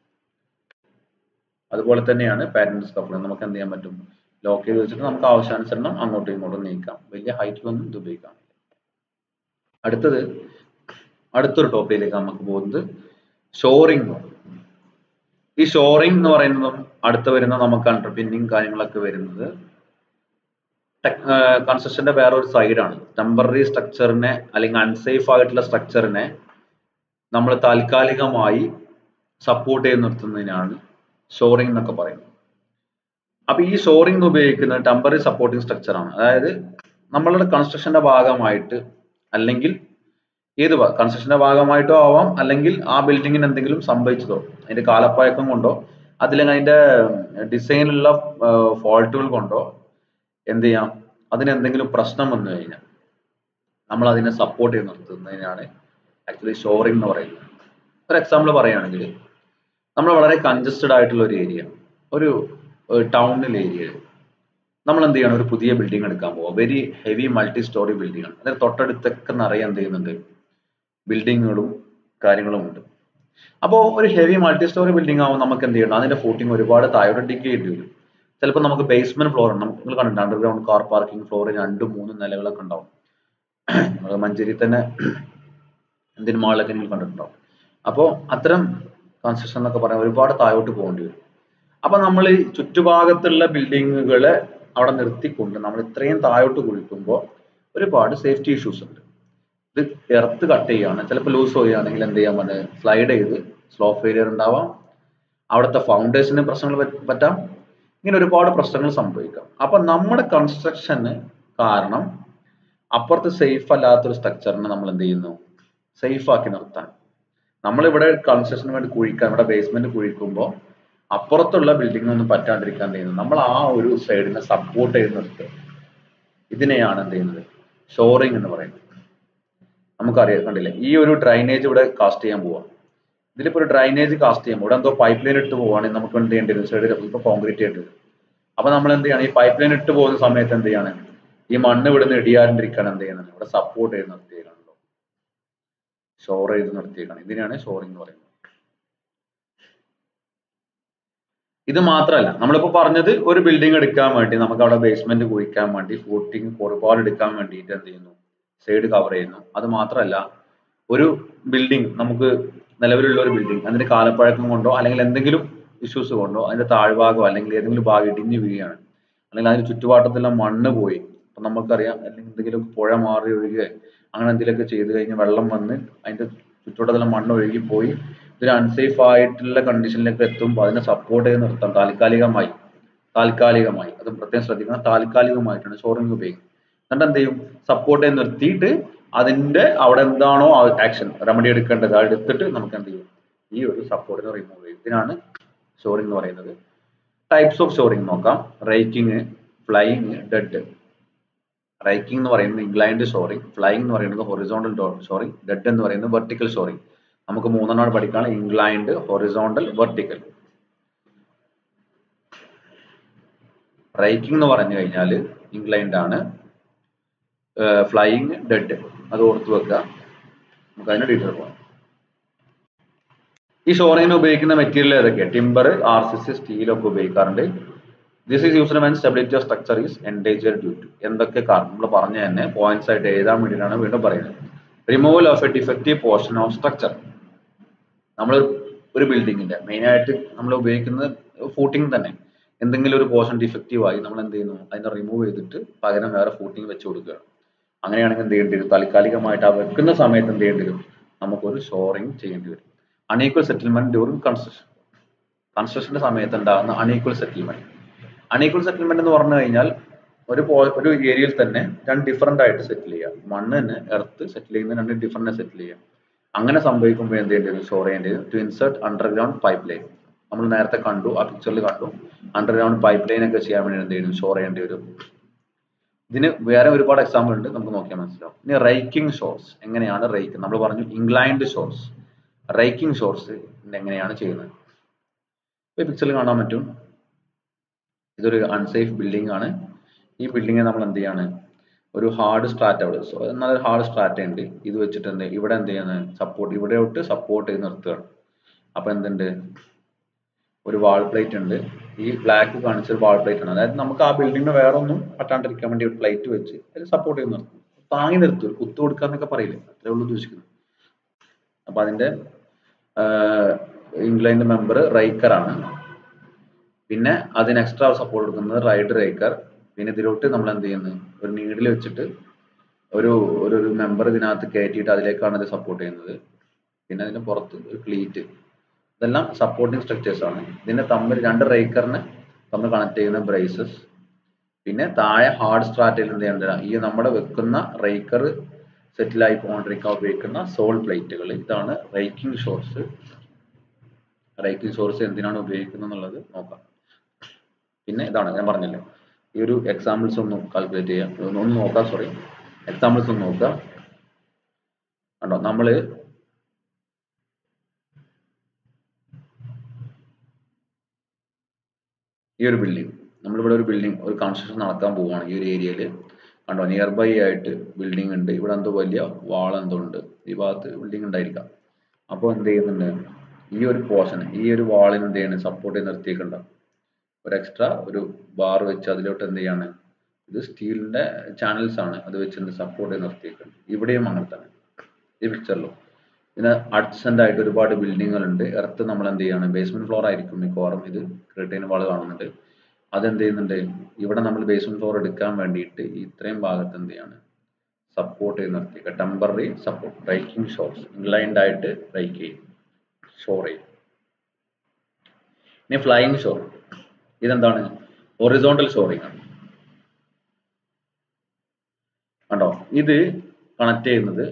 അതുപോലെ തന്നെയാണ് പാറ്റേൺഡ് സ്കഫോൾഡിംഗ്, നമുക്ക് എന്ത് ചെയ്യാൻ പറ്റും, ലോക്ക് ചെയ്ത് വെച്ചിട്ട് നമുക്ക് ആവശ്യാനുസരണം അങ്ങോട്ടും ഇങ്ങോട്ടും നീക്കാം. വലിയ ഹൈറ്റിലൊന്നും ഇത് ഉപയോഗിക്കാം. അടുത്തത് അടുത്തൊരു ടോപ്പിക്കിലേക്ക് നമുക്ക് പോകുന്നത് ഷോറിംഗ്. ഈ ഷോറിംഗ് എന്ന് പറയുന്നതും അടുത്ത വരുന്ന നമുക്ക് അണ്ടർ പിന്നിങ് കാര്യങ്ങളൊക്കെ വരുന്നത് കൺസ്ട്രക്ഷന്റെ വേറൊരു സൈഡാണ്. ടെമ്പററി സ്ട്രക്ചറിനെ അല്ലെങ്കിൽ അൺസേഫ് ആയിട്ടുള്ള സ്ട്രക്ചറിനെ നമ്മൾ താൽക്കാലികമായി സപ്പോർട്ട് ചെയ്ത് നിർത്തുന്നതിനാണ് ഷോറിംഗ് എന്നൊക്കെ പറയുന്നത്. അപ്പൊ ഈ ഷോറിംഗ് ഉപയോഗിക്കുന്നത് ടെമ്പററി സപ്പോർട്ടിംഗ് സ്ട്രക്ചറാണ്. അതായത് നമ്മളുടെ കൺസ്ട്രക്ഷന്റെ ഭാഗമായിട്ട് അല്ലെങ്കിൽ ഏത് കൺസ്ട്രക്ഷന്റെ ഭാഗമായിട്ടോ ആവാം, അല്ലെങ്കിൽ ആ ബിൽഡിങ്ങിന് എന്തെങ്കിലും സംഭവിച്ചതോ അതിന്റെ കാലപ്പഴക്കം കൊണ്ടോ അതില്ലെങ്കിൽ അതിന്റെ ഡിസൈനിലുള്ള ഫോൾട്ടുകൾ കൊണ്ടോ എന്ത് ചെയ്യാം, അതിന് എന്തെങ്കിലും പ്രശ്നം വന്നു കഴിഞ്ഞാൽ നമ്മൾ അതിനെ സപ്പോർട്ട് ചെയ്ത് നിർത്തുന്നതിനാണ് ആക്ച്വലി ഷോറിംഗ് എന്ന് പറയുന്നത്. ഒരു എക്സാമ്പിൾ പറയുകയാണെങ്കിൽ, നമ്മൾ വളരെ കൺജസ്റ്റഡ് ആയിട്ടുള്ള ഒരു ഏരിയ, ഒരു ടൗണിലെ ഏരിയയിൽ നമ്മൾ എന്ത് ചെയ്യണം, ഒരു പുതിയ ബിൽഡിംഗ് എടുക്കാൻ പോവാം. Very heavy multi storey building ആണ്. അതായത് തൊട്ടടുത്തൊക്കെ നിറയെ എന്ത് ചെയ്യുന്നുണ്ട്, ബിൽഡിങ്ങുകളും കാര്യങ്ങളും ഉണ്ട്. അപ്പോൾ ഒരു ഹെവി മൾട്ടി സ്റ്റോറി ബിൽഡിംഗ് ആവുമ്പോൾ നമുക്ക് എന്ത് ചെയ്യണം, അതിന്റെ ഫൂട്ടിങ് ഒരുപാട് താഴോട്ട് ഡിഗ് ചെയ്യേണ്ടി വരും. ചിലപ്പോൾ നമുക്ക് ബേസ്മെന്റ് ഫ്ലോർ ഉണ്ട്, നിങ്ങൾ കണ്ടിട്ടുണ്ട് അണ്ടർഗ്രൗണ്ട് കാർ പാർക്കിംഗ് ഫ്ലോർ രണ്ടും മൂന്നും നിലകളൊക്കെ ഉണ്ടാവും. നമ്മൾ മഞ്ചേരി തന്നെ എന്തിനും മാളിലൊക്കെ നിങ്ങൾ കണ്ടിട്ടുണ്ടാവും. അപ്പോൾ അത്തരം കൺസ്ട്രക്ഷൻ എന്നൊക്കെ പറയാൻ ഒരുപാട് താഴോട്ട് പോകേണ്ടി വരും. അപ്പൊ നമ്മൾ ഈ ചുറ്റുഭാഗത്തുള്ള ബിൽഡിങ്ങുകളെ അവിടെ നിർത്തിക്കൊണ്ട് നമ്മൾ ഇത്രയും താഴോട്ട് കുഴിക്കുമ്പോൾ ഒരുപാട് സേഫ്റ്റി ഇഷ്യൂസ് ഉണ്ട്. ഇത് എർത്ത് കട്ട് ചെയ്യുകയാണ്, ചിലപ്പോൾ ലൂസ് ചെയ്യുകയാണെങ്കിൽ എന്ത് ചെയ്യാൻ പറ്റും, സ്ലൈഡ് ചെയ്ത് സ്ലോ ഫെയിലിയർ ഉണ്ടാവാം, അവിടുത്തെ ഫൗണ്ടേഷന് പ്രശ്നങ്ങൾ പറ്റാം, ഇങ്ങനെ ഒരുപാട് പ്രശ്നങ്ങൾ സംഭവിക്കാം. അപ്പൊ നമ്മുടെ കൺസ്ട്രക്ഷന് കാരണം അപ്പുറത്ത് സേഫ് അല്ലാത്തൊരു സ്ട്രക്ചറിനെ നമ്മൾ എന്ത് ചെയ്യുന്നു, സേഫ് ആക്കി നിർത്താൻ. നമ്മളിവിടെ കൺസ്ട്രക്ഷന് വേണ്ടി കുഴിക്കാൻ, ഇവിടെ ബേസ്മെന്റ് കുഴിക്കുമ്പോൾ അപ്പുറത്തുള്ള ബിൽഡിംഗ് ഒന്നും പറ്റാണ്ടിരിക്കാൻ ചെയ്യുന്നു, നമ്മൾ ആ ഒരു സൈഡിനെ സപ്പോർട്ട് ചെയ്ത് നിർത്തുക. ഇതിനെയാണ് എന്ത് ചെയ്യുന്നത്, ഷോറിംഗ് എന്ന് പറയുന്നത്. നമുക്കറിയാം, കണ്ടില്ലേ, ഈ ഒരു ഡ്രൈനേജ് ഇവിടെ കാസ്റ്റ് ചെയ്യാൻ പോവാം. ഇതിലിപ്പോ ഒരു ഡ്രൈനേജ് കാസ്റ്റ് ചെയ്യുമ്പോൾ ഇവിടെ എന്തോ പൈപ്പ് ലൈൻ ഇട്ട് പോവുകയാണെങ്കിൽ നമുക്ക് എന്ത് ചെയ്യേണ്ടി വരും, സൈഡിൽ ഇപ്പൊ കോൺക്രീറ്റ് ചെയ്യേണ്ടി വരും. അപ്പൊ നമ്മൾ എന്ത് ചെയ്യണം, ഈ പൈപ്പ് ലൈൻ ഇട്ട് പോകുന്ന സമയത്ത് എന്ത് ചെയ്യാണ്, ഈ മണ്ണ് ഇവിടുന്ന് ഇടിയാണ്ടിരിക്കാൻ എന്ത് ചെയ്യണം, ഇവിടെ സപ്പോർട്ട് ചെയ്ത് നിർത്തിയേക്കാണല്ലോ, ഷോർ ചെയ്ത് നിർത്തിയേക്കാണ്. ഇതിനാണ് ഷോറിംഗ് എന്ന് പറയുന്നത്. ഇത് മാത്രമല്ല, നമ്മളിപ്പോ പറഞ്ഞത് ഒരു ബിൽഡിംഗ് എടുക്കാൻ വേണ്ടി നമുക്ക് അവിടെ ബേസ്മെന്റ് കുഴിക്കാൻ വേണ്ടി ഫൂട്ടിങ് ഒരുപാട് എടുക്കാൻ വേണ്ടിയിട്ട് എന്ത് ചെയ്യുന്നു, സൈഡ് കവർ ചെയ്യുന്നു. അത് മാത്രമല്ല, ഒരു ബിൽഡിംഗ് നമുക്ക് നിലവിലുള്ള ഒരു ബിൽഡിംഗ് അതിന്റെ കാലപ്പഴക്കം കൊണ്ടോ അല്ലെങ്കിൽ എന്തെങ്കിലും ഇഷ്യൂസ് കൊണ്ടോ അതിന്റെ താഴ്ഭാഗം അല്ലെങ്കിൽ ഏതെങ്കിലും ഭാഗം ഇടിഞ്ഞു വീഴുകയാണ്, അല്ലെങ്കിൽ അതിന് ചുറ്റുപാട്ടത്തെല്ലാം മണ്ണ് പോയി, അപ്പൊ നമുക്കറിയാം, അല്ലെങ്കിൽ എന്തെങ്കിലും പുഴ മാറി ഒഴുകുക അങ്ങനെ എന്തെങ്കിലുമൊക്കെ ചെയ്ത് കഴിഞ്ഞാൽ വെള്ളം വന്ന് അതിന്റെ ചുറ്റുവട്ടത്തെല്ലാം മണ്ണ് ഒഴുകിപ്പോയി ഇതൊരു അൺസേഫ് ആയിട്ടുള്ള കണ്ടീഷനിലേക്ക് എത്തുമ്പോൾ അതിനെ സപ്പോർട്ട് ചെയ്ത് നിർത്താം താൽക്കാലികമായി. താൽക്കാലികമായി അത് പ്രത്യേകം ശ്രദ്ധിക്കണം, താൽക്കാലികമായിട്ടാണ് ഷോറിംഗ് ഉപയോഗിക്കുന്നത്. എന്നിട്ട് എന്ത് ചെയ്യും, സപ്പോർട്ട് ചെയ്ത് നിർത്തിയിട്ട് അതിന്റെ അവിടെ എന്താണോ ആക്ഷൻ റെമഡി എടുക്കേണ്ടത് അത് എടുത്തിട്ട് നമുക്ക് എന്ത് ചെയ്യും, ഈ ഒരു സപ്പോർട്ടിനെ റിമൂവ് ചെയ്യും. ഇതിനാണ് ഷോറിംഗ് എന്ന് പറയുന്നത്. ടൈപ്സ് ഓഫ് ഷോറിംഗ് നോക്കാം. Raking, flying, dead. റൈക്കിംഗ് എന്ന് പറയുന്നത് ഇൻക്ലൈൻഡ് ഷോറിംഗ്, ഫ്ലൈയിങ് എന്ന് പറയുന്നത് ഹൊറിസോണ്ടൽ ഷോറിംഗ്, ഡെഡ് എന്ന് പറയുന്നത് വെർട്ടിക്കൽ ഷോറിംഗ്. നമുക്ക് മൂന്നെണ്ണം പഠിക്കാണ്, ഇൻക്ലൈൻഡ്, ഹൊറിസോണ്ടൽ, വെർട്ടിക്കൽ. റൈക്കിംഗ് എന്ന് പറഞ്ഞു കഴിഞ്ഞാൽ ഇൻക്ലൈൻഡ് ആണ്, ഫ്ലൈയിങ്, ഡെഡ്. അത് ഓർത്ത് വെക്കുക, നമുക്ക് അതിന്റെ ഡീറ്റെയിൽ പോകാം. ഈ ഷോറിംഗിന് ഉപയോഗിക്കുന്ന മെറ്റീരിയൽ ഏതൊക്കെയാണ്, timber, R C C, steel ഒക്കെ ഉപയോഗിക്കാറുണ്ട്. This is used when stability of structure is endangered due to. എന്തൊക്കെ കാരണം നമ്മൾ പറഞ്ഞ തന്നെ പോയിന്റ്സ് ആയിട്ട് എഴുതാൻ വേണ്ടിയിട്ടാണ് വീണ്ടും പറയുന്നത്. Removal of a defective portion of structure. നമ്മൾ ഒരു ബിൽഡിങ്ങിന്റെ മെയിൻ ആയിട്ട് നമ്മൾ ഉപയോഗിക്കുന്നത് ഫൂട്ടിംഗ് തന്നെ. എന്തെങ്കിലും ഒരു പോർഷൻ ഡിഫക്റ്റീവ് ആയി നമ്മൾ എന്ത് ചെയ്യുന്നു, അതിനെ റിമൂവ് ചെയ്തിട്ട് പകരം വേറെ ഫൂട്ടിംഗ് വെച്ച് കൊടുക്കുകയാണ്. അങ്ങനെയാണെങ്കിൽ എന്ത് ചെയ്യേണ്ടി വരും, താൽക്കാലികമായിട്ട് ആ വെക്കുന്ന സമയത്ത് എന്ത് ചെയ്യേണ്ടി വരും, നമുക്കൊരു ഷോറിംഗ് ചെയ്യേണ്ടി വരും. Unequal settlement during construction. കൺസ്ട്രക്ഷന്റെ സമയത്ത് ഉണ്ടാകുന്ന അൺഈക്വൽ സെറ്റിൽമെന്റ്. അൺഈക്വൽ സെറ്റിൽമെന്റ് എന്ന് പറഞ്ഞു കഴിഞ്ഞാൽ ഒരു ഒരു ഏരിയയിൽ തന്നെ രണ്ട് ഡിഫറെന്റ് ആയിട്ട് സെറ്റിൽ ചെയ്യുക. മണ്ണ് തന്നെ എർത്ത് സെറ്റിൽ ചെയ്യുന്ന രണ്ട് ഡിഫറെന്റ് സെറ്റിൽ ചെയ്യുക. അങ്ങനെ സംഭവിക്കുമ്പോൾ എന്ത് ചെയ്യേണ്ടി വരും, ഷോർ ചെയ്യേണ്ടി വരും. To insert underground pipe line. നമ്മൾ നേരത്തെ കണ്ടു, ആ പിക്ചറിൽ കണ്ടു, അണ്ടർഗ്രൗണ്ട് പൈപ്പ് ലൈൻ ഒക്കെ ചെയ്യാൻ വേണ്ടി എന്ത് ചെയ്യും, ഷോർ ചെയ്യേണ്ടി വരും. ഇതിന് വേറെ ഒരുപാട് എക്സാമ്പിൾ ഉണ്ട്, നമുക്ക് നോക്കിയാൽ മനസ്സിലാവും. ഇനി റൈക്കിംഗ് ഷോർസ്. എങ്ങനെയാണ് റൈക്ക്, നമ്മൾ പറഞ്ഞു ഇൻക്ലൈൻഡ് ഷോർസ്. റൈക്കിംഗ് ഷോർസ് എങ്ങനെയാണ് ചെയ്യുന്നത്, ഈ പിക്ചറിൽ കാണാൻ പറ്റും. ഇതൊരു അൺസേഫ് ബിൽഡിംഗ് ആണ്. ഈ ബിൽഡിംഗിനെ നമ്മൾ എന്ത് ചെയ്യാണ്, ഒരു ഹാർഡ് സ്ട്രാറ്റ, അവിടെ നല്ലൊരു ഹാർഡ് സ്ട്രാറ്റ ഉണ്ട്. ഇത് വെച്ചിട്ട് എന്ത് ഇവിടെ എന്ത് ചെയ്യുന്നത്, സപ്പോർട്ട് ഇവിടെ തൊട്ട് സപ്പോർട്ട് ചെയ്ത് നിർത്തുകയാണ്. അപ്പൊ എന്തുണ്ട്, ഒരു വാൾ പ്ലേറ്റ് ഉണ്ട്. ഈ ബ്ലാക്ക് കാണിച്ചൊരു വാൾ പ്ലേറ്റ് ആണ്. അതായത് നമുക്ക് ആ ബിൽഡിങ്ങിന് വേറെ ഒന്നും പറ്റാണ്ടിരിക്കാൻ വേണ്ടി ഒരു പ്ലേറ്റ് വെച്ച് അതിൽ സപ്പോർട്ട് ചെയ്ത് നിർത്തും, താങ്ങി നിർത്തും, കുത്തു കൊടുക്കാന്നൊക്കെ പറയില്ലേ, അത്രേ ഉള്ളൂ ഉദ്ദേശിക്കുന്നത്. അപ്പൊ അതിന്റെ ഇംഗ്ലണ്ട് മെമ്പർ റൈക്കർ ആണ്. പിന്നെ അതിന് എക്സ്ട്രാ സപ്പോർട്ട് കൊടുക്കുന്നത് റൈഡ് റൈക്കർ. പിന്നെ ഇതിലോട്ട് നമ്മൾ എന്ത് ചെയ്യുന്നത്, ഒരു നീഡിൽ വെച്ചിട്ട് ഒരു ഒരു മെമ്പർ ഇതിനകത്ത് കയറ്റിയിട്ട് അതിലേക്കാണ് ഇത് സപ്പോർട്ട് ചെയ്യുന്നത്. പിന്നെ അതിന് പുറത്ത് ഒരു ക്ലീറ്റ്. ഇതെല്ലാം സപ്പോർട്ടിങ് സ്ട്രക്ചേഴ്സ് ആണ്. ഇതിനെ തമ്മിൽ രണ്ട് റൈക്കറിനെ തമ്മിൽ കണക്ട് ചെയ്യുന്ന ബ്രേസസ്. പിന്നെ താഴെ ഹാർഡ് സ്ട്രാറ്റയിൽ എന്ത് ചെയ്യേണ്ടത്, ഈ നമ്മുടെ വെക്കുന്ന റൈക്കർ സെറ്റിലായി പോകാണ്ടിരിക്കാൻ ഉപയോഗിക്കുന്ന സോൾ പ്ലേറ്റുകൾ. ഇതാണ് റൈക്കിംഗ് ഷോർസ്. റൈക്കിംഗ് ഷോർസ് എന്തിനാണ് ഉപയോഗിക്കുന്നത് എന്നുള്ളത് നോക്കാം. പിന്നെ ഇതാണ് ഞാൻ പറഞ്ഞില്ലേ, ഈ ഒരു എക്സാമ്പിൾസ് ഒന്ന് കാൽക്കുലേറ്റ് ചെയ്യാം, ഒന്ന് നോക്കാം. സോറി, എക്സാമ്പിൾസ് ഒന്ന് നോക്കാം. കണ്ടോ, നമ്മള് ഈ ഒരു ബിൽഡിംഗ്, നമ്മളിവിടെ ഒരു ബിൽഡിംഗ് ഒരു കൺസ്ട്രക്ഷൻ നടത്താൻ പോവുകയാണ് ഈ ഒരു ഏരിയയിൽ. കണ്ടോ, നിയർ ബൈ ആയിട്ട് ബിൽഡിംഗ് ഉണ്ട്. ഇവിടെ എന്തോ വലിയ വാൾ എന്തോ ഉണ്ട്, ഈ ഭാഗത്ത് ബിൽഡിംഗ് ഉണ്ടായിരിക്കാം. അപ്പോൾ എന്ത് ചെയ്യുന്നുണ്ട്, ഈ ഒരു പോർഷൻ, ഈ ഒരു വാളിന് എന്ത് ചെയ്യണം, സപ്പോർട്ട് ചെയ്ത് നിർത്തിയിട്ടുണ്ടാവും. ഒരു എക്സ്ട്രാ ഒരു ബാർ വെച്ച് അതിലോട്ട് എന്ത് ചെയ്യാണ്, ഇത് സ്റ്റീലിന്റെ ചാനൽസ് ആണ്, അത് വെച്ച് എന്ത് സപ്പോർട്ട് ചെയ്ത് നിർത്തിയിട്ടുണ്ട്. ഇവിടെയും അങ്ങനെ തന്നെ ഈ പിക്ചറിലും. ഇതിന് അഡ്ജസന്റ് ആയിട്ട് ഒരുപാട് ബിൽഡിങ്ങുകൾ ഉണ്ട്. എർത്ത് നമ്മൾ എന്ത് ചെയ്യാണ്, ബേസ്മെന്റ് ഫ്ലോർ ആയിരിക്കും മിക്കവാറും. ഇത് ക്രിട്ടൈൻ വാൾ കാണുന്നുണ്ട്. അതെന്ത് ചെയ്യുന്നുണ്ട്, ഇവിടെ നമ്മൾ ബേസ്മെന്റ് ഫ്ലോർ എടുക്കാൻ വേണ്ടിയിട്ട് ഇത്രയും ഭാഗത്ത് എന്ത് ചെയ്യാണ്, സപ്പോർട്ട് ചെയ്ത് നിർത്തിക്കുക. Temporary support. Raking shores, inclined ആയിട്ട് റൈക്ക് ചെയ്യും, ഷോർ ചെയ്യും. ഇനി ഫ്ലൈയിങ് ഷോർ. ഇതെന്താണ്, ഹൊറിസോണ്ടൽ ഷോറിംഗ് ആണ്. കണ്ടോ, ഇത് കണക്ട് ചെയ്യുന്നത്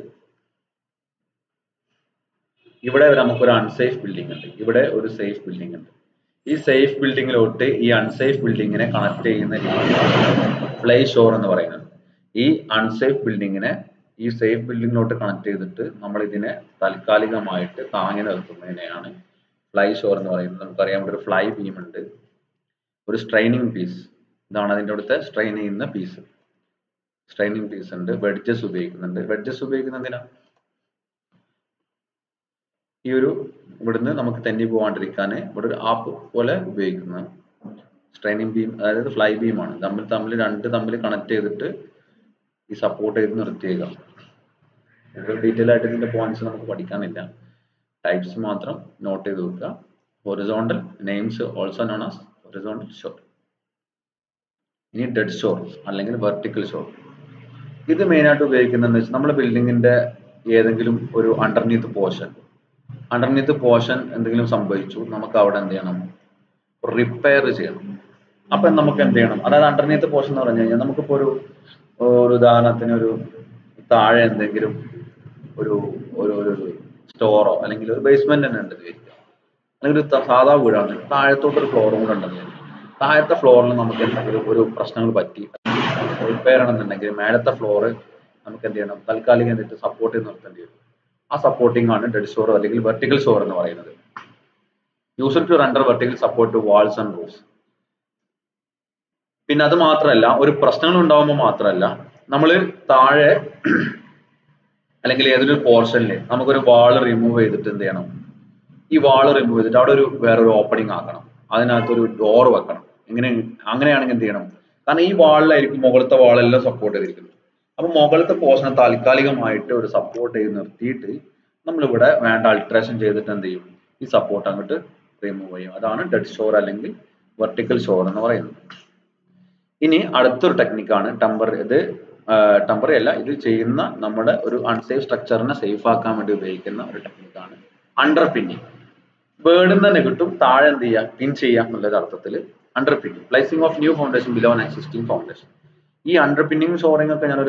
ഇവിടെ നമുക്കൊരു അൺസേഫ് ബിൽഡിംഗ് ഉണ്ട്, ഇവിടെ ഒരു സേഫ് ബിൽഡിംഗ് ഉണ്ട്. ഈ സേഫ് ബിൽഡിങ്ങിലോട്ട് ഈ അൺസേഫ് ബിൽഡിങ്ങിനെ കണക്ട് ചെയ്യുന്ന ഫ്ലൈ ഷോർ എന്ന് പറയുന്നത്. ഈ അൺസേഫ് ബിൽഡിങ്ങിനെ ഈ സേഫ് ബിൽഡിങ്ങിലോട്ട് കണക്ട് ചെയ്തിട്ട് നമ്മൾ ഇതിനെ താൽക്കാലികമായിട്ട് താങ്ങി നിർത്തുന്നതിനെയാണ് ഫ്ലൈ ഷോർ എന്ന് പറയുന്നത്. നമുക്കറിയാം ഒരു ഫ്ലൈ ബീം ഉണ്ട്, ഒരു സ്ട്രെയിനിങ് പീസ്, ഇതാണ് അതിൻ്റെ അടുത്ത സ്ട്രെയിൻ ചെയ്യുന്ന പീസ്. സ്ട്രെയിനിങ് പീസ് ഉണ്ട്, വെഡ്ജസ് ഉപയോഗിക്കുന്നുണ്ട്. വെഡ്ജസ് ഉപയോഗിക്കുന്ന എന്തിനാ? ഈ ഒരു ഇവിടുന്ന് നമുക്ക് തെന്നി പോകാണ്ടിരിക്കാൻ ഇവിടെ ഒരു ആപ്പ് പോലെ ഉപയോഗിക്കുന്ന സ്ട്രെയിനിങ് ബീം, അതായത് ഫ്ലൈ ബീമാണ്. തമ്മിൽ തമ്മിൽ രണ്ട് തമ്മിൽ കണക്ട് ചെയ്തിട്ട് ഈ സപ്പോർട്ട് ചെയ്ത് നിർത്തിയേക്കാം. ഡീറ്റെയിൽ ആയിട്ട് ഇതിന്റെ പോയിന്റ്സ് നമുക്ക് പഠിക്കാനില്ല, ടൈപ്സ് മാത്രം നോട്ട് ചെയ്ത് വെക്കുക. Horizontal names also known as horizontal shore. ഇനി ഡെഡ് ഷോർ അല്ലെങ്കിൽ വെർട്ടിക്കൽ ഷോർ. ഇത് മെയിൻ ആയിട്ട് ഉപയോഗിക്കുന്നതെന്ന് വെച്ചാൽ നമ്മുടെ ബിൽഡിങ്ങിന്റെ ഏതെങ്കിലും ഒരു അണ്ടർനീത്ത് പോർഷൻ അണ്ടർനീത്ത് പോർഷൻ എന്തെങ്കിലും സംഭവിച്ചു, നമുക്ക് അവിടെ എന്ത് ചെയ്യണം? റിപ്പയർ ചെയ്യണം. അപ്പൊ നമുക്ക് എന്ത് ചെയ്യണം? അതായത് അണ്ടർനീത്ത് പോർഷൻ എന്ന് പറഞ്ഞു കഴിഞ്ഞാൽ നമുക്കിപ്പോ ഒരു ഒരു ഉദാഹരണത്തിന് ഒരു താഴെ എന്തെങ്കിലും ഒരു ഒരു ഒരു സ്റ്റോറോ അല്ലെങ്കിൽ ഒരു ബേസ്മെന്റ് തന്നെ ഉണ്ട് വിചാരിക്കുക, അല്ലെങ്കിൽ ഒരു സാധാ വീടാണ്, താഴത്തോട്ട് ഒരു ഫ്ലോറും കൂടെ ഉണ്ടെന്ന്. താഴത്തെ ഫ്ലോറിൽ നമുക്ക് എന്തെങ്കിലും ഒരു പ്രശ്നങ്ങൾ പറ്റി റിപ്പയർ ആണെന്നുണ്ടെങ്കിൽ മേലത്തെ ഫ്ലോറ് നമുക്ക് എന്ത് ചെയ്യണം? താൽക്കാലികം എന്നിട്ട് സപ്പോർട്ട് ചെയ്ത് നിർത്തേണ്ടി വരും. ആ സപ്പോർട്ടിംഗ് ആണ് ഡെഡ് ഷോർ അല്ലെങ്കിൽ വെർട്ടിക്കൽ ഷോർ എന്ന് പറയുന്നത്. Used to render vertical support to walls and roofs. പിന്നെ അത് മാത്രമല്ല, ഒരു പ്രശ്നങ്ങൾ ഉണ്ടാവുമ്പോൾ മാത്രമല്ല, നമ്മൾ താഴെ അല്ലെങ്കിൽ ഏതൊരു പോർഷനിൽ നമുക്കൊരു വാള് റിമൂവ് ചെയ്തിട്ട് എന്ത് ചെയ്യണം? ഈ വാള് റിമൂവ് ചെയ്തിട്ട് അവിടെ ഒരു വേറൊരു ഓപ്പണിംഗ് ആക്കണം, അതിനകത്തൊരു ഡോർ വെക്കണം. ഇങ്ങനെ അങ്ങനെയാണെങ്കിൽ എന്ത് ചെയ്യണം? കാരണം ഈ വാളിലായിരിക്കും മുകളിലത്തെ വാളെല്ലാം സപ്പോർട്ട് ചെയ്തിരിക്കുന്നത്. അപ്പൊ മുകളിലത്തെ പോർഷനെ താൽക്കാലികമായിട്ട് ഒരു സപ്പോർട്ട് ചെയ്ത് നിർത്തിയിട്ട് നമ്മളിവിടെ വേണ്ട അൾട്രേഷൻ ചെയ്തിട്ട് എന്ത് ചെയ്യും? ഈ സപ്പോർട്ട് അങ്ങോട്ട് റിമൂവ് ചെയ്യും. അതാണ് ഡെഡ് ഷോർ അല്ലെങ്കിൽ വെർട്ടിക്കൽ ഷോർ എന്ന് പറയുന്നത്. ഇനി അടുത്തൊരു ടെക്നിക്കാണ് ടെമ്പററി. ഇത് ടെമ്പററി അല്ല, ഇത് ചെയ്യുന്ന നമ്മുടെ ഒരു അൺസേഫ് സ്ട്രക്ചറിനെ സേഫ് ആക്കാൻ വേണ്ടി ഉപയോഗിക്കുന്ന ഒരു ടെക്നിക്കാണ് അണ്ടർ പിന്നിങ്. ബേർഡിൽ തന്നെ കിട്ടും, താഴെ എന്ത് ചെയ്യാം? പിൻ ചെയ്യാം എന്നുള്ളൊരു അർത്ഥത്തിൽ under pinning. Placing of new foundation below an existing foundation. ഈ അണ്ടർ പിന്നിങ് ഷോറിംഗ് ഒക്കെ ഞാനൊരു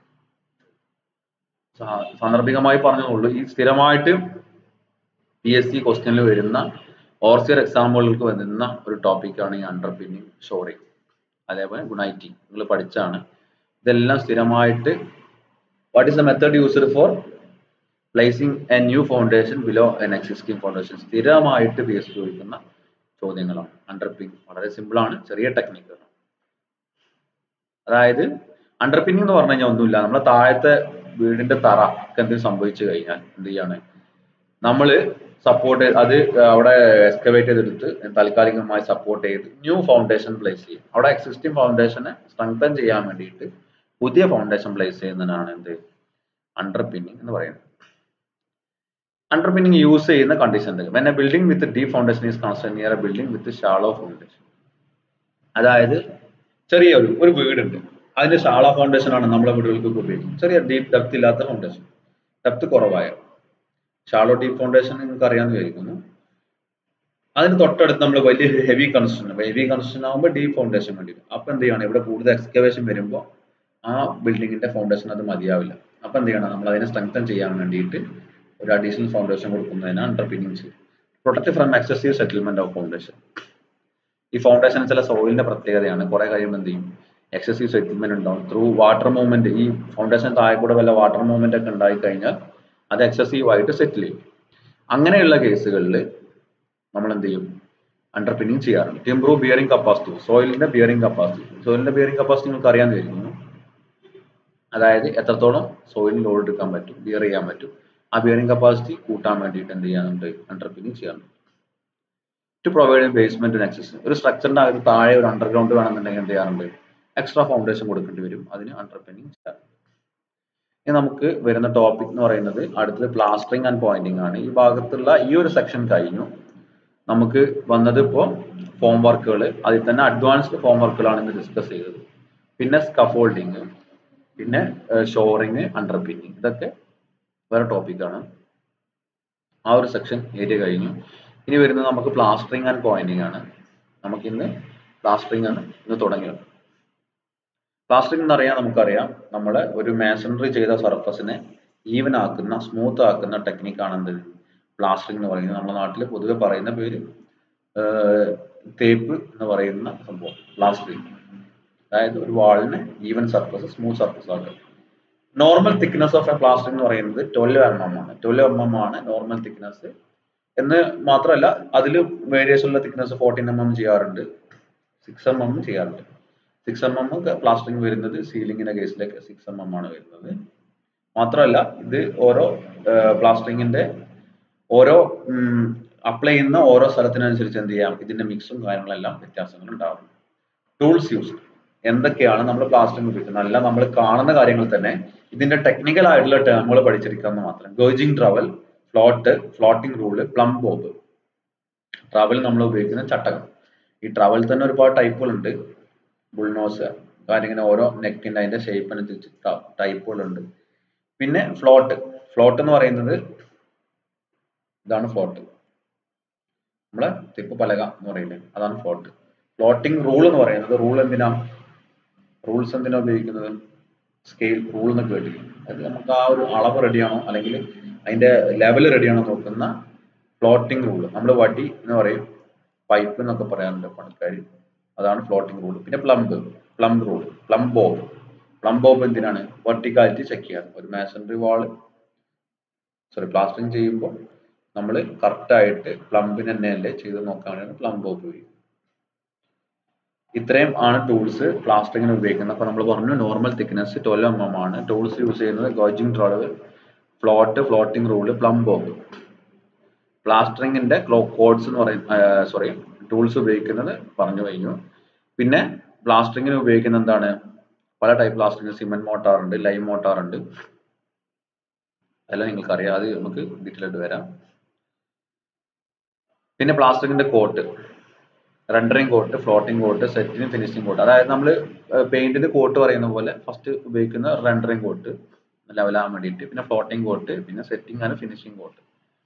സാന്ദർഭികമായി പറഞ്ഞതുള്ളൂ. ഈ സ്ഥിരമായിട്ട് പി എസ് സി ക്വസ്റ്റ്യനിൽ വരുന്ന ഓർസിയർ എക്സാമ്പിളുകൾക്ക് വരുന്ന ഒരു ടോപ്പിക്കാണ് ഈ അണ്ടർ പിന്നിങ് ഷോറിംഗ്. അതേപോലെ ഗുണൈറ്റിങ് നിങ്ങൾ പഠിച്ചാണ്. ഇതെല്ലാം സ്ഥിരമായിട്ട് what is the method used for placing a new foundation below an existing foundation. സ്ഥിരമായിട്ട് പി എസ് സി ചോദിക്കുന്ന ചോദ്യങ്ങളാണ്. അണ്ടർ പിന്നിങ് വളരെ സിമ്പിൾ ആണ്, ചെറിയ ടെക്നിക്കാണ്. അതായത് അണ്ടർ പിന്നിങ് എന്ന് പറഞ്ഞു കഴിഞ്ഞാൽ ഒന്നുമില്ല, നമ്മളെ താഴത്തെ വീടിന്റെ തറ എന്തെങ്കിലും സംഭവിച്ചു കഴിഞ്ഞാൽ എന്ത് ചെയ്യാണ്? നമ്മള് സപ്പോർട്ട് അത് അവിടെ എക്സ്കവേറ്റ് ചെയ്തെടുത്ത് താൽക്കാലികമായി സപ്പോർട്ട് ചെയ്ത് ന്യൂ ഫൗണ്ടേഷൻ പ്ലേസ് ചെയ്യും. അവിടെ എക്സിസ്റ്റിംഗ് ഫൗണ്ടേഷനെ സ്ട്രെങ്തൻ ചെയ്യാൻ വേണ്ടിയിട്ട് പുതിയ ഫൗണ്ടേഷൻ പ്ലേസ് ചെയ്യുന്നതിനാണ് എന്ത്? അണ്ടർ പിന്നിങ് എന്ന് പറയുന്നത്. അണ്ടർ പിന്നിങ് യൂസ് ചെയ്യുന്ന condition when a building with deep foundation is constructed near a building with shallow foundation. അതായത് ചെറിയ ഒരു ഒരു വീടുണ്ട്, അതിന്റെ ഷാളോ ഫൗണ്ടേഷൻ ആണ് നമ്മളെ വീടുകൾക്ക് ഉപയോഗിക്കുന്നത്. ചെറിയ ഡീപ് ഡെപ്ത് ഇല്ലാത്ത ഫൗണ്ടേഷൻ, ഡെപ്ത് കുറവായ ഷാളോ ഡീപ് ഫൗണ്ടേഷൻ നിങ്ങൾക്ക് അറിയാമെന്ന് വിചാരിക്കുന്നു. അതിന് തൊട്ടടുത്ത് നമ്മൾ വലിയ ഹെവി കൺസ്ട്രക്ഷൻ, ഹെവി കൺസ്ട്രക്ഷൻ ആകുമ്പോൾ ഡീപ് ഫൗണ്ടേഷൻ വേണ്ടി വരും. അപ്പൊ എന്ത് ചെയ്യണം? ഇവിടെ കൂടുതൽ എക്സ്കവേഷൻ വരുമ്പോൾ ആ ബിൽഡിങ്ങിന്റെ ഫൗണ്ടേഷൻ അത് മതിയാവില്ല. അപ്പൊ എന്ത് ചെയ്യണം? നമ്മൾ അതിനെ സ്ട്രെങ്തൻ ചെയ്യാൻ വേണ്ടിയിട്ട് ഒരു അഡീഷണൽ ഫൗണ്ടേഷൻ കൊടുക്കുന്നതിനാണ് അണ്ടർ പിന്നിങ് ചെയ്യും. Protect from excessive settlement of foundation. ഈ ഫൗണ്ടേഷൻ ചില സോയിലിന്റെ പ്രത്യേകതയാണ്. കുറെ കഴിയുമ്പോൾ എന്ത് ചെയ്യും? എക്സസീവ് സെറ്റിൽമെന്റ് ഉണ്ടാവും. ത്രൂ വാട്ടർ മൂവ്മെന്റ്, ഈ ഫൗണ്ടേഷൻ താഴെ കൂടെ വല്ല വാട്ടർ മൂവ്മെന്റ് ഒക്കെ ഉണ്ടായി കഴിഞ്ഞാൽ അത് എക്സസീവ് ആയിട്ട് സെറ്റിൽ ചെയ്യും. അങ്ങനെയുള്ള കേസുകളിൽ നമ്മൾ എന്ത് ചെയ്യും? അണ്ടർ പിന്നിങ് ചെയ്യാറുണ്ട്. ടു ഇംപ്രൂവ് ബിയറിംഗ് കപ്പാസിറ്റി, സോയിലിന്റെ ബിയറിംഗ് കപ്പാസിറ്റി. സോയിലിന്റെ ബിയറിംഗ് കപ്പാസിറ്റി നിങ്ങൾക്ക് അറിയാമെന്ന് വിചാരിക്കുന്നു. അതായത് എത്രത്തോളം സോയിൽ ലോഡ് എടുക്കാൻ പറ്റും, ബിയർ ചെയ്യാൻ പറ്റും. ആ ബിയറിംഗ് കപ്പാസിറ്റി കൂട്ടാൻ വേണ്ടിയിട്ട് എന്ത് ചെയ്യാനുണ്ട്? അണ്ടർ പിന്നിങ് ചെയ്യാറുണ്ട്. To provide basement and access. ഒരു സ്ട്രക്ചറിന്റെ അകത്ത് താഴെ ഒരു അണ്ടർഗ്രൗണ്ട് വേണമെന്നുണ്ടെങ്കിൽ എന്ത് ചെയ്യാറുണ്ട്? എക്സ്ട്രാ ഫൗണ്ടേഷൻ കൊടുക്കേണ്ടി വരും. അതിന് അണ്ടർ പിന്നിങ് ചെയ്യാറുണ്ട്. ഇനി നമുക്ക് വരുന്ന ടോപ്പിക് എന്ന് പറയുന്നത് അടുത്തത് പ്ലാസ്റ്ററിംഗ് ആൻഡ് പോയിന്റിംഗ് ആണ്. ഈ ഭാഗത്തുള്ള ഈ ഒരു സെക്ഷൻ കഴിഞ്ഞു. നമുക്ക് വന്നത് ഇപ്പോൾ ഫോം വർക്കുകൾ, അതിൽ തന്നെ അഡ്വാൻസ്ഡ് ഫോം വർക്കുകളാണ് ഇന്ന് ഡിസ്കസ് ചെയ്തത്. പിന്നെ സ്കഫോൾഡിങ്, പിന്നെ ഷോറിങ്, അണ്ടർ പിന്നിങ്, ഇതൊക്കെ വേറെ ടോപ്പിക്കാണ്. ആ ഒരു സെക്ഷൻ ഏരിയ കഴിഞ്ഞു. ഇനി വരുന്നത് നമുക്ക് പ്ലാസ്റ്ററിംഗ് ആൻഡ് പോയിന്റിംഗ് ആണ്. നമുക്കിന്ന് പ്ലാസ്റ്ററിംഗ് ആണ് ഇന്ന് തുടങ്ങിയത്. പ്ലാസ്റ്ററിംഗ് എന്ന് അറിയാൻ നമുക്കറിയാം, നമ്മളെ ഒരു മാസണറി ചെയ്ത സർഫസിനെ ഈവൻ ആക്കുന്ന, സ്മൂത്ത് ആക്കുന്ന ടെക്നിക്കാണ് എന്ത് പ്ലാസ്റ്ററിംഗ് എന്ന് പറയുന്നത്. നമ്മുടെ നാട്ടിൽ പൊതുവെ പറയുന്ന പേര് തേപ്പ് എന്ന് പറയുന്ന സംഭവം പ്ലാസ്റ്ററിംഗ്. അതായത് ഒരു വാളിനെ ഈവൻ സർഫസ്, സ്മൂത്ത് സർഫസ് ആക്കുക. Normal thickness of a plastering എന്ന് പറയുന്നത് ട്വൽവ് എം എം ആണ്. ട്വൽവ് എം എം ആണ് നോർമൽ തിക്നെസ് എന്ന് മാത്രമല്ല, അതിൽ വേരിയേഷൻ ഉള്ള തിക്നെസ് ഫോർട്ടീൻ എം എം ചെയ്യാറുണ്ട്, സിക്സ് എം എം ചെയ്യാറുണ്ട്. സിക്സ് എം എം പ്ലാസ്റ്ററിംഗ് വരുന്നത് സീലിംഗിന്റെ കേസിലേക്ക് സിക്സ് എം എം ആണ് വരുന്നത്. മാത്രമല്ല ഇത് ഓരോ പ്ലാസ്റ്ററിംഗിന്റെ ഓരോ അപ്ലൈ ചെയ്യുന്ന ഓരോ സ്ഥലത്തിനനുസരിച്ച് എന്ത് ചെയ്യാം, ഇതിന്റെ മിക്സും കാര്യങ്ങളെല്ലാം വ്യത്യാസങ്ങൾ ഉണ്ടാവും. ടൂൾസ് യൂസ് എന്തൊക്കെയാണ് നമ്മൾ പ്ലാസ്റ്ററിംഗ് ഉപയോഗിക്കുന്നത്, അല്ല നമ്മൾ കാണുന്ന കാര്യങ്ങൾ തന്നെ ഇതിന്റെ ടെക്നിക്കൽ ആയിട്ടുള്ള ടേമുകൾ പഠിച്ചിരിക്കാമെന്ന് മാത്രം. Gauging trowel, float, floating rule, plumb bob. Trowel നമ്മൾ ഉപയോഗിക്കുന്ന ചട്ടകം. ഈ ട്രവൽ തന്നെ ഒരുപാട് ടൈപ്പുകളുണ്ട്. ബുൾനോസ് കാര്യങ്ങനെ ഓരോ നെക്കിന്റെ അതിന്റെ ഷേപ്പ് അനുസരിച്ച് ടൈപ്പുകളുണ്ട്. പിന്നെ ഫ്ലോട്ട്. ഫ്ലോട്ട് എന്ന് പറയുന്നത് ഇതാണ് ഫ്ലോട്ട്, നമ്മളെ തിപ്പ് പലക എന്ന് പറയുന്നത്, അതാണ് ഫ്ലോട്ട്. ഫ്ലോട്ടിംഗ് റൂൾ എന്ന് പറയുന്നത്, റൂൾ എന്തിനാ റൂൾസ് എന്തിനാ ഉപയോഗിക്കുന്നത്, സ്കെയിൽ റൂൾ എന്ന് കേട്ടിരിക്കും. അത് നമുക്ക് ആ ഒരു അളവ് റെഡിയാണോ അല്ലെങ്കിൽ അതിന്റെ ലെവൽ റെഡിയാണോ നോക്കുന്ന ഫ്ലോട്ടിംഗ് റൂൾ. നമ്മൾ വടി എന്ന് പറയും, പൈപ്പ് എന്നൊക്കെ പറയാറുണ്ട് പണിക്കാർ, അതാണ് ഫ്ലോട്ടിംഗ് റൂൾ. പിന്നെ plumb, plumb rule, plumb bob. Plumb bob എന്തിനാണ്, വെർട്ടിക്കാലിറ്റി ചെക്ക് ചെയ്യാൻ. ഒരു മാസണറി വാള് സോറി പ്ലാസ്റ്ററിംഗ് ചെയ്യുമ്പോൾ നമ്മൾ കറക്റ്റ് ആയിട്ട് പ്ലംബിന് തന്നെയല്ലേ ചെയ്ത് നോക്കാനാണ് പ്ലം ബോബ് ഉപയോഗിക്കുന്നത്. ഇത്രയും ആണ് ടൂൾസ് പ്ലാസ്റ്ററിങ്ങിന് ഉപയോഗിക്കുന്നത്. അപ്പൊ നമ്മൾ പറഞ്ഞു normal thickness twelve M M ആണ്. ടൂൾസ് യൂസ് ചെയ്യുന്നത് gauging trowel, float, floating rule, plumb bob. പ്ലാസ്റ്ററിങ്ങിന്റെ കോഡ്സ് എന്ന് പറയുന്ന സോറി ടൂൾസ് ഉപയോഗിക്കുന്നത് പറഞ്ഞു കഴിഞ്ഞു. പിന്നെ പ്ലാസ്റ്ററിങ്ങിന് ഉപയോഗിക്കുന്ന എന്താണ്, പല ടൈപ്പ് പ്ലാസ്റ്ററിംഗ്, സിമെന്റ് മോട്ടാർ ഉണ്ട്, ലൈം മോട്ടാർ ഉണ്ട്, അതെല്ലാം നിങ്ങൾക്ക് അറിയാം, അത് നമുക്ക് ഡീറ്റെയിൽ ആയിട്ട് വരാം. പിന്നെ പ്ലാസ്റ്ററിങ്ങിന്റെ coat, rendering coat, floating coat, setting, finishing coat. അതായത് നമ്മൾ പെയിന്റിന്റെ കോട്ട് പറയുന്ന പോലെ ഫസ്റ്റ് ഉപയോഗിക്കുന്ന റെൻഡറിങ് കോട്ട് ലെവലാകാൻ വേണ്ടിയിട്ട്, പിന്നെ ഫ്ലോട്ടിംഗ് കോട്ട്, പിന്നെ സെറ്റിംഗ് ആണ് ഫിനിഷിംഗ് കോട്ട്.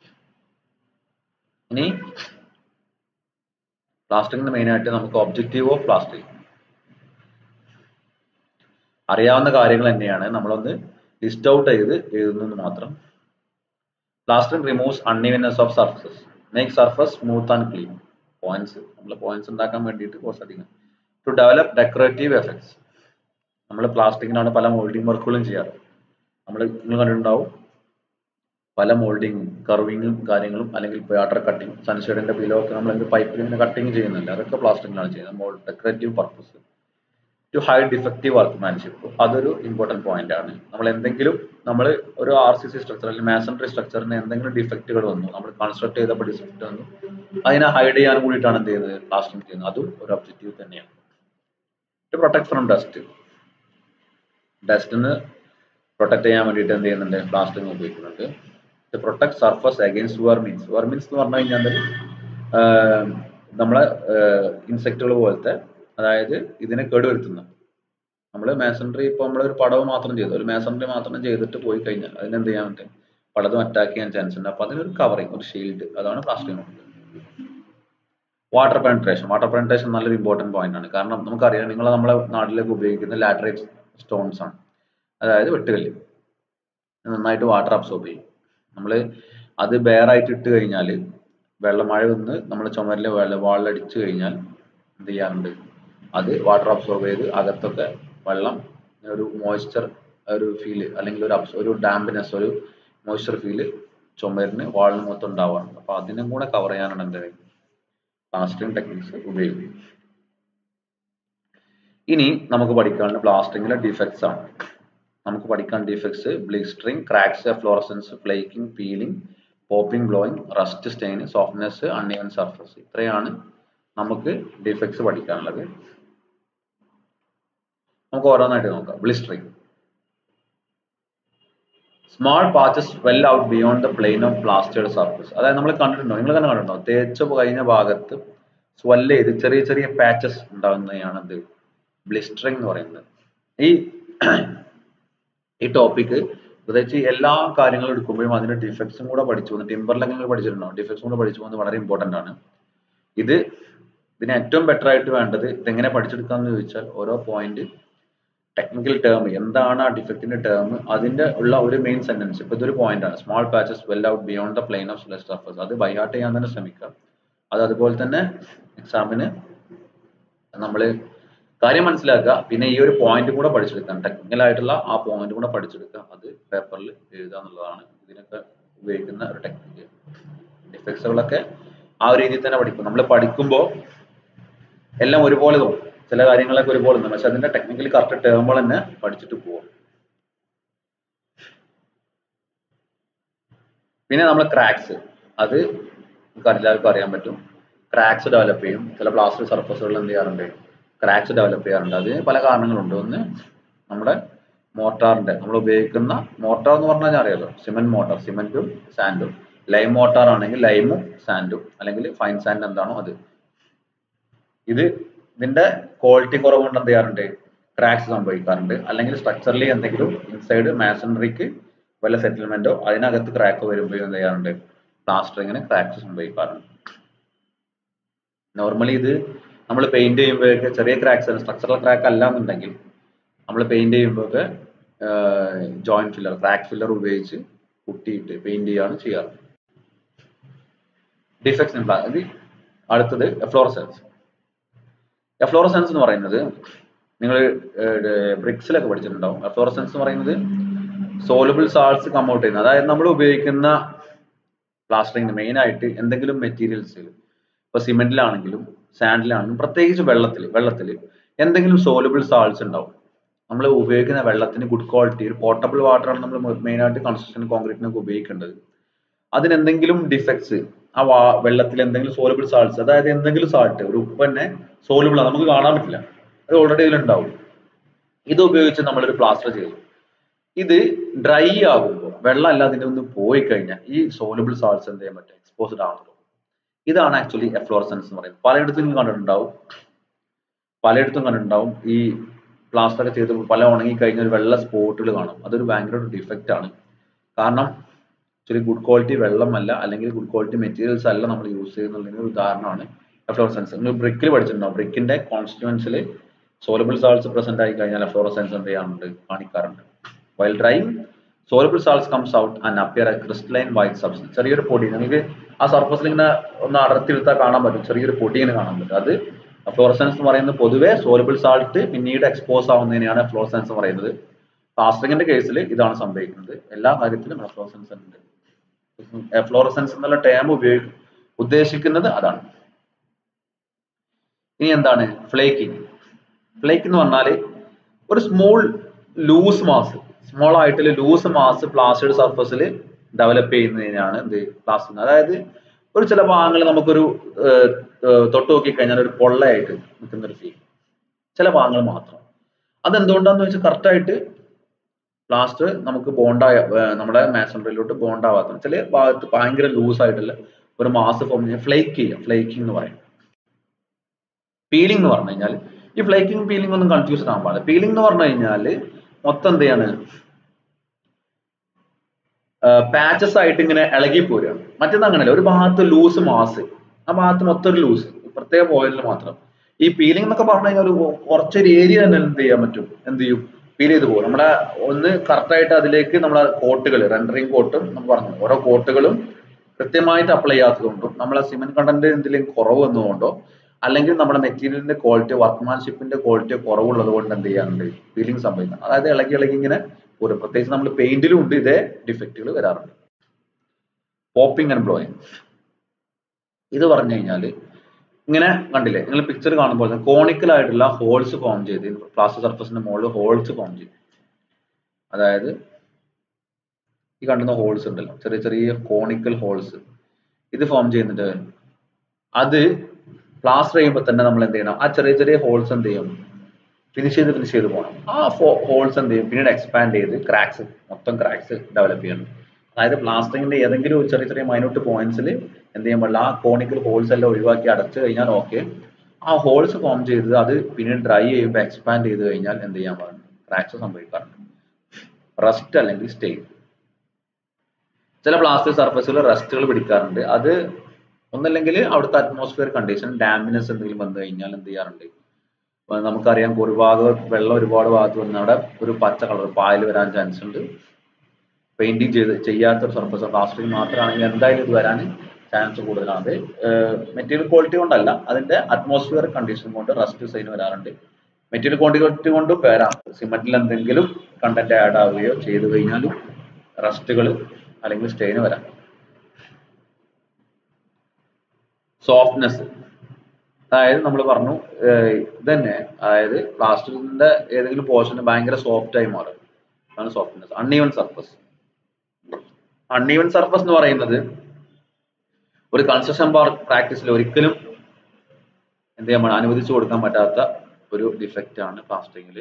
ഇനി പ്ലാസ്റ്ററിംഗിന് മെയിൻ ആയിട്ട് നമുക്ക് ഒബ്ജക്റ്റീവ് ഓഫ് പ്ലാസ്റ്ററിംഗ് അറിയാവുന്ന കാര്യങ്ങൾ തന്നെയാണ്, നമ്മളൊന്ന് ലിസ്റ്റ് ഔട്ട് ചെയ്ത് എഴുതുന്നത് മാത്രം. Plastering removes unevenness of surfaces, make surface smooth and clean. Points, നമ്മൾ പോയിന്റ്സ് ഉണ്ടാക്കാൻ വേണ്ടിയിട്ട് കുറച്ച് അധികം. ടു ഡെവലപ്പ് ഡെക്കറേറ്റീവ് എഫക്ട്സ്, നമ്മൾ പ്ലാസ്റ്റിക്കിനാണ് പല മോൾഡിംഗ് വർക്കുകളും ചെയ്യാറ്. നമ്മൾ നിങ്ങൾ കണ്ടിട്ടുണ്ടാവും പല മോൾഡിങ്ങും കർവിങ്ങും കാര്യങ്ങളും, അല്ലെങ്കിൽ വാട്ടർ കട്ടിങ്, സൺഷെയ്ഡിന്റെ ബിലോ ഒക്കെ നമ്മൾ പൈപ്പിൽ ഇങ്ങനെ കട്ടിങ് ചെയ്യുന്നില്ല, അതൊക്കെ പ്ലാസ്റ്റിക്കിനാണ് ചെയ്യുന്നത്, mould decorative purpose. To hide defective workmanship, അതൊരു ഇമ്പോർട്ടന്റ് പോയിന്റ് ആണ്. നമ്മൾ എന്തെങ്കിലും നമ്മൾ ഒരു ആർ സി സി സ്ട്രക്ചർ അല്ലെങ്കിൽ മാസണറി സ്ട്രക്ചറിന് എന്തെങ്കിലും ഡിഫക്റ്റുകൾ വന്നു, നമ്മൾ കൺസ്ട്രക്ട് ചെയ്തപ്പോൾ ഡിഫക്റ്റ് വന്നു, അതിനെ ഹൈഡ് ചെയ്യാൻ കൂടിയിട്ടാണ് എന്ത് ചെയ്യുന്നത്, പ്ലാസ്റ്ററിംഗ് ചെയ്യുന്നത്. അതും ഒരു ഒബ്ജക്റ്റീവ് തന്നെയാണ്. ടു പ്രൊട്ടക്ട് ഫ്രം ഡസ്റ്റ്, ഡസ്റ്റിന് പ്രൊട്ടക്ട് ചെയ്യാൻ വേണ്ടിയിട്ട് എന്ത് ചെയ്യുന്നുണ്ട്, പ്ലാസ്റ്ററിംഗ് ഉപയോഗിക്കുന്നുണ്ട്. To protect surface against vermins, vermins എന്ന് പറഞ്ഞു കഴിഞ്ഞാൽ നമ്മളെ ഇൻസെക്റ്റുകൾ പോലത്തെ, അതായത് ഇതിനെ കേടുവരുത്തുന്ന, നമ്മൾ മാസണറി ഇപ്പൊ നമ്മളൊരു പടവ് മാത്രം ചെയ്തു, ഒരു മാസണറി മാത്രം ചെയ്തിട്ട് പോയി കഴിഞ്ഞാൽ അതിനെന്ത് ചെയ്യാൻ പറ്റും, പലതും അറ്റാക്ക് ചെയ്യാൻ ചാൻസ് ഉണ്ട്. അപ്പൊ അതിനൊരു കവറിങ്, ഒരു ഷീൽഡ്, അതാണ് plastering. Water penetration, water penetration നല്ലൊരു ഇമ്പോർട്ടന്റ് പോയിന്റ് ആണ്. കാരണം നമുക്കറിയാം, നിങ്ങൾ നമ്മളെ നാട്ടിലേക്ക് ഉപയോഗിക്കുന്ന ലാറ്ററൈറ്റ് സ്റ്റോൺസ് ആണ്, അതായത് വെട്ടുകല്ല്, നന്നായിട്ട് വാട്ടർ അബ്സോർബ് ചെയ്യും. നമ്മൾ അത് ബെയർ ആയിട്ട് ഇട്ട് കഴിഞ്ഞാൽ, വെള്ളം മഴ വന്ന് നമ്മൾ ചുമരിലെ വെള്ളം വാളിലടിച്ചു കഴിഞ്ഞാൽ എന്ത് ചെയ്യാറുണ്ട്, അത് വാട്ടർ അബ്സോർബ് ചെയ്ത് അകത്തൊക്കെ വെള്ളം ഒരു മോയ്സ്ചർ ഒരു ഫീല്, അല്ലെങ്കിൽ ഒരു ഒരു ഡാമ്പിനെസ്, ഒരു മോയ്സ്ചർ ഫീല് ചുമരിന് വാളിന് മൊത്തം ഉണ്ടാവാറുണ്ട്. അപ്പൊ അതിനും കൂടെ കവർ ചെയ്യാനാണ് എന്ത് പ്ലാസ്റ്ററിംഗ് ടെക്നിക്സ് ഉപയോഗിക്കും. ഇനി നമുക്ക് പഠിക്കാനുള്ള പ്ലാസ്റ്ററിംഗിലെ ഡിഫക്ട്സ് ആണ്. നമുക്ക് പഠിക്കാൻ defects blistering, cracks, efflorescence, flaking, peeling, popping, blowing, rust stain, softness, uneven surface. ഇത്രയാണ് നമുക്ക് ഡിഫക്ട്സ് പഠിക്കാനുള്ളത്. നമുക്ക് ഓരോന്നായിട്ട് നോക്കാം. Blistering, small patches well out beyond the plane of plastered surface. അതായത് നമ്മൾ കണ്ടിട്ടുണ്ടോ, നിങ്ങൾ തന്നെ കണ്ടിട്ടുണ്ടോ, തേച്ച് കഴിഞ്ഞ ഭാഗത്ത് സ്വെല്ല് ചെയ്ത് ചെറിയ ചെറിയ പാച്ചസ് ഉണ്ടാകുന്നതാണ് ഇത് ബ്ലിസ്റ്ററിംഗ് എന്ന് പറയുന്നത്. ഈ ഈ ടോപ്പിക് പ്രത്യേകിച്ച് എല്ലാ കാര്യങ്ങളും എടുക്കുമ്പോഴും അതിന്റെ ഡിഫക്ട്സും കൂടെ പഠിച്ചു പോകുന്നത്, ടിമ്പറിലൊക്കെ നിങ്ങൾ പഠിച്ചിട്ടുണ്ടോ, ഡിഫക്ട്സും കൂടെ പഠിച്ചു പോകുന്നത് വളരെ ഇമ്പോർട്ടന്റ് ആണ്. ഇത് ഇതിന് ഏറ്റവും ബെറ്റർ ആയിട്ട് വേണ്ടത് ഇതെങ്ങനെ പഠിച്ചെടുക്കാന്ന് ചോദിച്ചാൽ, ഓരോ പോയിന്റ് ടെക്നിക്കൽ ടേം എന്താണ് ആ ഡിഫക്റ്റിന്റെ ടേം, അതിന്റെ ഉള്ള ഒരു മെയിൻ സെന്റൻസ്. ഇപ്പൊ ഇതൊരു പോയിന്റ് ആണ്, small patches well out beyond the plane of സ്ലെസ് സർഫസ്. അത് ബൈ ഹാർട്ട് ചെയ്യാൻ തന്നെ ശ്രമിക്കുക. അത് അതുപോലെ തന്നെ എക്സാമിന് നമ്മൾ കാര്യം മനസ്സിലാക്കുക, പിന്നെ ഈ ഒരു പോയിന്റ് കൂടെ പഠിച്ചെടുക്കാം, ടെക്നിക്കൽ ആയിട്ടുള്ള ആ പോയിന്റ് കൂടെ പഠിച്ചെടുക്കുക, അത് പേപ്പറിൽ എഴുതുക എന്നുള്ളതാണ് ഇതിനൊക്കെ ഉപയോഗിക്കുന്ന ഒരു ടെക്നിക്ക്. ഡിഫക്ട്സുകളൊക്കെ ആ ഒരു രീതിയിൽ തന്നെ പഠിക്കും. നമ്മൾ പഠിക്കുമ്പോൾ എല്ലാം ഒരുപോലെ തോന്നും, ചില കാര്യങ്ങളൊക്കെ ഒരുപോലെ തോന്നും, പക്ഷെ അതിന്റെ ടെക്നിക്കലി കറക്റ്റ് ടേമുകൾ തന്നെ പഠിച്ചിട്ട് പോകും. പിന്നെ നമ്മൾ ക്രാക്സ്, അത് എല്ലാവർക്കും അറിയാൻ പറ്റും. ക്രാക്സ് ഡെവലപ്പ് ചെയ്യും, ചില പ്ലാസ്റ്റർ സർഫസുകൾ എന്ത് ചെയ്യാറുണ്ട്, ക്രാക്സ് ഡെവലപ്പ് ചെയ്യാറുണ്ട്. അതിന് പല കാരണങ്ങളുണ്ട്. ഒന്ന് നമ്മുടെ മോട്ടാറിന്റെ, നമ്മൾ ഉപയോഗിക്കുന്ന മോട്ടാർ എന്ന് പറഞ്ഞാൽ അറിയാലോ, സിമെന്റ് മോട്ടാർ, സിമെന്റും സാൻഡും. ലൈം മോട്ടാർ ആണെങ്കിൽ ലൈമും സാൻഡും, അല്ലെങ്കിൽ ഫൈൻ സാൻഡ് എന്താണോ അത്. ഇത് ഇതിന്റെ ക്വാളിറ്റി കുറവ് കൊണ്ട് എന്ത് ചെയ്യാറുണ്ട്, ക്രാക്സ് സംഭവിക്കാറുണ്ട്. അല്ലെങ്കിൽ സ്ട്രക്ചറലി എന്തെങ്കിലും ഇൻസൈഡ് മാസണറിക്ക് വല്ല സെറ്റിൽമെന്റോ അതിനകത്ത് ക്രാക്ക് വരുമ്പോൾ എന്ത് ചെയ്യാറുണ്ട്, പ്ലാസ്റ്ററിങ്ങിന് ക്രാക്സ് സംഭവിക്കാറുണ്ട്. നോർമലി ഇത് നമ്മൾ പെയിന്റ് ചെയ്യുമ്പോഴൊക്കെ ചെറിയ ക്രാക്സ്, സ്ട്രക്ചറൽ ക്രാക്ക് അല്ല എന്നുണ്ടെങ്കിൽ നമ്മൾ പെയിന്റ് ചെയ്യുമ്പോഴൊക്കെ ജോയിന്റ് ഫില്ലർ, ക്രാക്ക് ഫില്ലർ ഉപയോഗിച്ച് കുട്ടിയിട്ട് പെയിന്റ് ചെയ്യാണ് ചെയ്യാറ്. Defects in plaster. അടുത്തത് എഫ്ലോറസെൻസ്. എഫ്ലോറസെൻസ് എന്ന് പറയുന്നത് നിങ്ങൾ ബ്രിക്സിലൊക്കെ പഠിച്ചിട്ടുണ്ടാവും. എഫ്ലോറസെൻസ് എന്ന് പറയുന്നത് സോലുബിൾ സാൾട്സ് കം ഔട്ട് ചെയ്യുന്നത്. അതായത് നമ്മൾ ഉപയോഗിക്കുന്ന പ്ലാസ്റ്ററിങ്ങിന് മെയിൻ ആയിട്ട് എന്തെങ്കിലും മെറ്റീരിയൽസ്, ഇപ്പൊ സിമെന്റിലാണെങ്കിലും സാൻഡിലാണെങ്കിലും പ്രത്യേകിച്ച് വെള്ളത്തിൽ വെള്ളത്തിൽ എന്തെങ്കിലും സോലുബിൾ സാൾട്സ് ഉണ്ടാവും. നമ്മൾ ഉപയോഗിക്കുന്ന വെള്ളത്തിന് ഗുഡ് ക്വാളിറ്റി, ഒരു പോർട്ടബിൾ വാട്ടർ ആണ് നമ്മൾ മെയിൻ ആയിട്ട് കൺസ്ട്രക്ഷൻ കോൺക്രീറ്റിനൊക്കെ ഉപയോഗിക്കേണ്ടത്. അതിനെന്തെങ്കിലും ഡിഫക്ട്സ്, ആ വാ വെള്ളത്തിൽ എന്തെങ്കിലും സോലുബിൾ സാൾട്സ്, അതായത് എന്തെങ്കിലും സാൾട്ട്, ഒരു ഉപ്പ് തന്നെ സോലുബിൾ ആണ്, നമുക്ക് കാണാൻ പറ്റില്ല, അത് ഓൾറെഡി ഇതിലുണ്ടാവും. ഇത് ഉപയോഗിച്ച് നമ്മളൊരു പ്ലാസ്റ്റർ ചെയ്തു. ഇത് ഡ്രൈ ആകുമ്പോൾ, വെള്ളം അല്ല അതിന്റെ ഒന്ന് പോയി കഴിഞ്ഞാൽ ഈ സോലുബിൾ സാൾട്സ് എന്ത് ചെയ്യാൻ പറ്റും, എക്സ്പോസ്ഡ് ആണല്ലോ. ഇതാണ് ആക്ച്വലി എഫ്ലോറസെൻസ് എന്ന് പറയുന്നത്. പലയിടത്തും നിങ്ങൾ കണ്ടിട്ടുണ്ടാവും പലയിടത്തും കണ്ടിട്ടുണ്ടാവും ഈ പ്ലാസ്റ്റർ ഒക്കെ ചെയ്ത് പല ഉണങ്ങി കഴിഞ്ഞ ഒരു വെള്ള സ്പോട്ടുകൾ കാണും. അതൊരു ഭയങ്കര ഒരു ഡിഫക്റ്റ് ആണ്. കാരണം ആക്ച്വലി ഗുഡ് ക്വാളിറ്റി വെള്ളമല്ല, അല്ലെങ്കിൽ ഗുഡ് ക്വാളിറ്റി മെറ്റീരിയൽസ് അല്ല നമ്മൾ യൂസ് ചെയ്യുന്നതിന് ഒരു ഉദാഹരണമാണ് എഫ്ലോറസെൻസ്. നിങ്ങൾ ബ്രിക്കിൽ പഠിച്ചിട്ടുണ്ടാവും, ബ്രിക്കിന്റെ കോൺസ്റ്റിറ്റ്യുവൻസിൽ സോലബിൾ സാൾട്സ് പ്രസന്റ് ആയി കഴിഞ്ഞാൽ എഫ്ലോറസെൻസ് എന്ത് ചെയ്യാറുണ്ട്, കാണിക്കാറുണ്ട്. While drying soluble salts comes out and appear a crystalline white substance. ചെറിയൊരു പൊടി നിങ്ങൾക്ക് ആ സർഫസിൽ ഇങ്ങനെ ഒന്ന് അടർത്തിയെടുത്താൽ കാണാൻ പറ്റും, ചെറിയൊരു പൊടി ഇങ്ങനെ കാണാൻ പറ്റും. അത് എഫ്ലോറസെൻസ് എന്ന് പറയുന്നത് പൊതുവെ സോലബിൾ സാൾട്ട് പിന്നീട് എക്സ്പോസ് ആവുന്നതിനെയാണ് എഫ്ലോറസെൻസ് എന്ന് പറയുന്നത്. പ്ലാസ്റ്ററിങ്ങിന്റെ കേസിൽ ഇതാണ് സംഭവിക്കുന്നത്. എല്ലാ കാര്യത്തിലും എഫ്ലോറസെൻസ് ഉണ്ട്. എഫ്ലോറസെൻസ് എന്നുള്ള ടേം ഉപയോഗി ഉദ്ദേശിക്കുന്നത് അതാണ്. ഇനി എന്താണ് ഫ്ലേക്കിംഗ്? ഫ്ലേക്ക് എന്ന് പറഞ്ഞാൽ ഒരു സ്മോൾ ലൂസ് മാസ്, സ്മോൾ ആയിട്ടുള്ള ലൂസ് മാസ് പ്ലാസ്റ്റേർഡ് സർഫസിൽ ഡെവലപ്പ് ചെയ്യുന്നതിനാണ് എന്ത് പ്ലാസ്റ്ററിങ്. അതായത് ഒരു ചില ഭാഗങ്ങൾ നമുക്കൊരു തൊട്ട് നോക്കി കഴിഞ്ഞാൽ ഒരു പൊള്ളയായിട്ട് നിൽക്കുന്ന ഒരു ഫീൽ, ചില ഭാഗങ്ങൾ മാത്രം. അതെന്തുകൊണ്ടാന്ന് വെച്ചാൽ കറക്റ്റ് ആയിട്ട് പ്ലാസ്റ്റർ നമുക്ക് ബോണ്ടായ നമ്മുടെ മാസണറിയിലോട്ട് ബോണ്ടാവാത്ത ചില ഭാഗത്ത് ഭയങ്കര ലൂസ് ആയിട്ടുള്ള ഒരു മാസ് ഫോം ചെയ്യാൻ ഫ്ലേക്ക് ചെയ്യാം, ഫ്ലേക്കിംഗ് എന്ന് പറയും. പീലിംഗ് എന്ന് പറഞ്ഞു കഴിഞ്ഞാൽ ഈ ഫ്ലേക്കിംഗ് പീലിംഗ് ഒന്നും കൺഫ്യൂഷൻ ആകാൻ പാടില്ല. പീലിംഗ് എന്ന് പറഞ്ഞു കഴിഞ്ഞാൽ മൊത്തം എന്ത് ചെയ്യാണ്, പാച്ചസ് ആയിട്ട് ഇങ്ങനെ ഇളകി പോരുകയാണ്. മറ്റേത് അങ്ങനെയല്ല, ഒരു ഭാഗത്ത് ലൂസ് മാസ്, ആ ഭാഗത്ത് മൊത്തം ഒരു ലൂസ് പ്രത്യേക പോയിന്റിൽ മാത്രം. ഈ പീലിംഗ് എന്നൊക്കെ പറഞ്ഞു കഴിഞ്ഞാൽ ഒരു കുറച്ചൊരു ഏരിയ തന്നെ എന്ത് ചെയ്യാൻ പറ്റും, എന്ത് ചെയ്യും, പീൽ ചെയ്ത് പോകും. നമ്മുടെ ഒന്ന് കറക്റ്റ് ആയിട്ട് അതിലേക്ക് നമ്മളെ കോട്ടുകൾ, റെൻഡറിങ് കോട്ടും നമ്മൾ പറഞ്ഞു, ഓരോ കോട്ടുകളും കൃത്യമായിട്ട് അപ്ലൈ ചെയ്യാത്തതുകൊണ്ടും നമ്മളെ സിമെന്റ് കണ്ടന്റ് എന്തെങ്കിലും കുറവ് വന്നതുകൊണ്ടോ അല്ലെങ്കിൽ നമ്മുടെ മെറ്റീരിയലിന്റെ ക്വാളിറ്റി, വർക്ക്മാൻഷിപ്പിന്റെ ക്വാളിറ്റി കുറവുള്ളത് കൊണ്ട് എന്ത് ചെയ്യാറുണ്ട്, പീലിംഗ് സംഭവിക്കണം. അതായത് ഇളകി ഇളകി ഇങ്ങനെ ഒരു, പ്രത്യേകിച്ച് നമ്മൾ പെയിന്റിലും ഉണ്ട് ഇതേ ഡിഫക്റ്റുകൾ വരാറുണ്ട്. പോപ്പിംഗ് ആൻഡ് ബ്ലോയിങ് ഇത് പറഞ്ഞു കഴിഞ്ഞാൽ ഇങ്ങനെ കണ്ടില്ലേ, നിങ്ങൾ പിക്ചർ കാണുമ്പോൾ കോണിക്കൽ ആയിട്ടുള്ള ഹോൾസ് ഫോം ചെയ്ത് പ്ലാസ്റ്റർ സർഫസിന്റെ മുകളിൽ ഹോൾസ് ഫോം ചെയ്യും. അതായത് ഈ കണ്ടുന്ന ഹോൾസ് ഉണ്ടല്ലോ, ചെറിയ ചെറിയ കോണിക്കൽ ഹോൾസ്, ഇത് ഫോം ചെയ്യുന്നുണ്ട്. അത് പ്ലാസ്റ്റർ ചെയ്യുമ്പോൾ തന്നെ നമ്മൾ എന്ത് ചെയ്യണം, ആ ചെറിയ ചെറിയ ഹോൾസ് എന്ത് ചെയ്യും, ഫിനിഷ് ചെയ്ത് ഫിനിഷ് ചെയ്ത് പോകണം. ആ ഹോൾസ് എന്ത് ചെയ്യും, പിന്നീട് എക്സ്പാൻഡ് ചെയ്ത് ക്രാക്സ്, മൊത്തം ക്രാക്സ് ഡെവലപ്പ് ചെയ്യണം. അതായത് പ്ലാസ്റ്ററിങ്ങിന്റെ ഏതെങ്കിലും ഒരു ചെറിയ ചെറിയ മൈന്യൂട്ട് പോയിന്റ്സിൽ എന്ത് ചെയ്യാൻ പാടില്ല, ആ കോണിക്കൽ ഹോൾസ് എല്ലാം ഒഴിവാക്കി അടച്ചു കഴിഞ്ഞാൽ ഓക്കെ. ആ ഹോൾസ് ഫോം ചെയ്തത് അത് പിന്നീട് ഡ്രൈ ചെയ്യുമ്പോൾ എക്സ്പാൻഡ് ചെയ്ത് കഴിഞ്ഞാൽ എന്ത് ചെയ്യാൻ പാടില്ല, ക്രാക്സ് സംഭവിക്കാറുണ്ട്. റസ്റ്റ് അല്ലെങ്കിൽ സ്റ്റെയിൻ, ചില പ്ലാസ്റ്റർ സർഫസുകൾ റസ്റ്റുകൾ പിടിക്കാറുണ്ട്. അത് ഒന്നല്ലെങ്കിൽ അവിടുത്തെ അറ്റ്മോസ്ഫിയർ കണ്ടീഷൻ, ഡാമിനെസ് എന്തെങ്കിലും വന്നു കഴിഞ്ഞാൽ എന്ത് ചെയ്യാറുണ്ട്, നമുക്കറിയാം ഒരു ഭാഗം വെള്ളം ഒരുപാട് ഭാഗത്ത് വന്ന് അവിടെ ഒരു പച്ച കളർ പായൽ വരാൻ ചാൻസ് ഉണ്ട്. പെയിന്റിങ് ചെയ്ത് ചെയ്യാത്തൊരു സർഫസ് പ്ലാസ്റ്ററിങ് മാത്രമാണെങ്കിൽ എന്തായാലും ഇത് വരാൻ ചാൻസ് കൂടുതലാണ്. മെറ്റീരിയൽ ക്വാളിറ്റി കൊണ്ടല്ല, അതിന്റെ അറ്റ്മോസ്ഫിയർ കണ്ടീഷൻ കൊണ്ട് റസ്റ്റ് സൈൻ വരാറുണ്ട്. മെറ്റീരിയൽ ക്വാണ്ടിറ്റി കൊണ്ടും വരാം. സിമെന്റിൽ എന്തെങ്കിലും കണ്ടന്റ് ആഡ് ആവുകയോ ചെയ്തു കഴിഞ്ഞാലും റസ്റ്റുകൾ അല്ലെങ്കിൽ സ്റ്റെയിന് വരാം. സോഫ്റ്റ്നെസ്, അതായത് നമ്മൾ പറഞ്ഞു ഇതന്നെ, അതായത് പ്ലാസ്റ്ററിന്റെ ഏതെങ്കിലും പോർഷൻ ഭയങ്കര സോഫ്റ്റ് ആയി മാറും, അതാണ് softness. Uneven surface, uneven surface എന്ന് പറയുന്നത് ഒരു കൺസ്ട്രക്ഷൻ പ്രാക്ടീസിൽ ഒരിക്കലും എന്ത് ചെയ്യാൻ അനുവദിച്ചു കൊടുക്കാൻ പറ്റാത്ത ഒരു ഡിഫക്റ്റ് ആണ് പ്ലാസ്റ്ററിംഗിൽ.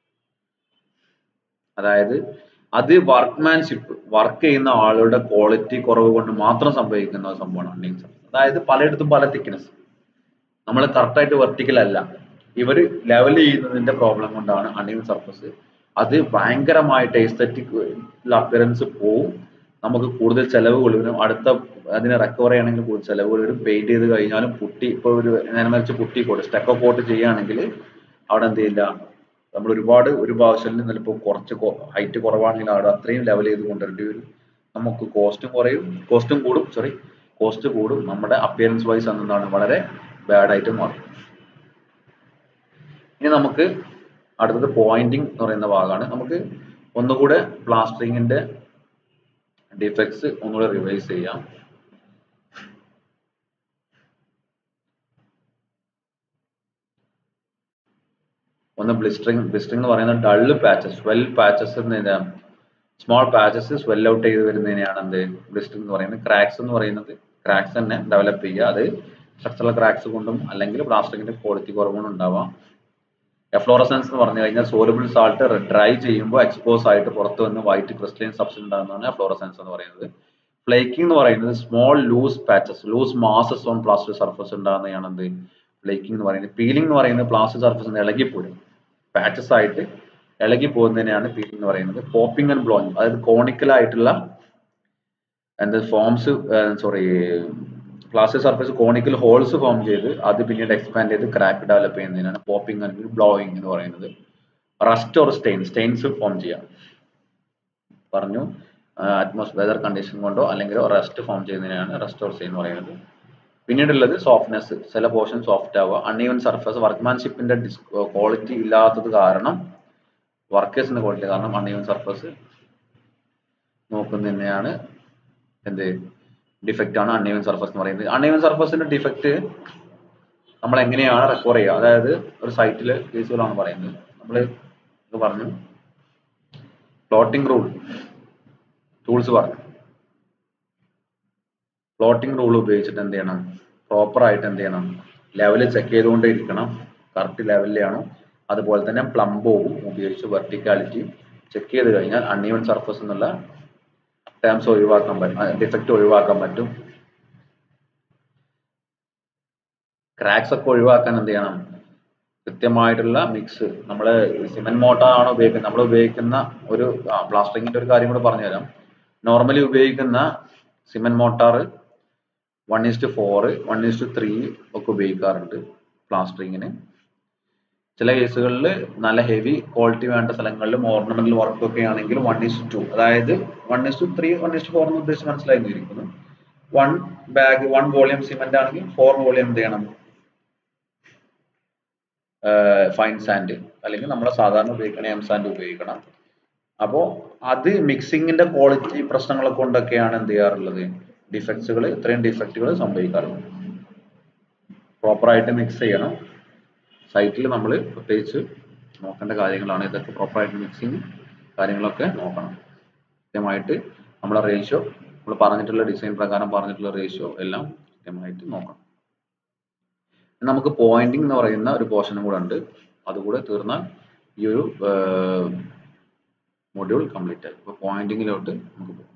അതായത് അത് വർക്ക്മാൻഷിപ്പ്, വർക്ക് ചെയ്യുന്ന ആളുടെ ക്വാളിറ്റി കുറവ് കൊണ്ട് മാത്രം സംഭവിക്കുന്ന ഒരു സംഭവമാണ് അൺഈവൻ സർഫസ്. അതായത് പലയിടത്തും പല തിക്നെസ്, നമ്മൾ കറക്റ്റായിട്ട് വെർട്ടിക്കൽ അല്ല, ഇവർ ലെവൽ ചെയ്യുന്നതിന്റെ പ്രോബ്ലം കൊണ്ടാണ് അൺഈവൻ സർഫസ്. അത് ഭയങ്കരമായിട്ട് എസ്തെറ്റിക് അപ്പിയറൻസ് പോവും, നമുക്ക് കൂടുതൽ ചെലവുകൾ വരും, അടുത്ത അതിനെ റിക്കവർ ചെയ്യണമെങ്കിൽ കൂടുതൽ ചെലവുകൾ വരും. പെയിന്റ് ചെയ്ത് കഴിഞ്ഞാലും പുട്ടി, ഇപ്പോൾ ഒരു നേരെ മറിച്ച് പുട്ടി കോട്ട് സ്റ്റെക്കോ കോട്ട് ചെയ്യുകയാണെങ്കിൽ അവിടെ എന്ത് ചെയ്യില്ല, നമ്മൾ ഒരുപാട് ഒരു ഭാഷയിൽ ചിലപ്പോൾ കുറച്ച് ഹൈറ്റ് കുറവാണെങ്കിൽ അവിടെ അത്രയും ലെവൽ ചെയ്ത് കൊണ്ടുവരേണ്ടി വരും. നമുക്ക് കോസ്റ്റും കുറയും, കോസ്റ്റും കൂടും സോറി കോസ്റ്റ് കൂടും, നമ്മുടെ അപ്പിയറൻസ് വൈസ് എന്താണ് വളരെ ബാഡ് ആയിട്ട് മാറും. ഇനി നമുക്ക് അടുത്തത് പോയിന്റിംഗ് എന്ന് പറയുന്ന ഭാഗമാണ്. നമുക്ക് ഒന്നുകൂടെ പ്ലാസ്റ്ററിങ്ങിന്റെ ഡിഫക്ട്സ് ഒന്നുകൂടെ റിവൈസ് ചെയ്യാം. ഒന്ന് ബ്ലിസ്റ്ററിങ്, ബ്ലിസ്റ്ററിങ് എന്ന് പറയുന്നത് ഡള്ള് പാച്ചസ്, സ്വെൽ പാച്ചസ് എന്നതാണ്, സ്മോൾ പാച്ചസ് സ്വെൽ ഔട്ട് ചെയ്ത് വരുന്നതിനെയാണ് എന്ത് ബ്ലിസ്റ്ററിങ് എന്ന് പറയുന്നത്. ക്രാക്സ് എന്ന് പറയുന്നത് ക്രാക്സ് തന്നെ ഡെവലപ്പ് ചെയ്യുക, അത് സ്ട്രക്ചറൽ ക്രാക്സ് കൊണ്ടും അല്ലെങ്കിൽ പ്ലാസ്റ്ററിങ്ങിന്റെ ക്വാളിറ്റി കുറവുകൊണ്ടും ഉണ്ടാവാം. എഫ്ലോറസൻസ് എന്ന് പറഞ്ഞു കഴിഞ്ഞാൽ സോലബിൾ സാൾട്ട് ഡ്രൈ ചെയ്യുമ്പോൾ എക്സ്പോസ് ആയിട്ട് പുറത്ത് വന്ന് വൈറ്റ് ക്രിസ്റ്റലൈൻ സബ്സ്റ്റൻസ് ഉണ്ടാകുന്നതാണ് എഫ്ലോറസൻസ് എന്ന് പറയുന്നത്. ഫ്ലേക്കിംഗ് എന്ന് പറയുന്നത് small loose patches, loose masses on plaster surface ഉണ്ടാകുന്നതാണ് എന്ത് ഫ്ലേക്കിംഗ് എന്ന് പറയുന്നത്. പീലിംഗ് എന്ന് പറയുന്നത് പ്ലാസ്റ്റർ സർഫസ് ഇളകിപ്പോരും, പാച്ചസ് ആയിട്ട് ഇളകി പോകുന്നതിനെയാണ് പീലിംഗ് എന്ന് പറയുന്നത്. പോപ്പിംഗ് ആൻഡ് ബ്ലോയിങ്, അതായത് കോണിക്കൽ ആയിട്ടുള്ള എന്താ forms sorry plaster surface conical holes form ചെയ്ത് അത് പിന്നീട് എക്സ്പാൻഡ് ചെയ്ത് ക്രാക്ക് ഡെവലപ്പ് ചെയ്യുന്നതിനാണ് പോപ്പിംഗ് ആൻഡ് ബ്ലോയിങ് എന്ന് പറയുന്നത്. Rust or stain, stains form ചെയ്യാം പറഞ്ഞു, അറ്റ്മോസ്ഫിയർ വെതർ കണ്ടീഷൻ കൊണ്ടോ അല്ലെങ്കിൽ റസ്റ്റ് ഫോം ചെയ്യുന്നതിനാണ് റസ്റ്റ് ഓർ സ്റ്റെയിൻ എന്ന് പറയുന്നത്. പിന്നീടുള്ളത് സോഫ്റ്റ്നെസ്, ചില പോർഷൻ സോഫ്റ്റ് ആവുക. അൺഈവൻ സർഫസ്, വർക്ക്മാൻഷിപ്പിന്റെ ക്വാളിറ്റി ഇല്ലാത്തത് കാരണം, വർക്കേഴ്സിന്റെ ക്വാളിറ്റി കാരണം അൺഈവൻ സർഫസ് നോക്കുന്നതിനെയാണ് എന്ത് ഡിഫക്റ്റ് ആണ് അൺഈവൻ സർഫസ് എന്ന് പറയുന്നത്. അൺഈവൻ സർഫസിന്റെ ഡിഫക്റ്റ് നമ്മൾ എങ്ങനെയാണ് റിക്കവർ ചെയ്യുക, അതായത് ഒരു സൈറ്റിലെ കേസുകളാണ് പറയുന്നത്. നമ്മൾ ഇത് പറഞ്ഞു ഫ്ലോട്ടിംഗ് റൂൾ ടൂൾസ് പറഞ്ഞു, ഫ്ലോട്ടിംഗ് റൂൾ ഉപയോഗിച്ചിട്ട് എന്ത് ചെയ്യണം, പ്രോപ്പർ ആയിട്ട് എന്ത് ചെയ്യണം, ലെവല് ചെക്ക് ചെയ്തുകൊണ്ടേ ഇരിക്കണം, കറക്റ്റ് ലെവലിലാണോ. അതുപോലെ തന്നെ പ്ലംബോവും ഉപയോഗിച്ച് വെർട്ടിക്കാലിറ്റി ചെക്ക് ചെയ്ത് കഴിഞ്ഞാൽ അൺഈവൻ സർഫസ് എന്നുള്ള ടേംസ് ഒഴിവാക്കാൻ പറ്റും, ഡിഫക്റ്റ് ഒഴിവാക്കാൻ പറ്റും. ക്രാക്സ് ഒക്കെ ഒഴിവാക്കാൻ എന്ത് ചെയ്യണം, കൃത്യമായിട്ടുള്ള മിക്സ്, നമ്മൾ സിമെന്റ് മോട്ടാറാണ് ഉപയോഗിക്കുന്നത്, നമ്മൾ ഉപയോഗിക്കുന്ന ഒരു പ്ലാസ്റ്ററിങ്ങിന്റെ ഒരു കാര്യം കൂടെ പറഞ്ഞുതരാം. നോർമലി ഉപയോഗിക്കുന്ന cement mortar one is to four one is to three ഒക്കെ ഉപയോഗിക്കാറുണ്ട് പ്ലാസ്റ്ററിങ്ങിന്. ചില കേസുകളിൽ നല്ല ഹെവി ക്വാളിറ്റി വേണ്ട സ്ഥലങ്ങളിലും ഓർണമെന്റൽ വർക്ക് ഒക്കെ ആണെങ്കിൽ വൺ ഈസ്റ്റ് ടു, അതായത് one is to three one is to four എന്ന് ഉദ്ദേശിച്ച് മനസ്സിലായിരിക്കുന്നു. One bag one volume cement ആണെങ്കിൽ ഫോർ വോളിയം എന്ത് ചെയ്യണം, ഫൈൻ സാൻഡ് അല്ലെങ്കിൽ നമ്മൾ സാധാരണ ഉപയോഗിക്കണ എം സാൻഡ് ഉപയോഗിക്കണം. അപ്പോൾ അത് മിക്സിങ്ങിന്റെ ക്വാളിറ്റി പ്രശ്നങ്ങളെ കൊണ്ടൊക്കെയാണ് എന്ത് ചെയ്യാറുള്ളത്, ഡിഫക്ട്സുകൾ, ഇത്രയും ഡിഫക്റ്റുകൾ സംഭവിക്കാറുണ്ട്. പ്രോപ്പറായിട്ട് മിക്സ് ചെയ്യണം. സൈറ്റിൽ നമ്മൾ പ്രത്യേകിച്ച് നോക്കേണ്ട കാര്യങ്ങളാണ് ഇതൊക്കെ. പ്രോപ്പറായിട്ട് മിക്സിങ് കാര്യങ്ങളൊക്കെ നോക്കണം. കൃത്യമായിട്ട് നമ്മളെ റേഷ്യോ, നമ്മൾ പറഞ്ഞിട്ടുള്ള ഡിസൈൻ പ്രകാരം പറഞ്ഞിട്ടുള്ള റേഷ്യോ എല്ലാം കൃത്യമായിട്ട് നോക്കണം. നമുക്ക് പോയിന്റിംഗ് എന്ന് പറയുന്ന ഒരു പോർഷനും കൂടെ ഉണ്ട്, അതുകൂടെ തീർന്നാൽ ഈ ഒരു മൊഡ്യൂൾ കംപ്ലീറ്റ് ആയി. അപ്പോൾ പോയിന്റിങ്ങിലോട്ട് നമുക്ക് പോകാം.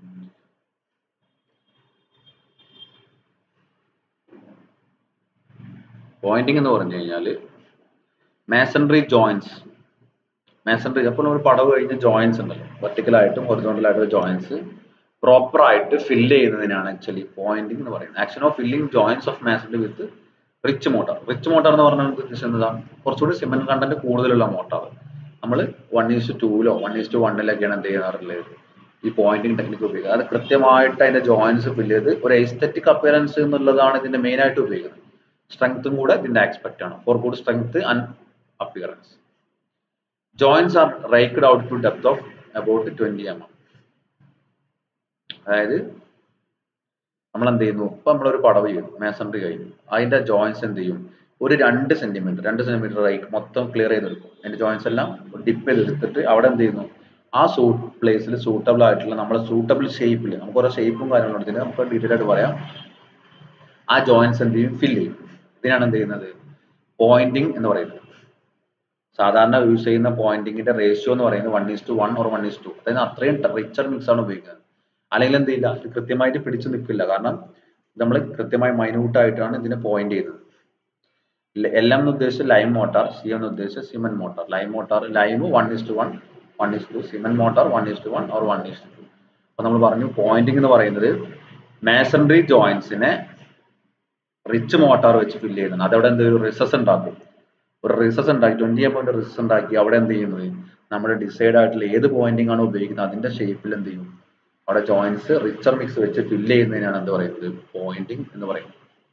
പോയിന്റിംഗ് എന്ന് പറഞ്ഞു കഴിഞ്ഞാൽ മാസൺറി ജോയിന്റ്സ്, മാസൺറി അപ്പോൾ നമ്മൾ പടവ് കഴിഞ്ഞ ജോയിന്റ്സ് ഉണ്ടല്ലോ, വെർട്ടിക്കലായിട്ടും ഹൊറിസോണ്ടലായിട്ടുള്ള ജോയിന്റ്സ് പ്രോപ്പർ ആയിട്ട് ഫില്ല് ചെയ്യുന്നതിനാണ് ആക്ച്വലി പോയിന്റിംഗ് എന്ന് പറയുന്നത്. Action of filling joints of masonry with rich mortar. Rich mortar എന്ന് പറഞ്ഞാൽ ഉദ്ദേശിക്കുന്നത് കുറച്ചുകൂടി സിമെന്റ് കണ്ടന്റ് കൂടുതലുള്ള മോട്ടാർ. നമ്മൾ വൺ ഈസ് ടൂലോ വൺ ഈസ് ടു വണ്ണിലൊക്കെയാണ് എന്ത് ചെയ്യാറുള്ളത് ഈ പോയിന്റിംഗ് ടെക്നിക്ക് ഉപയോഗിക്കുക. അത് കൃത്യമായിട്ട് അതിന്റെ ജോയിന്റ്സ് ഫില്ല് ചെയ്ത് ഒരു എസ്തെറ്റിക് അപ്പിയറൻസ് എന്നുള്ളതാണ് ഇതിന്റെ മെയിൻ ആയിട്ട് ഉപയോഗിക്കുന്നത്. സ്ട്രെങ്ത്തും കൂടെ ഇതിന്റെ ആസ്പെക്ട് ആണ്. For good strength and appearance. Joints are raked out to depth of about twenty M M. അതായത് നമ്മൾ എന്ത് ചെയ്യുന്നു, ഇപ്പൊ നമ്മളൊരു പടവ് ചെയ്യുന്നു, മേസൺറി കഴിഞ്ഞു, അതിന്റെ ജോയിന്റ്സ് എന്ത് ചെയ്യും, ഒരു രണ്ട് സെന്റിമീറ്റർ രണ്ട് സെന്റിമീറ്റർ റേക്ക് മൊത്തം ക്ലിയർ ചെയ്തെടുക്കും. അതിന്റെ ജോയിന്റ്സ് എല്ലാം ഡിപ്പ് ചെയ്തെടുത്തിട്ട് അവിടെ എന്ത് ചെയ്യുന്നു, ആ സൂട്ട് പ്ലേസിൽ സൂട്ടബിൾ ആയിട്ടുള്ള നമ്മുടെ സൂട്ടബിൾ ഷേപ്പിൽ, നമുക്ക് ഓരോ ഷേപ്പും കാര്യങ്ങളും എടുത്തിട്ട് നമുക്ക് ഡീറ്റെയിൽ ആയിട്ട് പറയാം, ആ ജോയിന്റ്സ് എന്ത് ചെയ്യും, ഫില്ല് ചെയ്യും. ഇതിനാണ് എന്ത് ചെയ്യുന്നത്, പോയിന്റിംഗ് എന്ന് പറയുന്നത്. സാധാരണ യൂസ് ചെയ്യുന്ന പോയിന്റിങ്ങിന്റെ റേഷ്യോ എന്ന് പറയുന്നത് one is two one or one is two. അതായത് അത്രയും റിച്ചർ മിക്സ് ആണ് ഉപയോഗിക്കുന്നത്. അല്ലെങ്കിൽ എന്ത് ചെയ്യില്ല, ഇത് കൃത്യമായിട്ട് പിടിച്ചു നിൽക്കില്ല. കാരണം നമ്മൾ കൃത്യമായി മൈന്യൂട്ട് ആയിട്ടാണ് ഇതിനെ പോയിന്റ് ചെയ്യുന്നത്. എൽ എം എന്ന് ഉദ്ദേശിച്ച് ലൈം മോട്ടാർ, സി എന്ന് ഉദ്ദേശിച്ച് cement mortar. Lime mortar lime one is two one one is two, cement mortar one is two one or one is two. അപ്പൊ നമ്മൾ പറഞ്ഞു പോയിന്റിംഗ് എന്ന് പറയുന്നത് മേസൺറി ജോയിന്റ്സിനെ റിച്ച് മോട്ടാർ വെച്ച് ഫില്ല് ചെയ്യുന്നത്. അതവിടെ എന്ത് ഒരു റിസസ് ഉണ്ടാക്കും. ഒരു റിസസ് ഉണ്ടാക്കി ട്വന്റി എം എം റിസസ് ഉണ്ടാക്കി അവിടെ എന്ത് ചെയ്യുന്നത്, നമ്മുടെ ഡിസൈഡ് ആയിട്ടുള്ള ഏത് പോയിന്റിംഗ് ആണ് ഉപയോഗിക്കുന്നത് അതിന്റെ ഷേപ്പിൽ എന്ത് ചെയ്യും, അവിടെ ജോയിന്റ്സ് റിച്ചർ മിക്സ് വെച്ച് ഫില്ല് ചെയ്യുന്നതിനാണ് എന്ത് പറയുന്നത്, പോയിന്റിംഗ് എന്ന് പറയുന്നത്.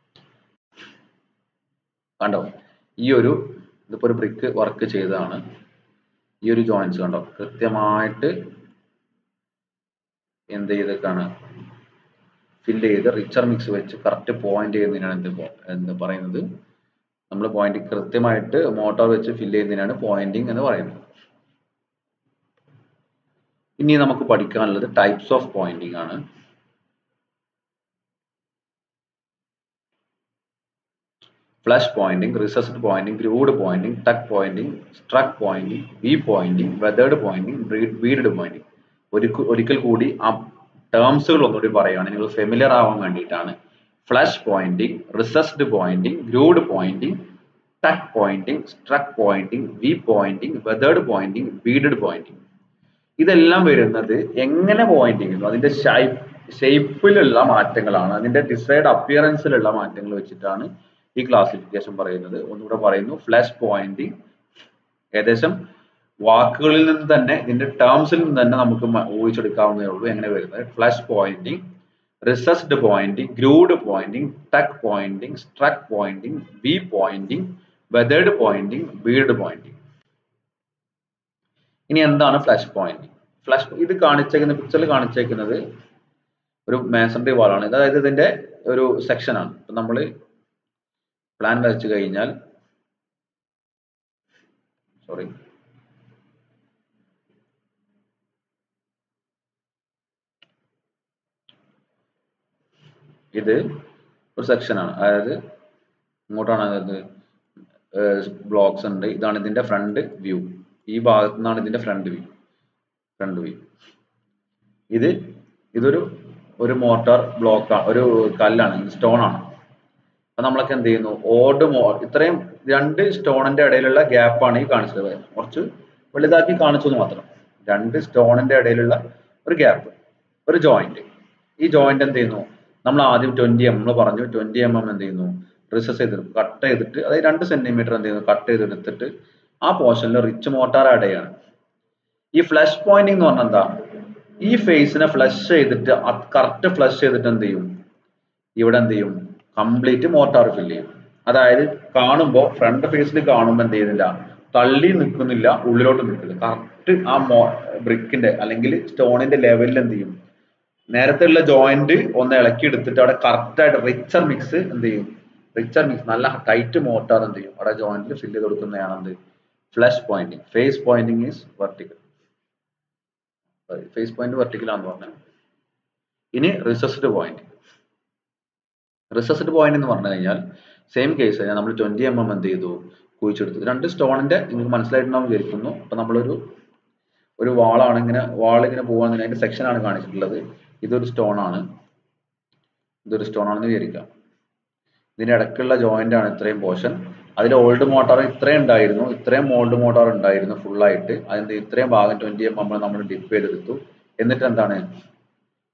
കണ്ടോ, ഈ ഒരു ഇതിപ്പോ ഒരു ബ്രിക്ക് വർക്ക് ചെയ്തതാണ്. ഈ ഒരു ജോയിന്റ്സ് കണ്ടോ കൃത്യമായിട്ട് എന്ത് ചെയ്തൊക്കെയാണ് ഫില്ല് ചെയ്ത് റിച്ചർ മിക്സ് വെച്ച് കറക്റ്റ് പോയിന്റ് ചെയ്യുന്നതിനാണ് എന്ത് എന്ന് പറയുന്നത്, നമ്മൾ പോയിന്റ് കൃത്യമായിട്ട് മോട്ടോർ വെച്ച് ഫില്ല് ചെയ്യുന്നതിനാണ് പോയിന്റിംഗ് എന്ന് പറയുന്നത്. ഇനി നമുക്ക് പഠിക്കാനുള്ളത് ടൈപ്സ് ഓഫ് പോയിന്റിംഗ് ആണ്. Flush pointing, recessed pointing, grooved pointing, tuck pointing, struck pointing, V pointing, weathered pointing, beaded pointing. ഒരിക്കൽ കൂടി ആ ടേംസുകൾ ഒന്നുകൂടി പറയുകയാണ്, നിങ്ങൾ ഫെമിലിയർ ആവാൻ വേണ്ടിയിട്ടാണ്. Flush pointing, recessed pointing, grooved pointing, tuck pointing, struck pointing, V pointing, weathered pointing, beaded pointing. ഇതെല്ലാം വരുന്നത് എങ്ങനെ പോയിന്റ് ചെയ്യുന്നു, അതിന്റെ ഷേപ്പിലുള്ള മാറ്റങ്ങളാണ്, അതിന്റെ ഡിസൈഡ് അപ്പിയറൻസിലുള്ള മാറ്റങ്ങൾ വെച്ചിട്ടാണ് ഈ ക്ലാസിഫിക്കേഷൻ പറയുന്നത്. ഒന്നുകൂടെ പറയുന്നു, ഫ്ലഷ് പോയിന്റിംഗ് ഏകദേശം വാക്കുകളിൽ നിന്ന് തന്നെ ഇതിന്റെ ടേംസിൽ നിന്ന് തന്നെ നമുക്ക് ഊഹിച്ചെടുക്കാവുന്നതേ ഉള്ളൂ എങ്ങനെ വരുന്നത്. Flush pointing, recessed pointing, grooved pointing, tuck pointing, struck pointing, V pointing, weathered pointing, beaded pointing. ഇനി എന്താണ് ഫ്ലഷ് പോയിന്റിംഗ്? ഫ്ലഷ് ഇത് കാണിച്ചേക്കുന്ന പിക്ചറിൽ കാണിച്ചേക്കുന്നത് ഒരു മേസൺറി വാളാണ്. അതായത് ഇതിന്റെ ഒരു സെക്ഷൻ ആണ്. ഇപ്പൊ നമ്മൾ പ്ലാൻ വരച്ചു കഴിഞ്ഞാൽ സോറി ഇത് ഒരു സെക്ഷൻ ആണ്. അതായത് ഇങ്ങോട്ടാണ് അതായത് ബ്ലോക്സ് ഉണ്ട്. ഇതാണ് ഇതിന്റെ ഫ്രണ്ട് വ്യൂ. ഈ ഭാഗത്തു നിന്നാണ് ഇതിന്റെ ഫ്രണ്ട് വ്യൂ ഫ്രണ്ട് വ്യൂ ഇത് ഇതൊരു ഒരു മോട്ടോർ ബ്ലോക്കാണ്, ഒരു കല്ലാണ്, സ്റ്റോൺ ആണ്. അപ്പൊ നമ്മളൊക്കെ എന്ത് ചെയ്യുന്നു, ഓട് മോ ഇത്രയും രണ്ട് സ്റ്റോണിന്റെ ഇടയിലുള്ള ഗ്യാപ്പാണ് ഈ കാണിച്ചത്. കുറച്ച് വലുതാക്കി കാണിച്ചു എന്ന് മാത്രം. രണ്ട് സ്റ്റോണിന്റെ ഇടയിലുള്ള ഒരു ഗ്യാപ്പ്, ഒരു ജോയിന്റ്. ഈ ജോയിന്റ് എന്ത് ചെയ്യുന്നു, നമ്മൾ ആദ്യം ട്വന്റി എം നമ്മൾ പറഞ്ഞു ട്വന്റി എം എം എന്ത് ചെയ്യുന്നു, റിസസ് ചെയ്ത് കട്ട് ചെയ്തിട്ട്, അതായത് രണ്ട് സെന്റിമീറ്റർ എന്ത് ചെയ്യുന്നു കട്ട് ചെയ്തെടുത്തിട്ട് ആ പോർഷനിൽ റിച്ച് മോട്ടാർ ആഡ് ചെയ്യാണ്. ഈ ഫ്ലഷ് പോയിന്റിംഗ് എന്ന് പറഞ്ഞാൽ എന്താ, ഈ ഫേസിനെ ഫ്ലഷ് ചെയ്തിട്ട് കറക്റ്റ് ഫ്ലഷ് ചെയ്തിട്ട് എന്ത് ചെയ്യും, ഇവിടെ എന്ത് ചെയ്യും, കംപ്ലീറ്റ് മോട്ടാർ ഫില്ല് ചെയ്യും. അതായത് കാണുമ്പോൾ ഫ്രണ്ട് ഫേസിൽ കാണുമ്പോൾ എന്ത് ചെയ്യുന്നില്ല, തള്ളി നിൽക്കുന്നില്ല, ഉള്ളിലോട്ട് നിൽക്കില്ല. കറക്റ്റ് ആ മോ ബ്രിക്കിന്റെ അല്ലെങ്കിൽ സ്റ്റോണിന്റെ ലെവലിൽ എന്ത് ചെയ്യും, നേരത്തെ ഉള്ള ജോയിന്റ് ഒന്ന് ഇളക്കി എടുത്തിട്ട് അവിടെ കറക്റ്റ് ആയിട്ട് റിച്ചർ മിക്സ് എന്ത് ചെയ്യും, റിച്ചർ മിക്സ് നല്ല ടൈറ്റ് മോട്ടാർ എന്ത് ചെയ്യും അവിടെ ജോയിന്റിൽ ഫില്ല് ചെയ്ത് കൊടുക്കുന്നതാണ് എന്ത് flush pointing. Face pointing is vertical. Face point vertical ആണെന്ന് പറഞ്ഞാൽ. ഇനി റിസസ്ഡ് പോയിന്റ്. റിസസ്ഡ് പോയിന്റ് എന്ന് പറഞ്ഞു കഴിഞ്ഞാൽ സെയിം കേസ് നമ്മൾ ട്വന്റി എം എം എന്ത് ചെയ്തു കുഴിച്ചെടുത്തു. രണ്ട് സ്റ്റോണിന്റെ നിങ്ങൾക്ക് മനസ്സിലായിട്ടുണ്ടാവും വിചാരിക്കുന്നു. അപ്പൊ നമ്മളൊരു ഒരു വാളാണ് ഇങ്ങനെ വാൾ ഇങ്ങനെ പോകാൻ അതിന്റെ സെക്ഷൻ ആണ് കാണിച്ചിട്ടുള്ളത്. ഇതൊരു സ്റ്റോൺ ആണ്, ഇതൊരു സ്റ്റോൺ ആണെന്ന് വിചാരിക്കാം. ഇതിന്റെ ഇടയ്ക്കുള്ള ജോയിന്റ് ആണ് ഇത്രയും പോർഷൻ. അതിൽ ഓൾഡ് മോട്ടോർ ഇത്രയും ഉണ്ടായിരുന്നു, ഇത്രയും ഓൾഡ് മോട്ടോർ ഉണ്ടായിരുന്നു ഫുൾ ആയിട്ട്. അതിന്റെ ഇത്രയും ഭാഗം ട്വന്റി എം എം നമ്മൾ ഡിപ്പ് ചെയ്തെടുത്തു. എന്നിട്ട് എന്താണ്,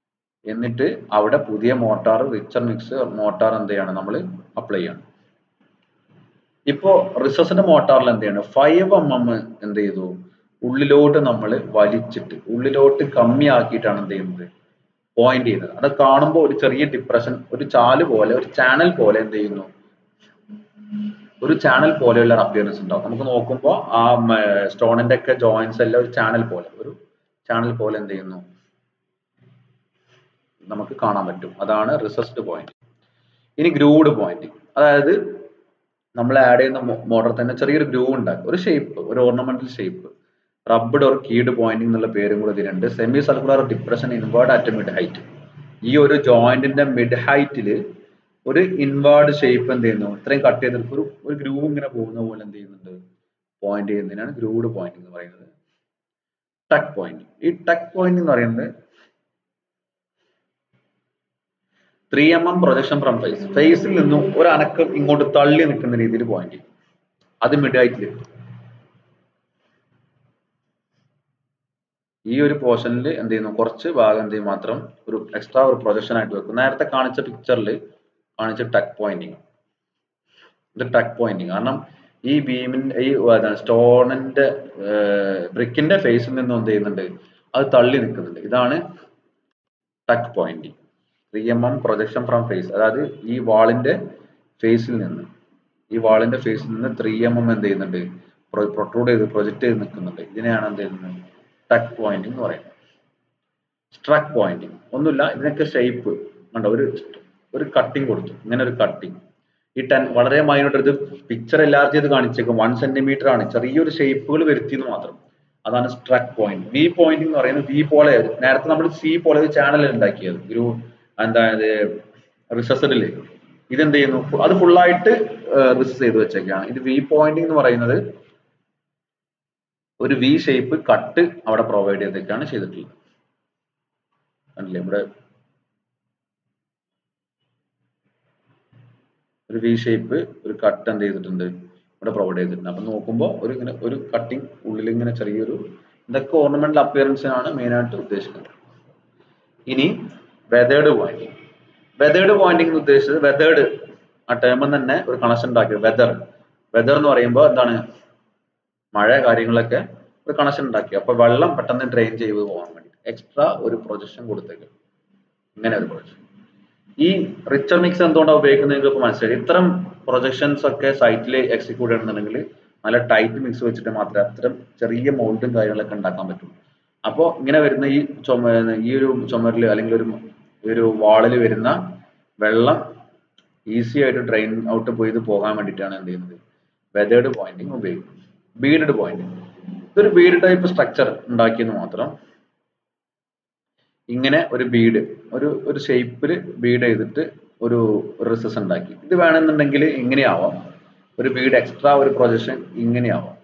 എന്നിട്ട് അവിടെ പുതിയ മോട്ടാർ റിച്ചർ മിക്സ് മോട്ടാർ എന്ത് ചെയ്യാണ് നമ്മൾ അപ്ലൈ ചെയ്യണം. ഇപ്പോ റിസസിന്റെ മോട്ടാറിൽ എന്ത് ചെയ്യണം, ഫൈവ് എം എം എന്ത് ചെയ്തു ഉള്ളിലോട്ട് നമ്മൾ വലിച്ചിട്ട് ഉള്ളിലോട്ട് കമ്മിയാക്കിയിട്ടാണ് എന്ത് ചെയ്യുന്നത് പോയിന്റ് ചെയ്യുന്നത്. അത് കാണുമ്പോൾ ഒരു ചെറിയ ഡിപ്രഷൻ, ഒരു ചാല് പോലെ, ഒരു ചാനൽ പോലെ എന്ത് ചെയ്യുന്നു, ഒരു ചാനൽ പോലെയുള്ള അപ്പിയറൻസ് ഉണ്ടാവും. നമുക്ക് നോക്കുമ്പോൾ ആ സ്റ്റോണിന്റെ ഒക്കെ ജോയിന്റ്സ് എല്ലാം ഒരു ചാനൽ പോലെ ഒരു ചാനൽ പോലെ എന്ത് ചെയ്യുന്നു നമുക്ക് കാണാൻ പറ്റും. അതാണ് റിസസ്ഡ് പോയിന്റ്. ഇനി ഗ്രൂവ്ഡ് പോയിന്റ്, അതായത് നമ്മൾ ആഡ് ചെയ്യുന്ന മോട്ടർ തന്നെ ചെറിയൊരു ഗ്രൂവ് ഉണ്ടാക്കും, ഒരു ഷേപ്പ്, ഒരു ornamental shape. Rubbed or keyed pointing എന്നുള്ള പേരും കൂടെ ഇതിലുണ്ട്. Semi circular depression inward at mid height. ഈ ഒരു ജോയിന്റിന്റെ മിഡ് ഹൈറ്റില് ഒരു ഇൻവേർഡ് ഷേപ്പ് എന്ത് ചെയ്യുന്നു, ഇത്രയും കട്ട് ചെയ്തിട്ട് ഒരു ഒരു ഗ്രൂവ് ഇങ്ങനെ പോകുന്ന പോലെ എന്ത് ചെയ്യുന്നുണ്ട് പോയിന്റ് ചെയ്യുന്നതിനാണ് ഗ്രൂവ്ഡ് പോയിന്റ് എന്ന് പറയുന്നത്. ടക്ക് പോയിന്റ്, ഈ ടക്ക് പോയിന്റ് എന്ന് പറയുന്നത് three M M projection from face, ഫേസിൽ നിന്നും ഒരു അനക്കം ഇങ്ങോട്ട് തള്ളി നിൽക്കുന്ന രീതിയിൽ പോയിന്റ് ചെയ്യും. അത് മിഡ് ഹൈറ്റിൽ ഈ ഒരു പോർഷനിൽ എന്ത് ചെയ്യുന്നു, കുറച്ച് ഭാഗം എന്ത് ചെയ്യും മാത്രം ഒരു എക്സ്ട്രാ ഒരു പ്രൊജക്ഷൻ ആയിട്ട് വെക്കും. നേരത്തെ കാണിച്ച പിക്ചറിൽ കാണിച്ച ടക്ക് പോയിന്റിങ്, ഇത് ടക്ക് പോയിന്റിങ്. കാരണം ഈ ബീമിന്റെ ഈ സ്റ്റോണിന്റെ ബ്രിക്കിന്റെ ഫേസിൽ നിന്നും എന്ത് ചെയ്യുന്നുണ്ട്, അത് തള്ളി നിൽക്കുന്നുണ്ട്. ഇതാണ് tuck pointing. Three M M projection from face, അതായത് ഈ വാളിന്റെ ഫേസിൽ നിന്ന് ഈ വാളിന്റെ ഫേസിൽ നിന്ന് ത്രീ എം എം എന്ത് ചെയ്യുന്നുണ്ട് പ്രൊട്രൂഡ് ചെയ്ത് പ്രൊജക്ട് ചെയ്ത് നിൽക്കുന്നുണ്ട്. ഇതിനെയാണ് എന്ത് ചെയ്യുന്നത് ടക്ക് പോയിന്റിങ് എന്ന് പറയുന്നത്. സ്ട്രക്ക് പോയിന്റിങ് ഒന്നുമില്ല, ഇതിനൊക്കെ ഷേപ്പ് കണ്ടോ, ഒരു ഒരു കട്ടിങ് കൊടുത്തു, ഇങ്ങനെ ഒരു കട്ടിങ്. ഈ ടെൻ വളരെ മൈനോട്ട്, ഇത് പിക്ചർ എല്ലാവർക്കും ചെയ്ത് കാണിച്ചേക്കും, വൺ സെന്റിമീറ്റർ ആണ്, ചെറിയൊരു ഷേപ്പുകൾ വരുത്തിയെന്ന് മാത്രം. അതാണ് സ്ട്രക്ക് പോയിന്റ്. വി പോയിന്റിംഗ് എന്ന് പറയുന്നത് വി പോലെ, നേരത്തെ നമ്മൾ സി പോലെ ഒരു ചാനൽ ഉണ്ടാക്കിയത് ഒരു എന്തായത് റിസസിഡില്, ഇതെന്ത് ചെയ്യുന്നു അത് ഫുള്ളായിട്ട് റിസസ് ചെയ്ത് വെച്ചേക്കാണ്. ഇത് വി പോയിന്റിംഗ് എന്ന് പറയുന്നത് ഒരു വി ഷേപ്പ് കട്ട് അവിടെ പ്രൊവൈഡ് ചെയ്തേക്കാണ് ചെയ്തിട്ടുള്ളത്. കണ്ടില്ലേ, ഇവിടെ ഒരു വി ഷേപ്പ് ഒരു കട്ട് എന്ത് ചെയ്തിട്ടുണ്ട് ഇവിടെ പ്രൊവൈഡ് ചെയ്തിട്ടുണ്ട്. അപ്പൊ നോക്കുമ്പോൾ ഒരു ഇങ്ങനെ ഒരു കട്ടിങ് ഉള്ളിൽ ഇങ്ങനെ ചെറിയൊരു, ഇതൊക്കെ ഓർണമെന്റൽ അപ്പിയറൻസിനാണ് മെയിൻ ആയിട്ട് ഉദ്ദേശിക്കുന്നത്. ഇനി വെതേർഡ് പോയിന്റിങ്. വെതേർഡ് പോയിന്റിംഗ് എന്ന് ഉദ്ദേശിച്ചത് വെതേർഡ് ആ ടേമിൽ തന്നെ ഒരു കണക്ഷൻ ഉണ്ടാക്കിയത്. വെതർ വെതർ എന്ന് പറയുമ്പോൾ എന്താണ്, മഴ കാര്യങ്ങളൊക്കെ ഒരു കണക്ഷൻ ഉണ്ടാക്കി. അപ്പൊ വെള്ളം പെട്ടെന്ന് ഡ്രെയിൻ ചെയ്ത് പോകാൻ വേണ്ടി എക്സ്ട്രാ ഒരു പ്രൊജക്ഷൻ കൊടുത്തേക്ക്, ഇങ്ങനെ ഒരു പ്രൊജക്ഷൻ. ഈ റിച്ചർ മിക്സ് എന്തുകൊണ്ടാണ് ഉപയോഗിക്കുന്നത് നിങ്ങൾക്ക് മനസ്സിലായി. ഇത്തരം പ്രൊജക്ഷൻസ് ഒക്കെ സൈറ്റിൽ എക്സിക്യൂട്ട് ചെയ്യണമെന്നുണ്ടെങ്കിൽ നല്ല ടൈറ്റ് മിക്സ് വെച്ചിട്ട് മാത്രമേ അത്തരം ചെറിയ മോൾഡും കാര്യങ്ങളൊക്കെ ഉണ്ടാക്കാൻ പറ്റും. അപ്പോൾ ഇങ്ങനെ വരുന്ന ഈ ചുമ ഈ ഒരു ചുമരിൽ അല്ലെങ്കിൽ ഒരു ഒരു വാളിൽ വരുന്ന വെള്ളം ഈസി ആയിട്ട് ഡ്രെയിൻ ഔട്ട് പോയി പോകാൻ വേണ്ടിയിട്ടാണ് എന്ത് ചെയ്യുന്നത് വെതേർഡ് പോയിന്റിങ് ഉപയോഗിക്കുന്നത്. ബീഡഡ് പോയിന്റിങ്, ഇതൊരു ബീഡ് ടൈപ്പ് സ്ട്രക്ചർ ഉണ്ടാക്കിയെന്ന് മാത്രം. ഇങ്ങനെ ഒരു ബീഡ് ഒരു ഒരു ഷേപ്പിൽ ബീഡ് ചെയ്തിട്ട് ഒരു റിസസ് ഉണ്ടാക്കി. ഇത് വേണമെന്നുണ്ടെങ്കിൽ ഇങ്ങനെയാവാം, ഒരു ബീഡ് എക്സ്ട്രാ ഒരു പ്രൊജക്ഷൻ ഇങ്ങനെയാവാം,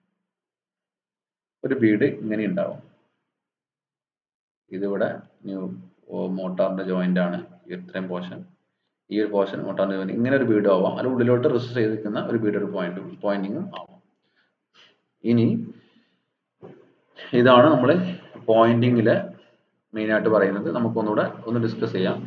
ഒരു ബീഡ് ഇങ്ങനെ ഉണ്ടാവും. ഇതിവിടെ ന്യൂ മോട്ടാറിന്റെ ജോയിന്റ് ആണ്, ഇത്രയും പോർഷൻ, ഈ ഒരു പോർഷൻ മോട്ടാറിന്റെ ജോയിന്റ്, ഇങ്ങനെ ഒരു ബീഡ് ആവാം. അതിന് ഉള്ളിലോട്ട് റിസസ് ചെയ്തിരിക്കുന്ന ഒരു ബീഡ് ഒരു പോയിന്റ് പോയിന്റിങ്ങും ആവാം. ഇനി ഇതാണ് നമ്മൾ പോയിന്റിങ്ങിലെ മെയിൻ ആയിട്ട് പറയുന്നത്. നമുക്ക് ഒന്നുകൂടെ ഒന്ന് ഡിസ്കസ് ചെയ്യാം.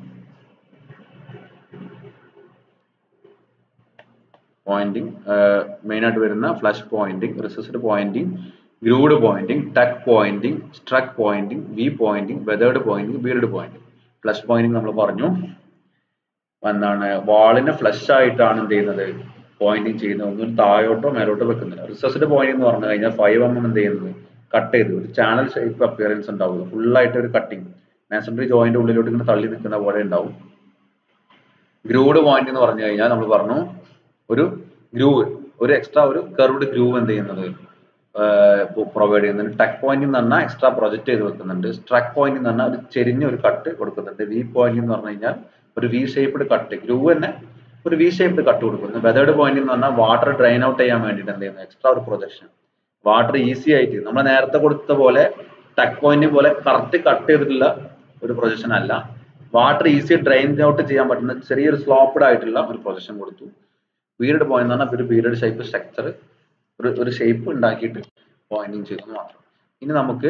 പോയിന്റിങ് മെയിൻ ആയിട്ട് വരുന്ന flush pointing, recessed pointing, grooved pointing, tuck pointing, struck pointing, V pointing, weathered pointing, beaded pointing. Flush pointing നമ്മൾ പറഞ്ഞു, എന്താണ് വാളിനെ ഫ്ലഷ് ആയിട്ടാണ് എന്ത് ചെയ്യുന്നത് പോയിന്റിങ് ചെയ്യുന്നത്, ഒന്നും താഴോട്ടോ മേലോട്ടോ വെക്കുന്നില്ല. റിസസ്ഡ് പോയിന്റിങ് എന്ന് പറഞ്ഞു കഴിഞ്ഞാൽ ഫൈവ് എം എം എന്ത് ചെയ്യുന്നത് കട്ട് ചെയ്ത് ഒരു ചാനൽ ഷേപ്പ് അപ്പിയറൻസ് ഉണ്ടാവും, ഫുള്ളായിട്ട് ഒരു കട്ടിങ് മാസണറി ജോയിന്റ് ഉള്ളിലോട്ട് ഇങ്ങനെ തള്ളി നിൽക്കുന്ന പോലെ ഉണ്ടാവും. ഗ്രൂവ്ഡ് പോയിന്റ് എന്ന് പറഞ്ഞു കഴിഞ്ഞാൽ നമ്മൾ പറഞ്ഞു ഒരു ഗ്രൂവ്, ഒരു എക്സ്ട്രാ ഒരു കർവ്ഡ് ഗ്രൂവ് എന്ത് ചെയ്യുന്നത് പ്രൊവൈഡ് ചെയ്യുന്നുണ്ട്. ടക്ക് പോയിന്റ് എന്ന് പറഞ്ഞാൽ എക്സ്ട്രാ പ്രൊജക്ട് ചെയ്ത് വെക്കുന്നുണ്ട്. സ്ട്രക്ക് പോയിന്റ് എന്ന് പറഞ്ഞാൽ ഒരു ചെരിഞ്ഞ ഒരു കട്ട് കൊടുക്കുന്നുണ്ട്. വി പോയിന്റ് എന്ന് പറഞ്ഞു കഴിഞ്ഞാൽ ഒരു വി ഷേപ്ഡ് കട്ട്, ഗ്രൂവ് തന്നെ ഒരു വി ഷേപ്ഡ് കട്ട് കൊടുക്കുന്നു. വെതേർഡ് പോയിന്റ് എന്ന് പറഞ്ഞാൽ വാട്ടർ ഡ്രെയിൻ ഔട്ട് ചെയ്യാൻ വേണ്ടിയിട്ട് എന്ത് ചെയ്യുന്നത് എക്സ്ട്രാ ഒരു പ്രൊജക്ഷൻ, വാട്ടർ ഈസി ആയിട്ട് നമ്മൾ നേരത്തെ കൊടുത്ത പോലെ ടക്ക് പോയിന്റ് പോലെ കറക്റ്റ് കട്ട് ചെയ്തിട്ടുള്ള ഒരു പ്രൊജക്ഷൻ അല്ല, വാട്ടർ ഈസി ഡ്രെയിൻ ഔട്ട് ചെയ്യാൻ പറ്റുന്ന ചെറിയൊരു സ്ലോപ്ഡ് ആയിട്ടുള്ള ഒരു പ്രൊജക്ഷൻ കൊടുത്തു. ബീഡഡ് പോയിന്റ് എന്ന് പറഞ്ഞാൽ ഒരു ബീഡഡ് ഷേപ്പ് സ്ട്രക്ചർ ഒരു ഒരു ഷേപ്പ് ഉണ്ടാക്കിയിട്ട് പോയിന്റിങ് ചെയ്യുന്നു മാത്രം. ഇനി നമുക്ക്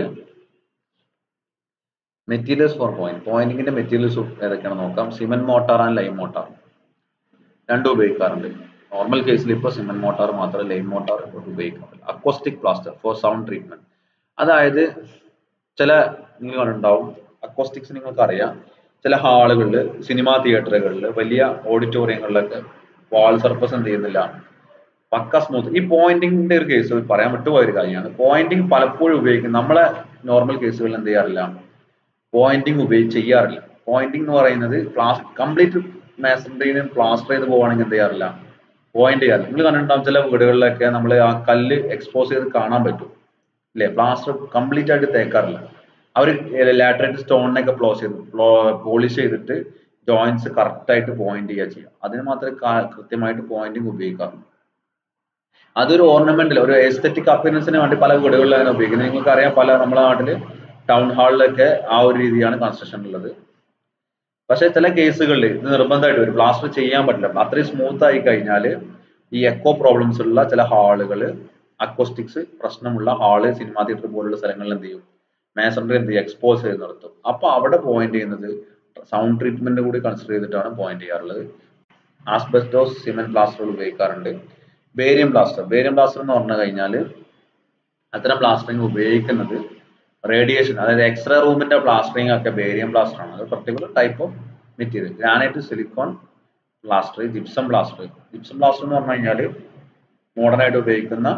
മെറ്റീരിയൽസ് ഫോർ പോയിന്റ്, പോയിന്റിങ്ങിന്റെ മെറ്റീരിയൽസ് ഏതൊക്കെയാണ് നോക്കാം. Cement mortar and lime mortar രണ്ടും ഉപയോഗിക്കാറുണ്ട്. നോർമൽ കേസിൽ ഇപ്പോൾ സിമന്റ് മോട്ടാർ മാത്രമേ ലൈൻ മോട്ടാർ ഉപയോഗിക്കാൻ പറ്റില്ല. Acoustic plaster for sound treatment, അതായത് ചില നിങ്ങൾ കണ്ടുണ്ടാവും അക്കോസ്റ്റിക്സ് നിങ്ങൾക്ക് അറിയാം, ചില ഹാളുകളിൽ, സിനിമാ തിയേറ്ററുകളിൽ, വലിയ ഓഡിറ്റോറിയങ്ങളിലൊക്കെ വാൾ സർഫസ് എന്ത് ചെയ്യുന്നില്ല, പക്ക സ്മൂത്ത്. ഈ പോയിന്റിങ്ങിന്റെ ഒരു കേസ് പറയാൻ വിട്ടുപോയ ഒരു കാര്യമാണ്. പോയിന്റിങ് പലപ്പോഴും ഉപയോഗിക്കും, നമ്മളെ നോർമൽ കേസുകളിൽ എന്ത് ചെയ്യാറില്ല, പോയിന്റിങ് ഉപയോഗിച്ച് ചെയ്യാറില്ല. പോയിന്റിങ് എന്ന് പറയുന്നത് ക്ലാസ് കംപ്ലീറ്റ് മാസൻട്രീനെ പ്ലാസ്റ്റർ ചെയ്ത് പോവുകയാണെങ്കിൽ എന്ത് ചെയ്യാറില്ല, പോയിന്റ് ചെയ്യാറില്ല. നിങ്ങൾ കണ്ടിട്ടുണ്ടാവും ചില വീടുകളിലൊക്കെ നമ്മൾ ആ കല്ല് എക്സ്പോസ് ചെയ്ത് കാണാൻ പറ്റും അല്ലെ, പ്ലാസ്റ്റർ കംപ്ലീറ്റ് ആയിട്ട് തേക്കാറില്ല. അവർ ലാറ്ററൈറ്റ് സ്റ്റോണിനൊക്കെ പ്ലോസ് ചെയ്ത് പോളിഷ് ചെയ്തിട്ട് ജോയിന്റ്സ് കറക്റ്റ് ആയിട്ട് പോയിന്റ് ചെയ്യുക ചെയ്യുക. അതിന് മാത്രമേ കൃത്യമായിട്ട് പോയിന്റിങ് ഉപയോഗിക്കാറുള്ളൂ. അതൊരു ഓർണമെന്റൽ, ഒരു എസ്തെറ്റിക് അപ്പിയറൻസിന് വേണ്ടി പല വീടുകളിലും അങ്ങനെ ഉപയോഗിക്കുന്നത്. നിങ്ങൾക്ക് അറിയാം, പല നമ്മുടെ നാട്ടില് ടൗൺ ഹാളിലൊക്കെ ആ ഒരു രീതിയാണ് കൺസ്ട്രക്ഷൻ ഉള്ളത്. പക്ഷെ ചില കേസുകളിൽ ഇത് നിർബന്ധമായിട്ട് വരും, പ്ലാസ്റ്റർ ചെയ്യാൻ പറ്റില്ല. അത്രയും സ്മൂത്ത് ആയി കഴിഞ്ഞാൽ ഈ എക്കോ പ്രോബ്ലംസ് ഉള്ള ചില ഹാളുകൾ, അക്കോസ്റ്റിക്സ് പ്രശ്നമുള്ള ഹാള്, സിനിമാ തിയേറ്റർ പോലുള്ള സ്ഥലങ്ങളിൽ എന്ത് ചെയ്യും, മേസൺറി എന്ത് ചെയ്യും, എക്സ്പോസ് ചെയ്ത് നിർത്തും. അപ്പൊ അവിടെ പോയിന്റ് ചെയ്യുന്നത് സൗണ്ട് ട്രീറ്റ്മെന്റ് കൂടി കൺസിഡർ ചെയ്തിട്ടാണ് പോയിന്റ് ചെയ്യാറുള്ളത്. ആസ്ബസ്റ്റോസ് സിമെന്റ് പ്ലാസ്റ്ററുകൾ ഉപയോഗിക്കാറുണ്ട്. ബേരിയം പ്ലാസ്റ്റർ, ബേരിയം പ്ലാസ്റ്റർ എന്ന് പറഞ്ഞു കഴിഞ്ഞാൽ അത്തരം പ്ലാസ്റ്ററിങ് ഉപയോഗിക്കുന്നത് റേഡിയേഷൻ, അതായത് എക്സ്റേ റൂമിന്റെ പ്ലാസ്റ്ററിങ് ഒക്കെ ബേരിയം പ്ലാസ്റ്റർ ആണ്. അത് particular type of material. Granite, silicone plaster, gypsum plaster. Gypsum plaster എന്ന് പറഞ്ഞു കഴിഞ്ഞാൽ മോഡേൺ ആയിട്ട് ഉപയോഗിക്കുന്ന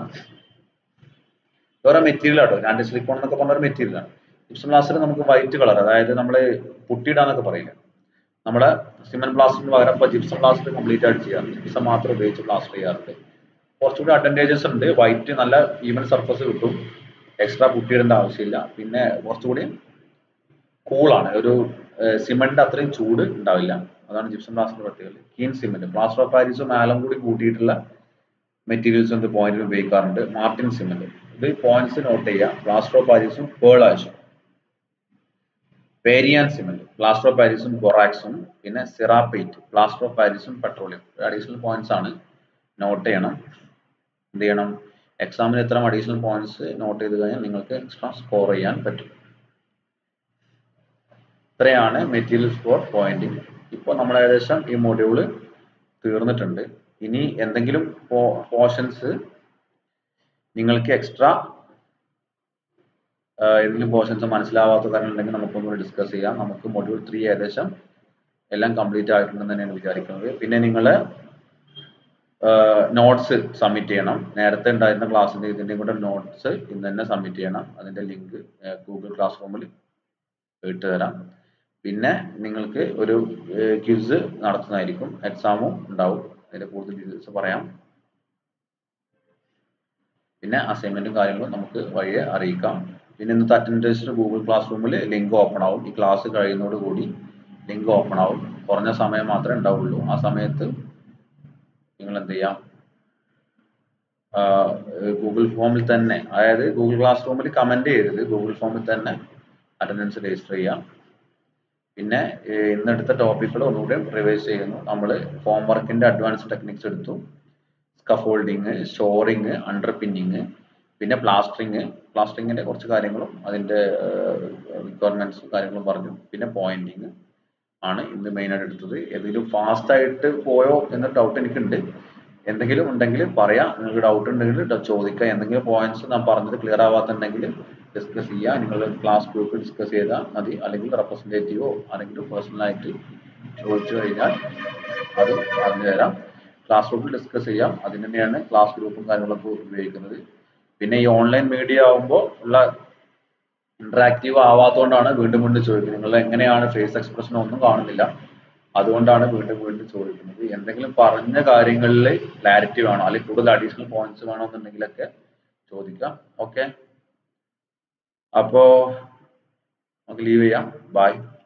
വേറെ മെറ്റീരിയൽ ആട്ടോ. ഗ്രാനൈറ്റ്, സിലിക്കോൺ എന്നൊക്കെ പറഞ്ഞ ഒരു മെറ്റീരിയലാണ്. ജിപ്സം പ്ലാസ്റ്റർ നമുക്ക് വൈറ്റ് കളർ, അതായത് നമ്മൾ പുട്ടിയിടാന്നൊക്കെ പറയില്ല, നമ്മുടെ സിമെന്റ് പ്ലാസ്റ്ററിന് പകരം ഇപ്പോൾ ജിപ്സം പ്ലാസ്റ്റർ കംപ്ലീറ്റ് ആയിട്ട് ചെയ്യാറുണ്ട്. ജിപ്സം മാത്രം ഉപയോഗിച്ച് പ്ലാസ്റ്റർ ചെയ്യാറുണ്ട്. കുറച്ചുകൂടി അഡ്വാൻറ്റേജസ് ഉണ്ട്. വൈറ്റ് നല്ല ഈവൻ സർഫസ് കിട്ടും, എക്സ്ട്രാ പുട്ടിയിടേണ്ട ആവശ്യമില്ല. പിന്നെ കുറച്ചുകൂടി കൂളാണ്, ഒരു സിമെന്റ് അത്രയും ചൂട് ഉണ്ടാവില്ല. അതാണ് ജിപ്സം പ്ലാസ്റ്റർ പ്രത്യേകത. കീൻ സിമെന്റ്, പ്ലാസ്റ്റർ ഓഫ് പാരീസും ആലം കൂടി കൂട്ടിയിട്ടുള്ള മെറ്റീരിയൽസ് എന്ത് പോയിന്റിൽ ഉപയോഗിക്കാറുണ്ട്. മാർട്ടിൻ സിമെന്റ്, ഇത് പോയിന്റ്സ് നോട്ട് ചെയ്യുക. പ്ലാസ്റ്റർ ഓഫ് പാരീസും പേൾ ആഷും. പേരിയാൻ സിമെന്റ്, പ്ലാസ്റ്റർ ഓഫ് പാരീസും ബൊറാക്സും. പിന്നെ സിറാപ്പൈറ്റ്, പ്ലാസ്റ്റർ ഓഫ് പാരീസും പെട്രോളിയം. അഡീഷണൽ പോയിന്റ്സ് ആണ്, നോട്ട് ചെയ്യണം. എന്ത് ചെയ്യണം, എക്സാമിന് ഇത്തരം അഡീഷണൽ പോയിന്റ്സ് നോട്ട് ചെയ്ത് കഴിഞ്ഞാൽ നിങ്ങൾക്ക് എക്സ്ട്രാ സ്കോർ ചെയ്യാൻ പറ്റും. ഇത്രയാണ് മെറ്റീരിയൽസ് ഫോർ പോയിന്റിങ്. ഇപ്പോൾ നമ്മൾ ഏകദേശം ഈ മൊഡ്യൂള് തീർന്നിട്ടുണ്ട്. ഇനി എന്തെങ്കിലും പോർഷൻസ് നിങ്ങൾക്ക് എക്സ്ട്രാ ഏതെങ്കിലും പോർഷൻസ് മനസ്സിലാവാത്ത കാര്യങ്ങളുണ്ടെങ്കിൽ നമുക്കൊന്നുകൂടി ഡിസ്കസ് ചെയ്യാം. നമുക്ക് മൊഡ്യൂൾ ത്രീ ഏകദേശം എല്ലാം കംപ്ലീറ്റ് ആയിട്ടുണ്ടെന്ന് തന്നെയാണ് വിചാരിക്കുന്നത്. പിന്നെ നിങ്ങൾ നോട്ട്സ് സബ്മിറ്റ് ചെയ്യണം. നേരത്തെ ഉണ്ടായിരുന്ന ക്ലാസ്സിൻ്റെ ഇതിൻ്റെയും കൂടെ നോട്ട്സ് ഇന്ന് തന്നെ സബ്മിറ്റ് ചെയ്യണം. അതിൻ്റെ ലിങ്ക് ഗൂഗിൾ ക്ലാസ് റൂമിൽ ഇട്ട് തരാം. പിന്നെ നിങ്ങൾക്ക് ഒരു ക്വിസ് നടത്തുന്നതായിരിക്കും, എക്സാമും ഉണ്ടാവും. അതിൻ്റെ കൂടുതൽ ഡീറ്റെയിൽസ് പറയാം. പിന്നെ അസൈൻമെന്റും കാര്യങ്ങളും നമുക്ക് വഴിയെ അറിയിക്കാം. പിന്നെ ഇന്നത്തെ അറ്റൻഡൻസിന് ഗൂഗിൾ ക്ലാസ് റൂമിൽ ലിങ്ക് ഓപ്പൺ ആവും. ഈ ക്ലാസ് കഴിയുന്നതോടുകൂടി ലിങ്ക് ഓപ്പൺ ആവും. കുറഞ്ഞ സമയം മാത്രമേ ഉണ്ടാവുള്ളൂ. ആ സമയത്ത് നിങ്ങൾ എന്ത് ചെയ്യാം, ഗൂഗിൾ ഫോമിൽ തന്നെ, അതായത് ഗൂഗിൾ ക്ലാസ് റൂമിൽ കമന്റ് ചെയ്തത് ഗൂഗിൾ ഫോമിൽ തന്നെ അറ്റൻഡൻസ് രജിസ്റ്റർ ചെയ്യാം. പിന്നെ ഇന്നെടുത്ത ടോപ്പിക്കുകൾ ഒന്നുകൂടി റിവൈസ് ചെയ്യുന്നു. നമ്മൾ ഫോം വർക്കിന്റെ അഡ്വാൻസ് ടെക്നിക്സ് എടുത്തു, സ്കഫോൾഡിങ്, ഷോറിങ്, അണ്ടർ പിന്നിങ്, പിന്നെ പ്ലാസ്റ്ററിങ്, പ്ലാസ്റ്ററിങ്ങിന്റെ കുറച്ച് കാര്യങ്ങളും അതിന്റെ റിക്വയർമെന്റ്സും കാര്യങ്ങളും പറഞ്ഞു. പിന്നെ പോയിന്റിങ് ആണ് ഇന്ന് മെയിൻ ആയിട്ട് എടുത്തത്. ഏതെങ്കിലും ഫാസ്റ്റ് ആയിട്ട് പോയോ എന്ന ഡൗട്ട് എനിക്കുണ്ട്. എന്തെങ്കിലും ഉണ്ടെങ്കിൽ പറയാം. നിങ്ങൾക്ക് ഡൗട്ട് ഉണ്ടെങ്കിൽ ചോദിക്കുക. എന്തെങ്കിലും പോയിന്റ്സ് ഞാൻ പറഞ്ഞത് ക്ലിയർ ആവാത്തുണ്ടെങ്കിൽ ഡിസ്കസ് ചെയ്യുക. നിങ്ങൾ ക്ലാസ് ഗ്രൂപ്പിൽ ഡിസ്കസ് ചെയ്താൽ മതി, അല്ലെങ്കിൽ റെപ്രസെന്റേറ്റീവോ അല്ലെങ്കിൽ പേഴ്സണലായിട്ട് ചോദിച്ചു കഴിഞ്ഞാൽ അത് പറഞ്ഞു തരാം. ക്ലാസ് റൂമിൽ ഡിസ്കസ് ചെയ്യാം. അതിന് തന്നെയാണ് ക്ലാസ് ഗ്രൂപ്പും കാര്യങ്ങളൊക്കെ ഉപയോഗിക്കുന്നത്. പിന്നെ ഈ ഓൺലൈൻ മീഡിയ ആവുമ്പോൾ ഉള്ള ഇന്ററാക്റ്റീവ് ആവാത്തതുകൊണ്ടാണ് വീണ്ടും വീണ്ടും ചോദിക്കുന്നത്. നിങ്ങൾ എങ്ങനെയാണ് ഫേസ് എക്സ്പ്രഷൻ ഒന്നും കാണുന്നില്ല, അതുകൊണ്ടാണ് വീണ്ടും വീണ്ടും ചോദിക്കുന്നത്. എന്തെങ്കിലും പറഞ്ഞ കാര്യങ്ങളിൽ ക്ലാരിറ്റി വേണോ, അല്ലെങ്കിൽ കൂടുതൽ അഡീഷണൽ പോയിന്റ്സ് വേണോ എന്നുണ്ടെങ്കിലൊക്കെ ചോദിക്കാം. ഓക്കെ, അപ്പോ നമുക്ക് ലീവ് ചെയ്യാം. ബൈ.